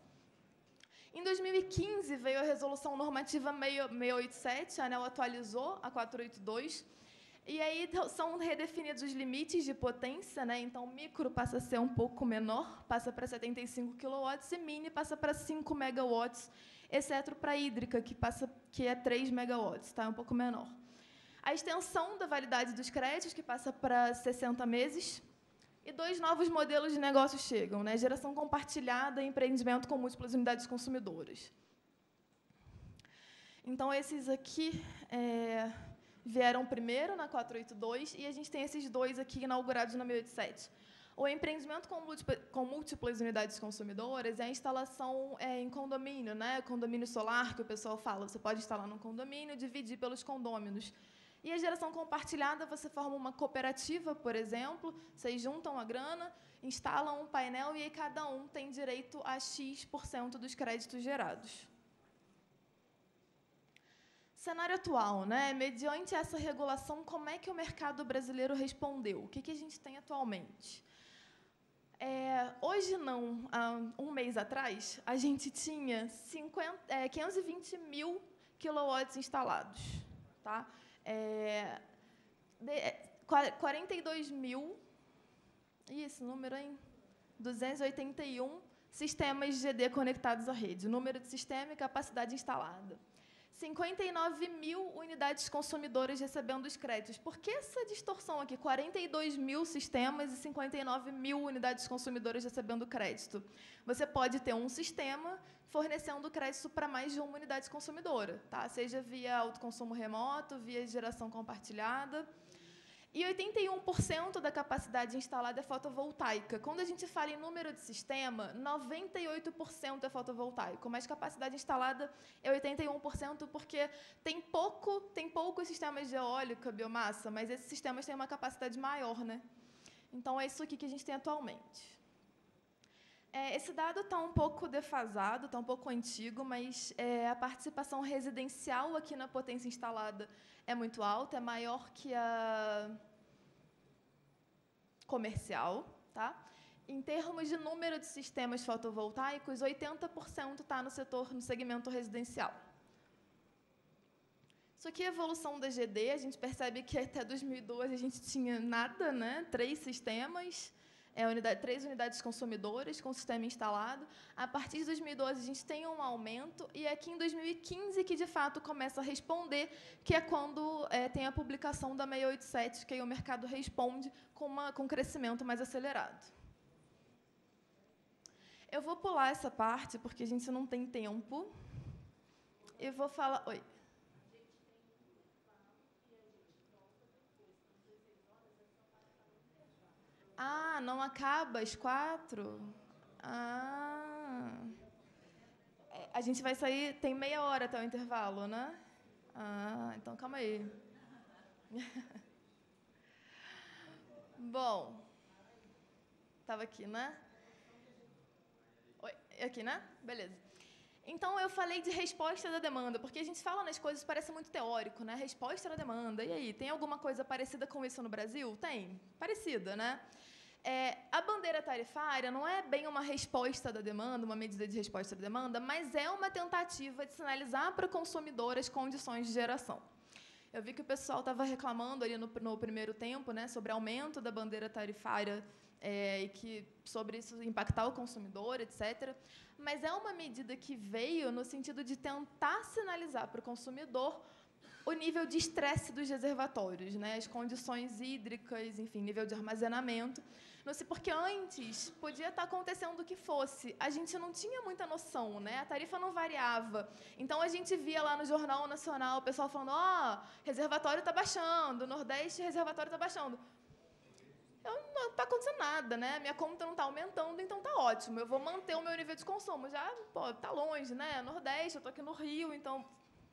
Em dois mil e quinze, veio a Resolução Normativa seiscentos e oitenta e sete, a ANEEL atualizou a quatrocentos e oitenta e dois, e aí são redefinidos os limites de potência, né? Então, micro passa a ser um pouco menor, passa para setenta e cinco quilowatts, e mini passa para cinco megawatts, exceto para a hídrica, que, passa, que é três megawatts, tá? É um pouco menor. A extensão da validade dos créditos, que passa para sessenta meses, e dois novos modelos de negócio chegam, né? Geração compartilhada e empreendimento com múltiplas unidades consumidoras. Então, esses aqui é, vieram primeiro na quatrocentos e oitenta e dois, e a gente tem esses dois aqui inaugurados na seiscentos e oitenta e sete. O empreendimento com, múltipla, com múltiplas unidades consumidoras é a instalação é, em condomínio, né? Condomínio solar, que o pessoal fala. Você pode instalar num condomínio e dividir pelos condôminos. E a geração compartilhada, você forma uma cooperativa, por exemplo, vocês juntam a grana, instalam um painel e aí cada um tem direito a X por cento dos créditos gerados. Cenário atual, né? Mediante essa regulação, como é que o mercado brasileiro respondeu? O que, que a gente tem atualmente? É, hoje não, há um mês atrás, a gente tinha cinquenta, é, quinhentos e vinte mil quilowatts instalados. Tá? É, de, quarenta e dois mil, e esse número, hein? duzentos e oitenta e um sistemas G D conectados à rede, número de sistema e capacidade instalada. cinquenta e nove mil unidades consumidoras recebendo os créditos. Por que essa distorção aqui? quarenta e dois mil sistemas e cinquenta e nove mil unidades consumidoras recebendo crédito. Você pode ter um sistema fornecendo crédito para mais de uma unidade consumidora, tá? Seja via autoconsumo remoto, via geração compartilhada. E oitenta e um por cento da capacidade instalada é fotovoltaica. Quando a gente fala em número de sistema, noventa e oito por cento é fotovoltaico, mas capacidade instalada é oitenta e um por cento, porque tem, pouco, tem poucos sistemas de eólica, biomassa, mas esses sistemas têm uma capacidade maior, né? Então, é isso aqui que a gente tem atualmente. É, esse dado está um pouco defasado, está um pouco antigo, mas é, a participação residencial aqui na potência instalada é muito alta, é maior que a comercial. Tá? Em termos de número de sistemas fotovoltaicos, oitenta por cento está no setor, no segmento residencial. Isso aqui é a evolução da G D. A gente percebe que até dois mil e doze a gente tinha nada, né? Três sistemas. É, unidade, três unidades consumidoras com sistema instalado. A partir de dois mil e doze, a gente tem um aumento, e é aqui em dois mil e quinze que, de fato, começa a responder, que é quando é, tem a publicação da seiscentos e oitenta e sete, que aí o mercado responde com, uma, com um crescimento mais acelerado. Eu vou pular essa parte, porque a gente não tem tempo. Eu vou falar... Oi. Ah, não acaba às quatro? Ah, A gente vai sair, tem meia hora até o intervalo, né? Ah, então calma aí. Bom, estava aqui, né? Oi, aqui, né? Beleza. Então, eu falei de resposta da demanda, porque a gente fala nas coisas, parece muito teórico, né? Resposta da demanda. E aí, tem alguma coisa parecida com isso no Brasil? Tem. Parecida, né? É, a bandeira tarifária não é bem uma resposta da demanda, uma medida de resposta da demanda, mas é uma tentativa de sinalizar para o consumidor as condições de geração. Eu vi que o pessoal estava reclamando ali no, no primeiro tempo, né, sobre aumento da bandeira tarifária é, e que sobre isso impactar o consumidor, etcétera. Mas é uma medida que veio no sentido de tentar sinalizar para o consumidor o nível de estresse dos reservatórios, né, as condições hídricas, enfim, nível de armazenamento. Não sei, porque antes podia estar acontecendo o que fosse. A gente não tinha muita noção, né? A tarifa não variava. Então, a gente via lá no Jornal Nacional o pessoal falando, ó, oh, reservatório está baixando, Nordeste, reservatório está baixando. Eu, não está acontecendo nada, né? Minha conta não está aumentando, então está ótimo. Eu vou manter o meu nível de consumo. Já, pô, está longe, né? Nordeste, eu estou aqui no Rio, então...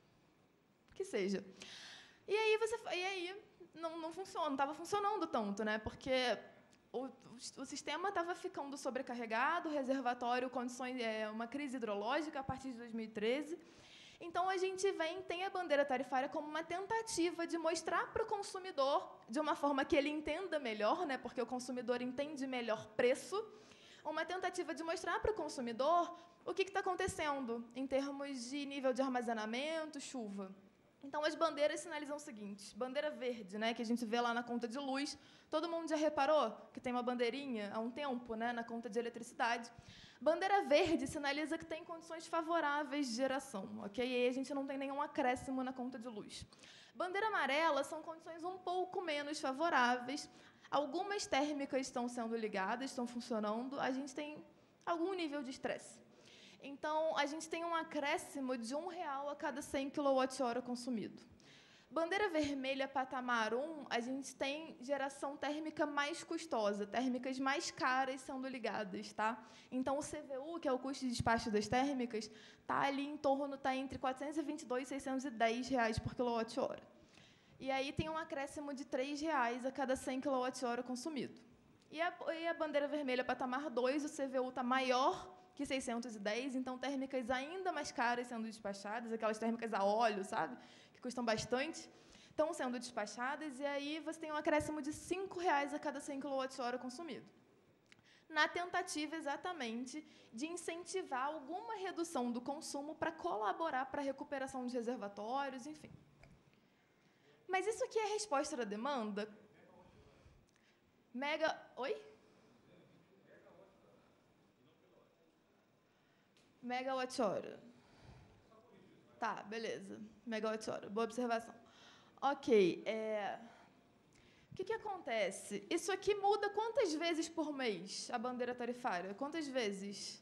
que seja. E aí, você, e aí não, não funciona, não estava funcionando tanto, né? Porque... O, o sistema estava ficando sobrecarregado, reservatório, condições, é, uma crise hidrológica a partir de dois mil e treze. Então, a gente vem, tem a bandeira tarifária como uma tentativa de mostrar para o consumidor, de uma forma que ele entenda melhor, né, porque o consumidor entende melhor preço, uma tentativa de mostrar para o consumidor o que está acontecendo em termos de nível de armazenamento, chuva. Então, as bandeiras sinalizam o seguinte, bandeira verde, né, que a gente vê lá na conta de luz, todo mundo já reparou que tem uma bandeirinha há um tempo, né, na conta de eletricidade. Bandeira verde sinaliza que tem condições favoráveis de geração, ok? E aí a gente não tem nenhum acréscimo na conta de luz. Bandeira amarela são condições um pouco menos favoráveis. Algumas térmicas estão sendo ligadas, estão funcionando, a gente tem algum nível de estresse. Então, a gente tem um acréscimo de um real a cada cem quilowatt-hora consumido. Bandeira vermelha, patamar um, a gente tem geração térmica mais custosa, térmicas mais caras sendo ligadas, tá? Então, o C V U, que é o custo de despacho das térmicas, está ali em torno, está entre quatrocentos e vinte e dois e seiscentos e dez reais por quilowatt-hora. E aí tem um acréscimo de três reais a cada cem quilowatt-hora consumido. E a, e a bandeira vermelha, patamar dois, o C V U está maior que seiscentos e dez, então térmicas ainda mais caras sendo despachadas, aquelas térmicas a óleo, sabe? Que custam bastante, estão sendo despachadas, e aí você tem um acréscimo de cinco reais a cada cem quilowatt-hora consumido. Na tentativa, exatamente, de incentivar alguma redução do consumo para colaborar para a recuperação de reservatórios, enfim. Mas isso aqui é a resposta da demanda? Mega... Oi? Megawatt-hora. Tá, beleza. Megawatt-hora. Boa observação. Ok. É... O que, que acontece? Isso aqui muda quantas vezes por mês, a bandeira tarifária? Quantas vezes?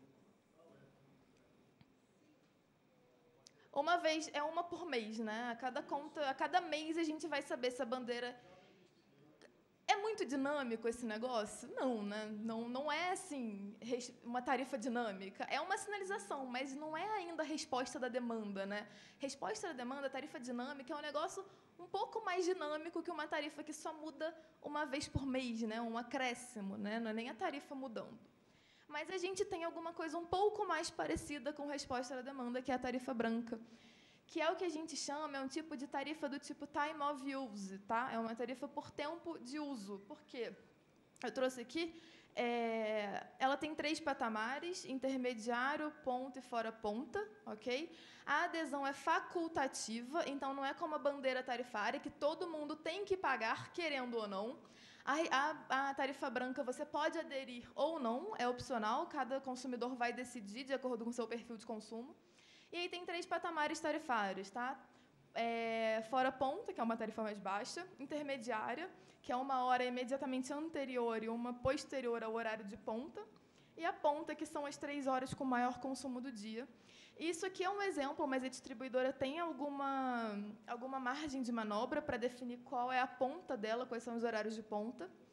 Uma vez, é uma por mês, né? A cada conta, a cada mês a gente vai saber se a bandeira... É muito dinâmico esse negócio? Não, né? Não, não é, assim, uma tarifa dinâmica. É uma sinalização, mas não é ainda a resposta da demanda, né? Resposta da demanda, tarifa dinâmica, é um negócio um pouco mais dinâmico que uma tarifa que só muda uma vez por mês, né? Um acréscimo, né? Não é nem a tarifa mudando. Mas a gente tem alguma coisa um pouco mais parecida com resposta da demanda, que é a tarifa branca, que é o que a gente chama, é um tipo de tarifa do tipo time of use, tá? É uma tarifa por tempo de uso. Por quê? Eu trouxe aqui, é, ela tem três patamares, intermediário, ponta e fora ponta, ok? A adesão é facultativa, então não é como a bandeira tarifária, que todo mundo tem que pagar, querendo ou não. A, a, a tarifa branca você pode aderir ou não, é opcional, cada consumidor vai decidir de acordo com o seu perfil de consumo. E aí tem três patamares tarifários, tá? É, fora ponta, que é uma tarifa mais baixa, intermediária, que é uma hora imediatamente anterior e uma posterior ao horário de ponta, e a ponta, que são as três horas com maior consumo do dia. Isso aqui é um exemplo, mas a distribuidora tem alguma, alguma margem de manobra para definir qual é a ponta dela, quais são os horários de ponta.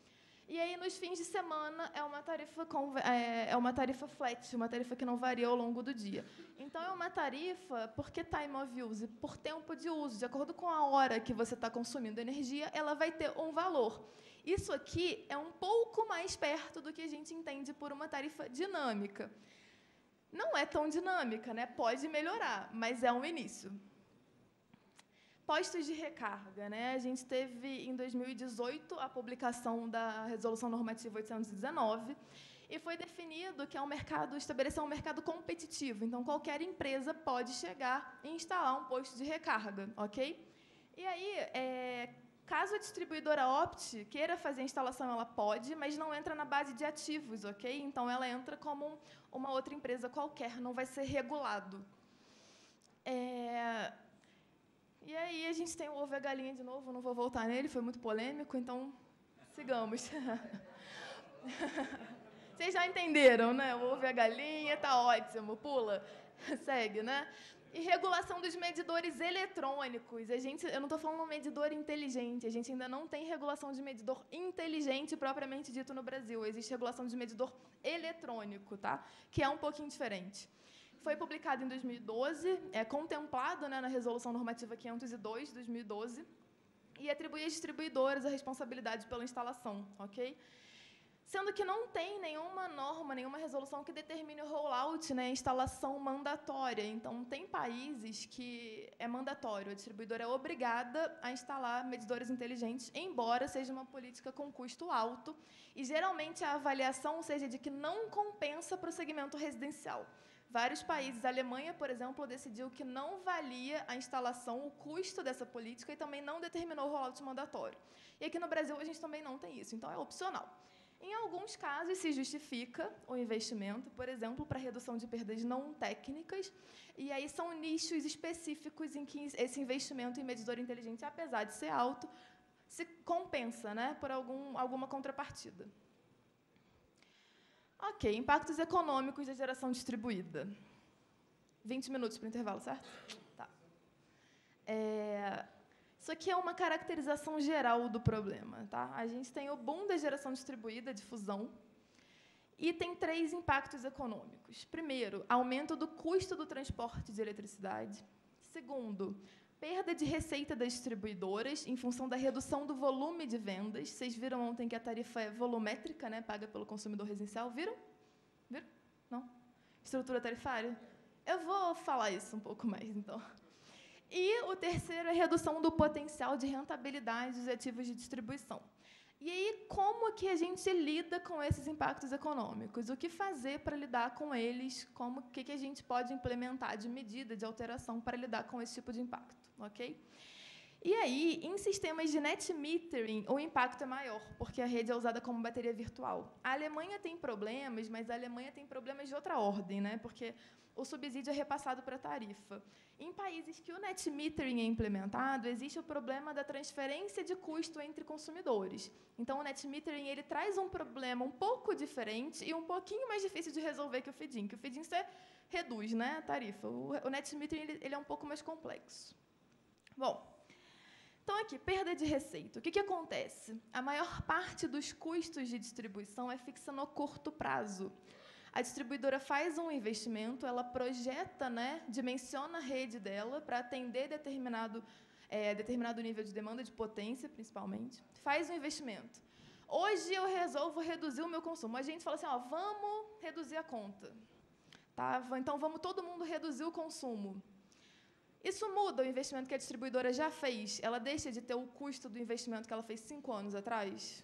E aí, nos fins de semana, é uma tarifa, com, é, é uma tarifa flat, uma tarifa que não varia ao longo do dia. Então, é uma tarifa, por que time of use? Por tempo de uso. De acordo com a hora que você está consumindo energia, ela vai ter um valor. Isso aqui é um pouco mais perto do que a gente entende por uma tarifa dinâmica. Não é tão dinâmica, né? Pode melhorar, mas é um início. Postos de recarga, né? A gente teve, em dois mil e dezoito, a publicação da Resolução Normativa oitocentos e dezenove, e foi definido que é um mercado, estabelecer um mercado competitivo. Então, qualquer empresa pode chegar e instalar um posto de recarga, ok? E aí, é, caso a distribuidora opte, queira fazer a instalação, ela pode, mas não entra na base de ativos, ok? Então, ela entra como um, uma outra empresa qualquer, não vai ser regulado. É... E aí, a gente tem o ovo e a galinha de novo, não vou voltar nele, foi muito polêmico, então, sigamos. Vocês já entenderam, né? O ovo e a galinha, tá ótimo, pula, segue, né? E regulação dos medidores eletrônicos. A gente, eu não estou falando de um medidor inteligente, a gente ainda não tem regulação de medidor inteligente propriamente dito no Brasil. Existe regulação de medidor eletrônico, tá? Que é um pouquinho diferente. Foi publicado em dois mil e doze, é contemplado, né, na Resolução Normativa quinhentos e dois, de dois mil e doze, e atribui às distribuidoras a responsabilidade pela instalação, ok? Sendo que não tem nenhuma norma, nenhuma resolução que determine o rollout, né, a instalação mandatória. Então, tem países que é mandatório, a distribuidora é obrigada a instalar medidores inteligentes, embora seja uma política com custo alto, e geralmente a avaliação seja de que não compensa para o segmento residencial. Vários países, a Alemanha, por exemplo, decidiu que não valia a instalação, o custo dessa política, e também não determinou o rollout mandatório. E aqui no Brasil a gente também não tem isso, então é opcional. Em alguns casos se justifica o investimento, por exemplo, para redução de perdas não técnicas, e aí são nichos específicos em que esse investimento em medidor inteligente, apesar de ser alto, se compensa, né, por algum, alguma contrapartida. Ok, impactos econômicos da geração distribuída. vinte minutos para o intervalo, certo? Tá. É, isso aqui é uma caracterização geral do problema. Tá? A gente tem o boom da geração distribuída, de fusão, e tem três impactos econômicos. Primeiro, aumento do custo do transporte de eletricidade. Segundo, perda de receita das distribuidoras em função da redução do volume de vendas. Vocês viram ontem que a tarifa é volumétrica, né, paga pelo consumidor residencial? Viram? Viram? Não? Estrutura tarifária? Eu vou falar isso um pouco mais, então. E o terceiro é a redução do potencial de rentabilidade dos ativos de distribuição. E aí, como que a gente lida com esses impactos econômicos? O que fazer para lidar com eles? Como que, que a gente pode implementar de medida, de alteração para lidar com esse tipo de impacto? Ok? E aí, em sistemas de net metering, o impacto é maior, porque a rede é usada como bateria virtual. A Alemanha tem problemas, mas a Alemanha tem problemas de outra ordem, né? Porque o subsídio é repassado para a tarifa. Em países que o net metering é implementado, existe o problema da transferência de custo entre consumidores. Então, o net metering ele traz um problema um pouco diferente e um pouquinho mais difícil de resolver que o feed-in, que o feed-in você reduz, né, a tarifa. O, o net metering ele, ele é um pouco mais complexo. Bom, então, aqui, perda de receita. O que, que acontece? A maior parte dos custos de distribuição é fixa no curto prazo. A distribuidora faz um investimento, ela projeta, né, dimensiona a rede dela para atender determinado, é, determinado nível de demanda, de potência, principalmente. Faz um investimento. Hoje eu resolvo reduzir o meu consumo. A gente fala assim, ó, vamos reduzir a conta. Tá? Então, vamos todo mundo reduzir o consumo. Isso muda o investimento que a distribuidora já fez? Ela deixa de ter o custo do investimento que ela fez cinco anos atrás?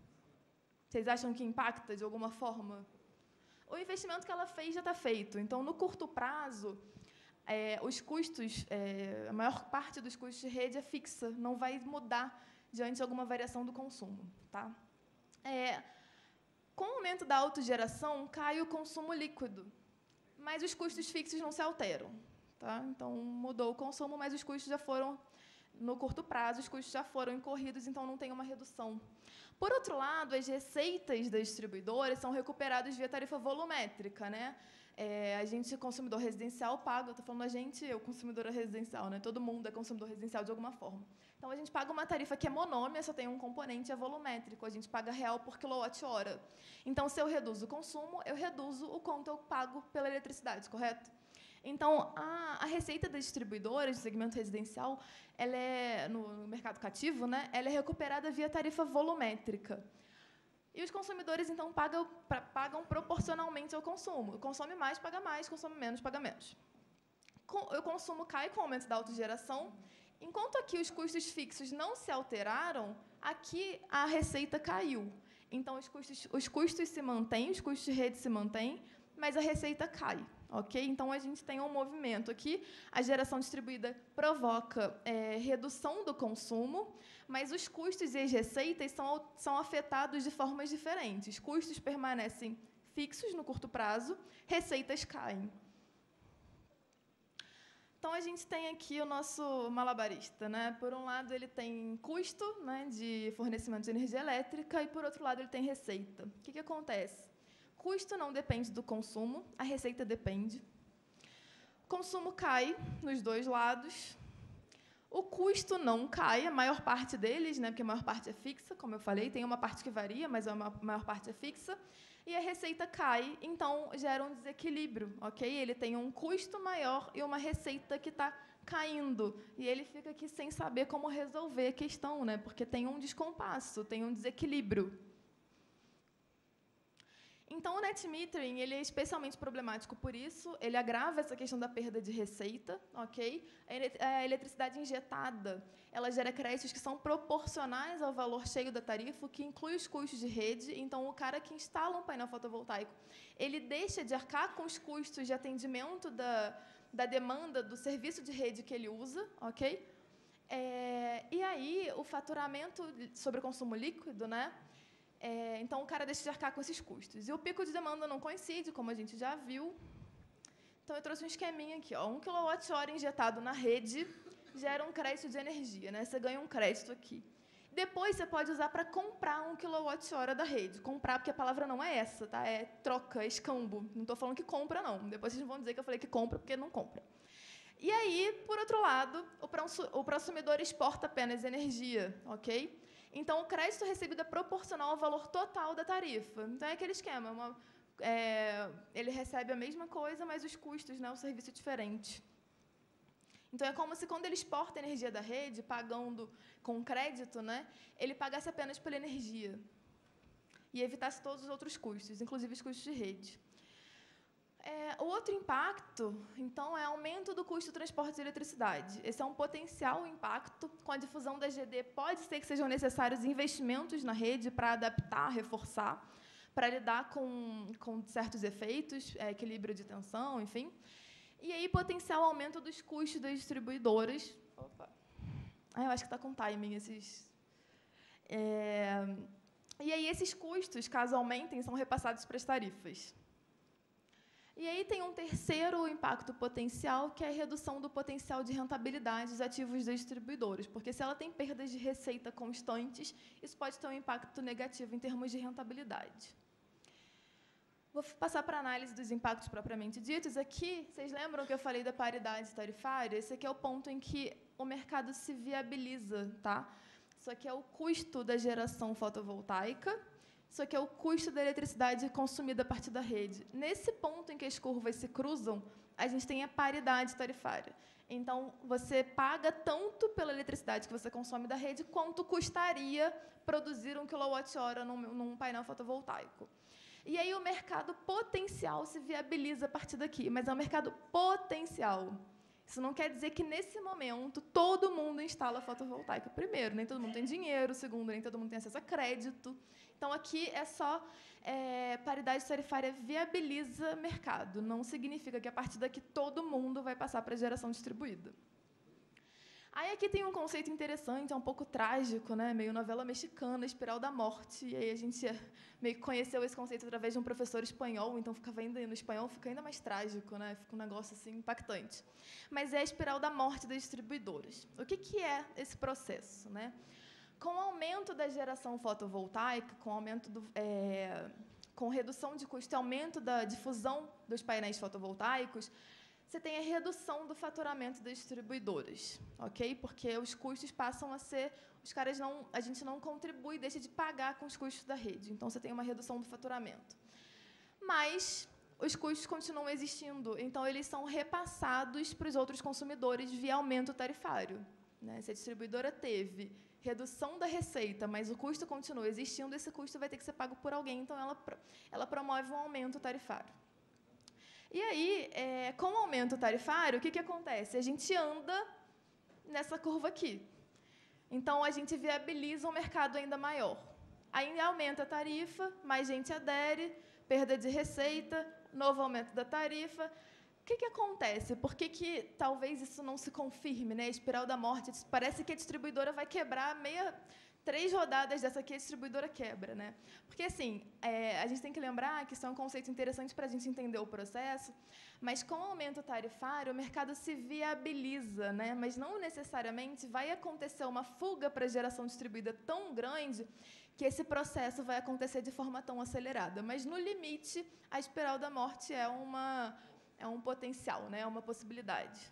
Vocês acham que impacta de alguma forma? O investimento que ela fez já está feito. Então, no curto prazo, é, os custos, é, a maior parte dos custos de rede é fixa, não vai mudar diante de alguma variação do consumo. Tá? É, com o aumento da autogeração, cai o consumo líquido, mas os custos fixos não se alteram. Tá? Então, mudou o consumo, mas os custos já foram no curto prazo, os custos já foram incorridos, então não tem uma redução. Por outro lado, as receitas das distribuidoras são recuperadas via tarifa volumétrica, né? É, a gente, consumidor residencial, paga, eu estou falando a gente, eu, consumidora residencial, né? Todo mundo é consumidor residencial de alguma forma. Então, a gente paga uma tarifa que é monômia, só tem um componente, é volumétrico, a gente paga real por quilowatt-hora. Então, se eu reduzo o consumo, eu reduzo o quanto eu pago pela eletricidade, correto? Então, a, a receita das distribuidoras do segmento residencial, ela é, no, no mercado cativo, né, ela é recuperada via tarifa volumétrica. E os consumidores, então, pagam, pra, pagam proporcionalmente ao consumo. Consome mais, paga mais, consome menos, paga menos. Com, o consumo cai com o aumento da autogeração. Enquanto aqui os custos fixos não se alteraram, aqui a receita caiu. Então, os custos, os custos se mantêm, os custos de rede se mantêm, mas a receita cai. Okay? Então, a gente tem um movimento aqui. A geração distribuída provoca é, redução do consumo, mas os custos e as receitas são, são afetados de formas diferentes. Custos permanecem fixos no curto prazo, receitas caem. Então, a gente tem aqui o nosso malabarista, né? Por um lado, ele tem custo, né, de fornecimento de energia elétrica, e, por outro lado, ele tem receita. O que, que acontece? Custo não depende do consumo, a receita depende. O consumo cai nos dois lados. O custo não cai, a maior parte deles, né, porque a maior parte é fixa, como eu falei, tem uma parte que varia, mas a maior parte é fixa. E a receita cai, então gera um desequilíbrio, ok? Ele tem um custo maior e uma receita que está caindo. E ele fica aqui sem saber como resolver a questão, né? Porque tem um descompasso, tem um desequilíbrio. Então, o net metering ele é especialmente problemático por isso. Ele agrava essa questão da perda de receita, ok? A eletricidade injetada, ela gera créditos que são proporcionais ao valor cheio da tarifa, o que inclui os custos de rede. Então, o cara que instala um painel fotovoltaico, ele deixa de arcar com os custos de atendimento da, da demanda do serviço de rede que ele usa, ok? É, e aí, o faturamento sobre o consumo líquido, né? É, então, o cara deixa de arcar com esses custos. E o pico de demanda não coincide, como a gente já viu. Então, eu trouxe um esqueminha aqui. Ó. Um quilowatt-hora injetado na rede gera um crédito de energia. Né? Você ganha um crédito aqui. Depois, você pode usar para comprar um quilowatt-hora da rede. Comprar, porque a palavra não é essa, tá? É troca, é escambo. Não estou falando que compra, não. Depois vocês vão dizer que eu falei que compra, porque não compra. E aí, por outro lado, o consumidor exporta apenas energia, ok? Então, o crédito recebido é proporcional ao valor total da tarifa. Então, é aquele esquema. Uma, é, ele recebe a mesma coisa, mas os custos, né, o serviço é diferente. Então, é como se, quando ele exporta a energia da rede, pagando com crédito, né, ele pagasse apenas pela energia e evitasse todos os outros custos, inclusive os custos de rede. É, o outro impacto, então, é aumento do custo do transporte de eletricidade. Esse é um potencial impacto. Com a difusão da G D, pode ser que sejam necessários investimentos na rede para adaptar, reforçar, para lidar com, com certos efeitos, é, equilíbrio de tensão, enfim. E aí, potencial aumento dos custos das distribuidoras. Opa. Ah, eu acho que está com timing esses... É, e aí, esses custos, caso aumentem, são repassados para as tarifas. E aí tem um terceiro impacto potencial, que é a redução do potencial de rentabilidade dos ativos das distribuidoras, porque se ela tem perdas de receita constantes, isso pode ter um impacto negativo em termos de rentabilidade. Vou passar para a análise dos impactos propriamente ditos. Aqui, vocês lembram que eu falei da paridade tarifária? Esse aqui é o ponto em que o mercado se viabiliza, tá? Isso aqui é o custo da geração fotovoltaica. Isso aqui é o custo da eletricidade consumida a partir da rede. Nesse ponto em que as curvas se cruzam, a gente tem a paridade tarifária. Então, você paga tanto pela eletricidade que você consome da rede, quanto custaria produzir um quilowatt-hora num, num painel fotovoltaico. E aí o mercado potencial se viabiliza a partir daqui, mas é um mercado potencial. Isso não quer dizer que, nesse momento, todo mundo instala fotovoltaica. Primeiro, nem todo mundo tem dinheiro. Segundo, nem todo mundo tem acesso a crédito. Então, aqui é só é, paridade tarifária viabiliza mercado. Não significa que, a partir daqui, todo mundo vai passar para a geração distribuída. Aí aqui tem um conceito interessante, é um pouco trágico, né? Meio novela mexicana, Espiral da Morte. E aí a gente meio que conheceu esse conceito através de um professor espanhol, então ficava ainda no espanhol, fica ainda mais trágico, né? Fica um negócio assim impactante. Mas é a espiral da morte das distribuidoras. O que que é esse processo, né? Com o aumento da geração fotovoltaica, com o aumento do, é, com redução de custo e aumento da difusão dos painéis fotovoltaicos, você tem a redução do faturamento das distribuidoras, ok? Porque os custos passam a ser, os caras não, a gente não contribui, deixa de pagar com os custos da rede. Então você tem uma redução do faturamento. Mas os custos continuam existindo, então eles são repassados para os outros consumidores via aumento tarifário, né? Se a distribuidora teve redução da receita, mas o custo continua existindo, esse custo vai ter que ser pago por alguém, então ela, ela promove um aumento tarifário. E aí, é, com o aumento tarifário, o que, que acontece? A gente anda nessa curva aqui. Então, a gente viabiliza um mercado ainda maior. Aí aumenta a tarifa, mais gente adere, perda de receita, novo aumento da tarifa. O que, que acontece? Por que, que talvez isso não se confirme, né? A espiral da morte. Parece que a distribuidora vai quebrar meia... Três rodadas dessa aqui, a distribuidora quebra, né? Porque, assim, é, a gente tem que lembrar que isso é um conceito interessante para a gente entender o processo, mas, com o aumento tarifário, o mercado se viabiliza, né? Mas, não necessariamente vai acontecer uma fuga para a geração distribuída tão grande que esse processo vai acontecer de forma tão acelerada. Mas, no limite, a espiral da morte é, uma, é um potencial, né? É uma possibilidade.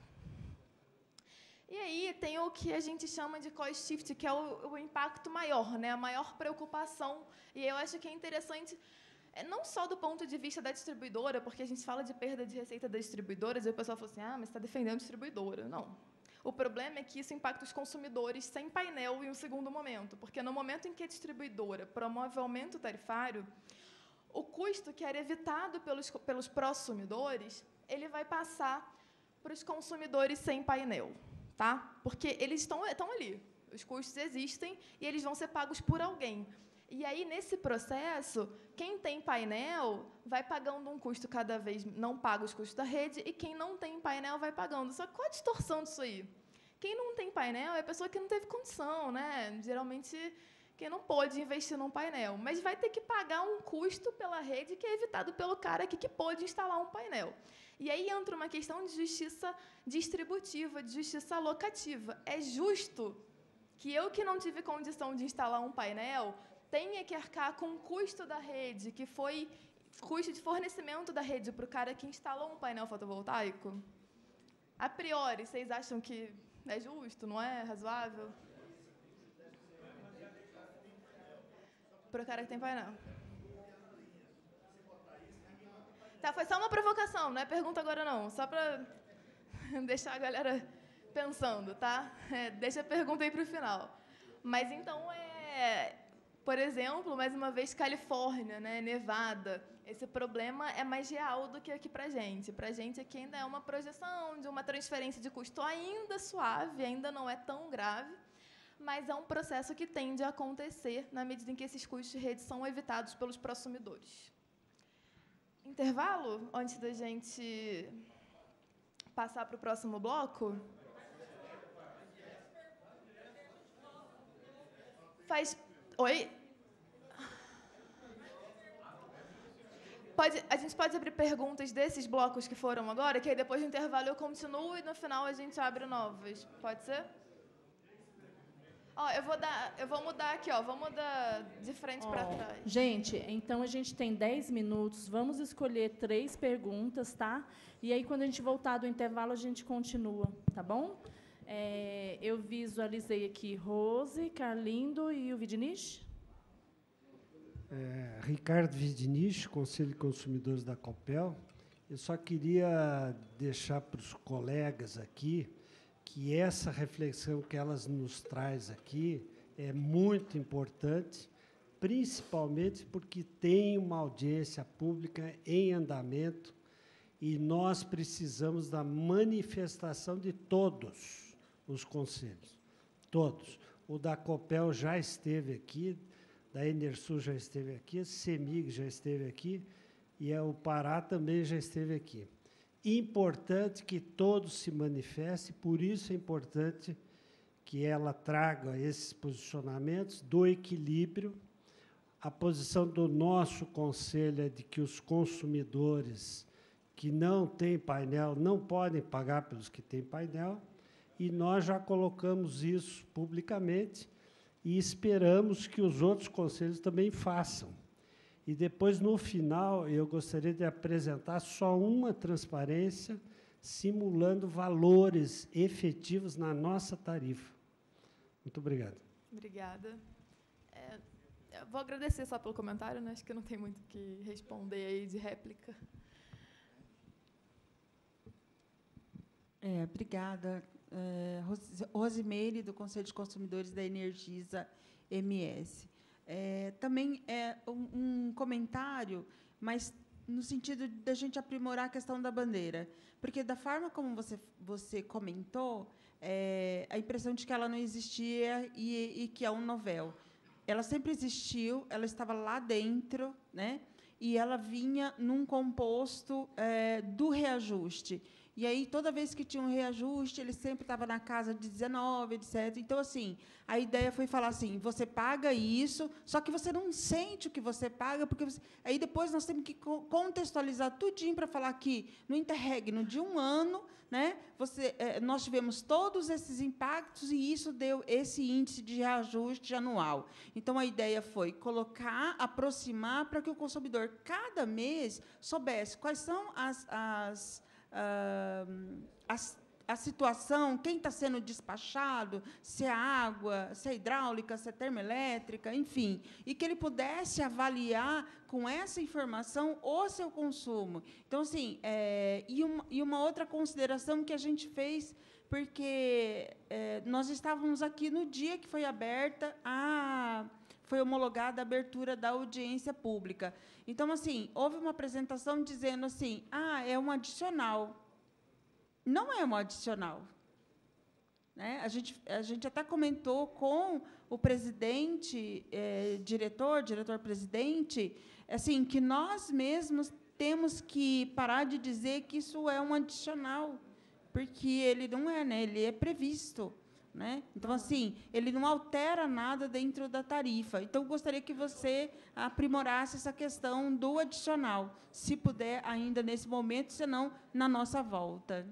E aí tem o que a gente chama de cost shift, que é o, o impacto maior, né? A maior preocupação. E eu acho que é interessante, não só do ponto de vista da distribuidora, porque a gente fala de perda de receita das distribuidoras, e o pessoal fala assim, ah, mas você está defendendo a distribuidora. Não. O problema é que isso impacta os consumidores sem painel em um segundo momento, porque no momento em que a distribuidora promove o aumento tarifário, o custo que era evitado pelos, pelos prosumidores, ele vai passar para os consumidores sem painel. Tá? Porque eles estão, estão ali, os custos existem e eles vão ser pagos por alguém. E aí, nesse processo, quem tem painel vai pagando um custo cada vez, não paga os custos da rede, e quem não tem painel vai pagando. Só que qual a distorção disso aí? Quem não tem painel é a pessoa que não teve condição, né? Geralmente, quem não pôde investir num painel, mas vai ter que pagar um custo pela rede que é evitado pelo cara aqui que pôde instalar um painel. E aí entra uma questão de justiça distributiva, de justiça alocativa. É justo que eu, que não tive condição de instalar um painel, tenha que arcar com o custo da rede, que foi custo de fornecimento da rede para o cara que instalou um painel fotovoltaico? A priori, vocês acham que é justo, não é razoável? Para o cara que tem painel. Tá, foi só uma provocação, não é pergunta agora não, só para deixar a galera pensando, tá? É, deixa a pergunta aí para o final. Mas então, é, por exemplo, mais uma vez, Califórnia, né, Nevada, esse problema é mais real do que aqui para a gente. Para a gente aqui ainda é uma projeção de uma transferência de custo ainda suave, ainda não é tão grave, mas é um processo que tende a acontecer na medida em que esses custos de rede são evitados pelos prosumidores. Intervalo, antes da gente passar para o próximo bloco? Faz... Oi? Pode, a gente pode abrir perguntas desses blocos que foram agora, que aí depois do intervalo eu continuo e no final a gente abre novas. Pode ser? Ó, eu vou dar, eu vou mudar aqui, ó, vou mudar de frente para trás. Gente, então a gente tem dez minutos, vamos escolher três perguntas, tá? E aí, quando a gente voltar do intervalo, a gente continua, tá bom? É, eu visualizei aqui Rose, Carlindo e o Vidnich. É, Ricardo Vidnich, Conselho de Consumidores da Copel. Eu só queria deixar para os colegas aqui que essa reflexão que elas nos traz aqui é muito importante, principalmente porque tem uma audiência pública em andamento e nós precisamos da manifestação de todos os conselhos, todos. O da Copel já esteve aqui, da Enersul já esteve aqui, a CEMIG já esteve aqui e o Pará também já esteve aqui. Importante que todos se manifestem, por isso é importante que ela traga esses posicionamentos do equilíbrio. A posição do nosso conselho é de que os consumidores que não têm painel não podem pagar pelos que têm painel, e nós já colocamos isso publicamente e esperamos que os outros conselhos também façam. E depois, no final, eu gostaria de apresentar só uma transparência, simulando valores efetivos na nossa tarifa. Muito obrigado. Obrigada. É, eu vou agradecer só pelo comentário, né? Acho que não tem muito o que responder aí de réplica. É, obrigada. É, Rosimeire, do Conselho de Consumidores da Energisa M S. É, também é um, um comentário, mas no sentido de a gente aprimorar a questão da bandeira. Porque, da forma como você, você comentou, é, a impressão de que ela não existia e, e que é um novel. Ela sempre existiu, ela estava lá dentro, né? E ela vinha num composto é, do reajuste. E aí, toda vez que tinha um reajuste, ele sempre estava na casa de dezenove, etcétera. Então, assim, a ideia foi falar assim, você paga isso, só que você não sente o que você paga, porque você... aí depois nós temos que contextualizar tudinho para falar que, no interregno de um ano, né, você, é, nós tivemos todos esses impactos e isso deu esse índice de reajuste anual. Então, a ideia foi colocar, aproximar, para que o consumidor, cada mês, soubesse quais são as... as Uh, a, a situação, quem está sendo despachado, se é água, se é hidráulica, se é termoelétrica, enfim, e que ele pudesse avaliar com essa informação o seu consumo. Então, assim, é, e, uma, e uma outra consideração que a gente fez, porque é, nós estávamos aqui no dia que foi aberta a... foi homologada a abertura da audiência pública. Então, assim, houve uma apresentação dizendo assim, ah, é um adicional. Não é um adicional. Né? A gente, a gente até comentou com o presidente, eh, diretor, diretor-presidente, assim, que nós mesmos temos que parar de dizer que isso é um adicional, porque ele não é, né? Ele é previsto. Né? Então, assim, ele não altera nada dentro da tarifa. Então, eu gostaria que você aprimorasse essa questão do adicional, se puder ainda nesse momento, senão na nossa volta.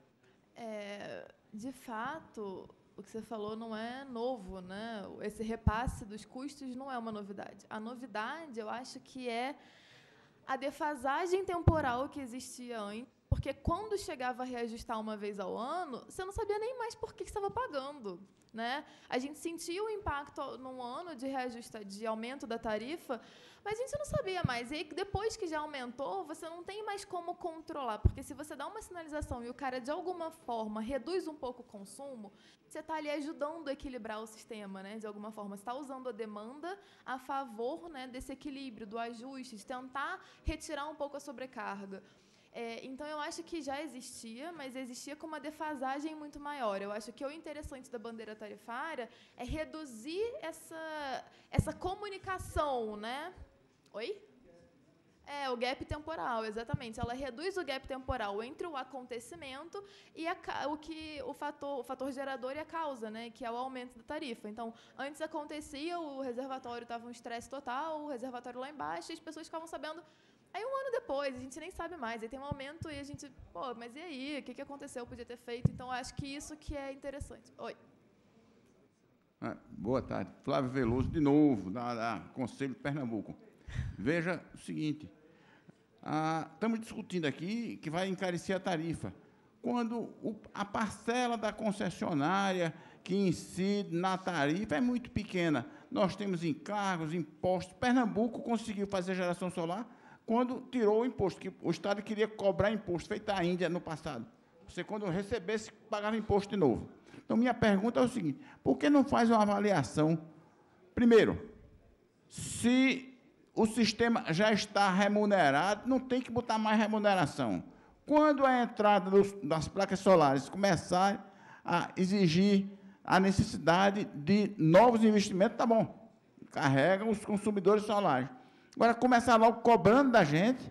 É, de fato, o que você falou não é novo, né? Esse repasse dos custos não é uma novidade. A novidade, eu acho que é a defasagem temporal que existia antes. Porque, quando chegava a reajustar uma vez ao ano, você não sabia nem mais por que você estava pagando. Né? A gente sentia o impacto num ano de reajuste, de aumento da tarifa, mas a gente não sabia mais. E aí, depois que já aumentou, você não tem mais como controlar. Porque, se você dá uma sinalização e o cara, de alguma forma, reduz um pouco o consumo, você está ali ajudando a equilibrar o sistema, né? De alguma forma. Você está usando a demanda a favor, né, desse equilíbrio, do ajuste, de tentar retirar um pouco a sobrecarga. É, então, eu acho que já existia, mas existia com uma defasagem muito maior. Eu acho que o interessante da bandeira tarifária é reduzir essa, essa comunicação, né? Oi? É, o gap temporal, exatamente. Ela reduz o gap temporal entre o acontecimento e a, o, que, o, fator, o fator gerador e a causa, né, que é o aumento da tarifa. Então, antes acontecia, o reservatório estava um estresse total, o reservatório lá embaixo, e as pessoas ficavam sabendo... Aí, um ano depois, a gente nem sabe mais. Aí tem um aumento e a gente... Pô, mas e aí? O que, que aconteceu? Podia ter feito. Então, acho que isso que é interessante. Oi. Ah, boa tarde. Flávio Veloso, de novo, da, da Conselho de Pernambuco. Veja o seguinte. Ah, estamos discutindo aqui que vai encarecer a tarifa. Quando o, a parcela da concessionária que incide na tarifa é muito pequena. Nós temos encargos, impostos. Pernambuco conseguiu fazer geração solar quando tirou o imposto, que o Estado queria cobrar imposto, feito a Índia no passado. Você, quando recebesse, pagava imposto de novo. Então, minha pergunta é o seguinte, por que não faz uma avaliação? Primeiro, se o sistema já está remunerado, não tem que botar mais remuneração. Quando a entrada dos, das placas solares começar a exigir a necessidade de novos investimentos, tá bom, carregam os consumidores solares. Agora, começar logo cobrando da gente,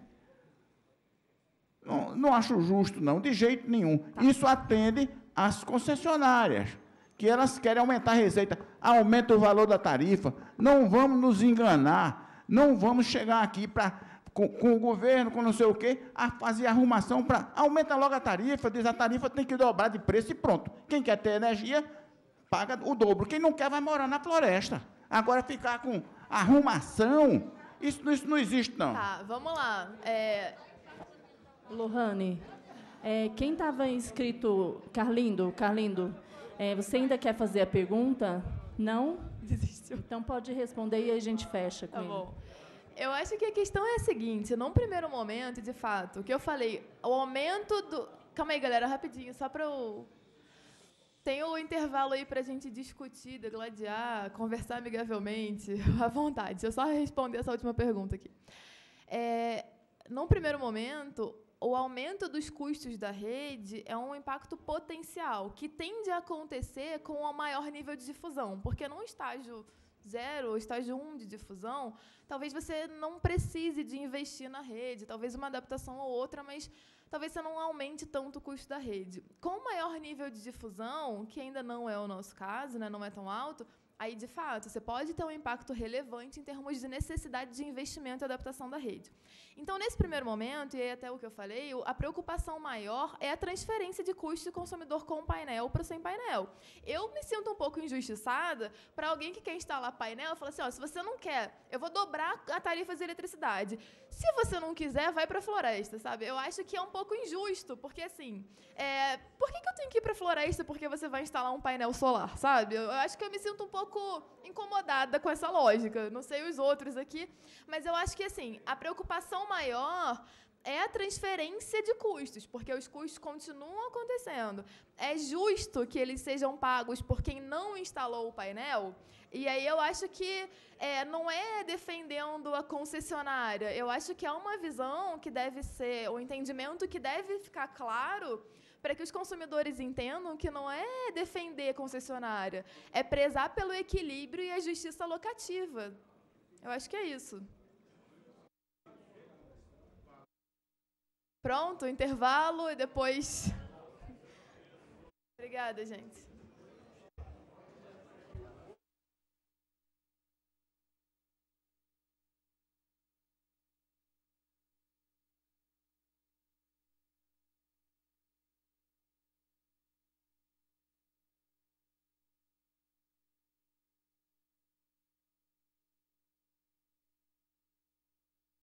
não, não acho justo, não, de jeito nenhum. Tá. Isso atende às concessionárias, que elas querem aumentar a receita. Aumenta o valor da tarifa. Não vamos nos enganar. Não vamos chegar aqui para, com, com o governo, com não sei o quê, a fazer arrumação para... Aumenta logo a tarifa, diz a tarifa tem que dobrar de preço e pronto. Quem quer ter energia, paga o dobro. Quem não quer, vai morar na floresta. Agora, ficar com arrumação, isso, isso não existe, não. Tá, vamos lá. É... Lohane, é, quem estava inscrito... Carlindo, Carlindo, é, você ainda quer fazer a pergunta? Não? Desistiu. Então, pode responder e aí a gente fecha com Tá ele. bom. Eu acho que a questão é a seguinte, num primeiro momento, de fato, o que eu falei, o aumento do... Calma aí, galera, rapidinho, só para eu... Tem o intervalo aí para a gente discutir, degladiar, conversar amigavelmente, à vontade. Deixa eu só responder essa última pergunta aqui. É, num primeiro momento, o aumento dos custos da rede é um impacto potencial, que tende a acontecer com o maior nível de difusão, porque num estágio zero ou estágio um de difusão, talvez você não precise de investir na rede, talvez uma adaptação ou outra, mas talvez você não aumente tanto o custo da rede. Com o maior nível de difusão, que ainda não é o nosso caso, né, não é tão alto, aí, de fato, você pode ter um impacto relevante em termos de necessidade de investimento e adaptação da rede. Então, nesse primeiro momento, e aí até o que eu falei, a preocupação maior é a transferência de custo do consumidor com painel para o sem painel. Eu me sinto um pouco injustiçada para alguém que quer instalar painel e falar assim, ó, se você não quer, eu vou dobrar a tarifa de eletricidade. Se você não quiser, vai para a floresta, sabe? Eu acho que é um pouco injusto, porque, assim, é, por que, que eu tenho que ir para a floresta porque você vai instalar um painel solar, sabe? Eu acho que eu me sinto um pouco incomodada com essa lógica. Não sei os outros aqui, mas eu acho que, assim, a preocupação maior é a transferência de custos, porque os custos continuam acontecendo. É justo que eles sejam pagos por quem não instalou o painel? E aí eu acho que é, não é defendendo a concessionária, eu acho que é uma visão que deve ser, um entendimento que deve ficar claro para que os consumidores entendam que não é defender a concessionária, é prezar pelo equilíbrio e a justiça locativa. Eu acho que é isso. Pronto, intervalo e depois... Obrigada, gente.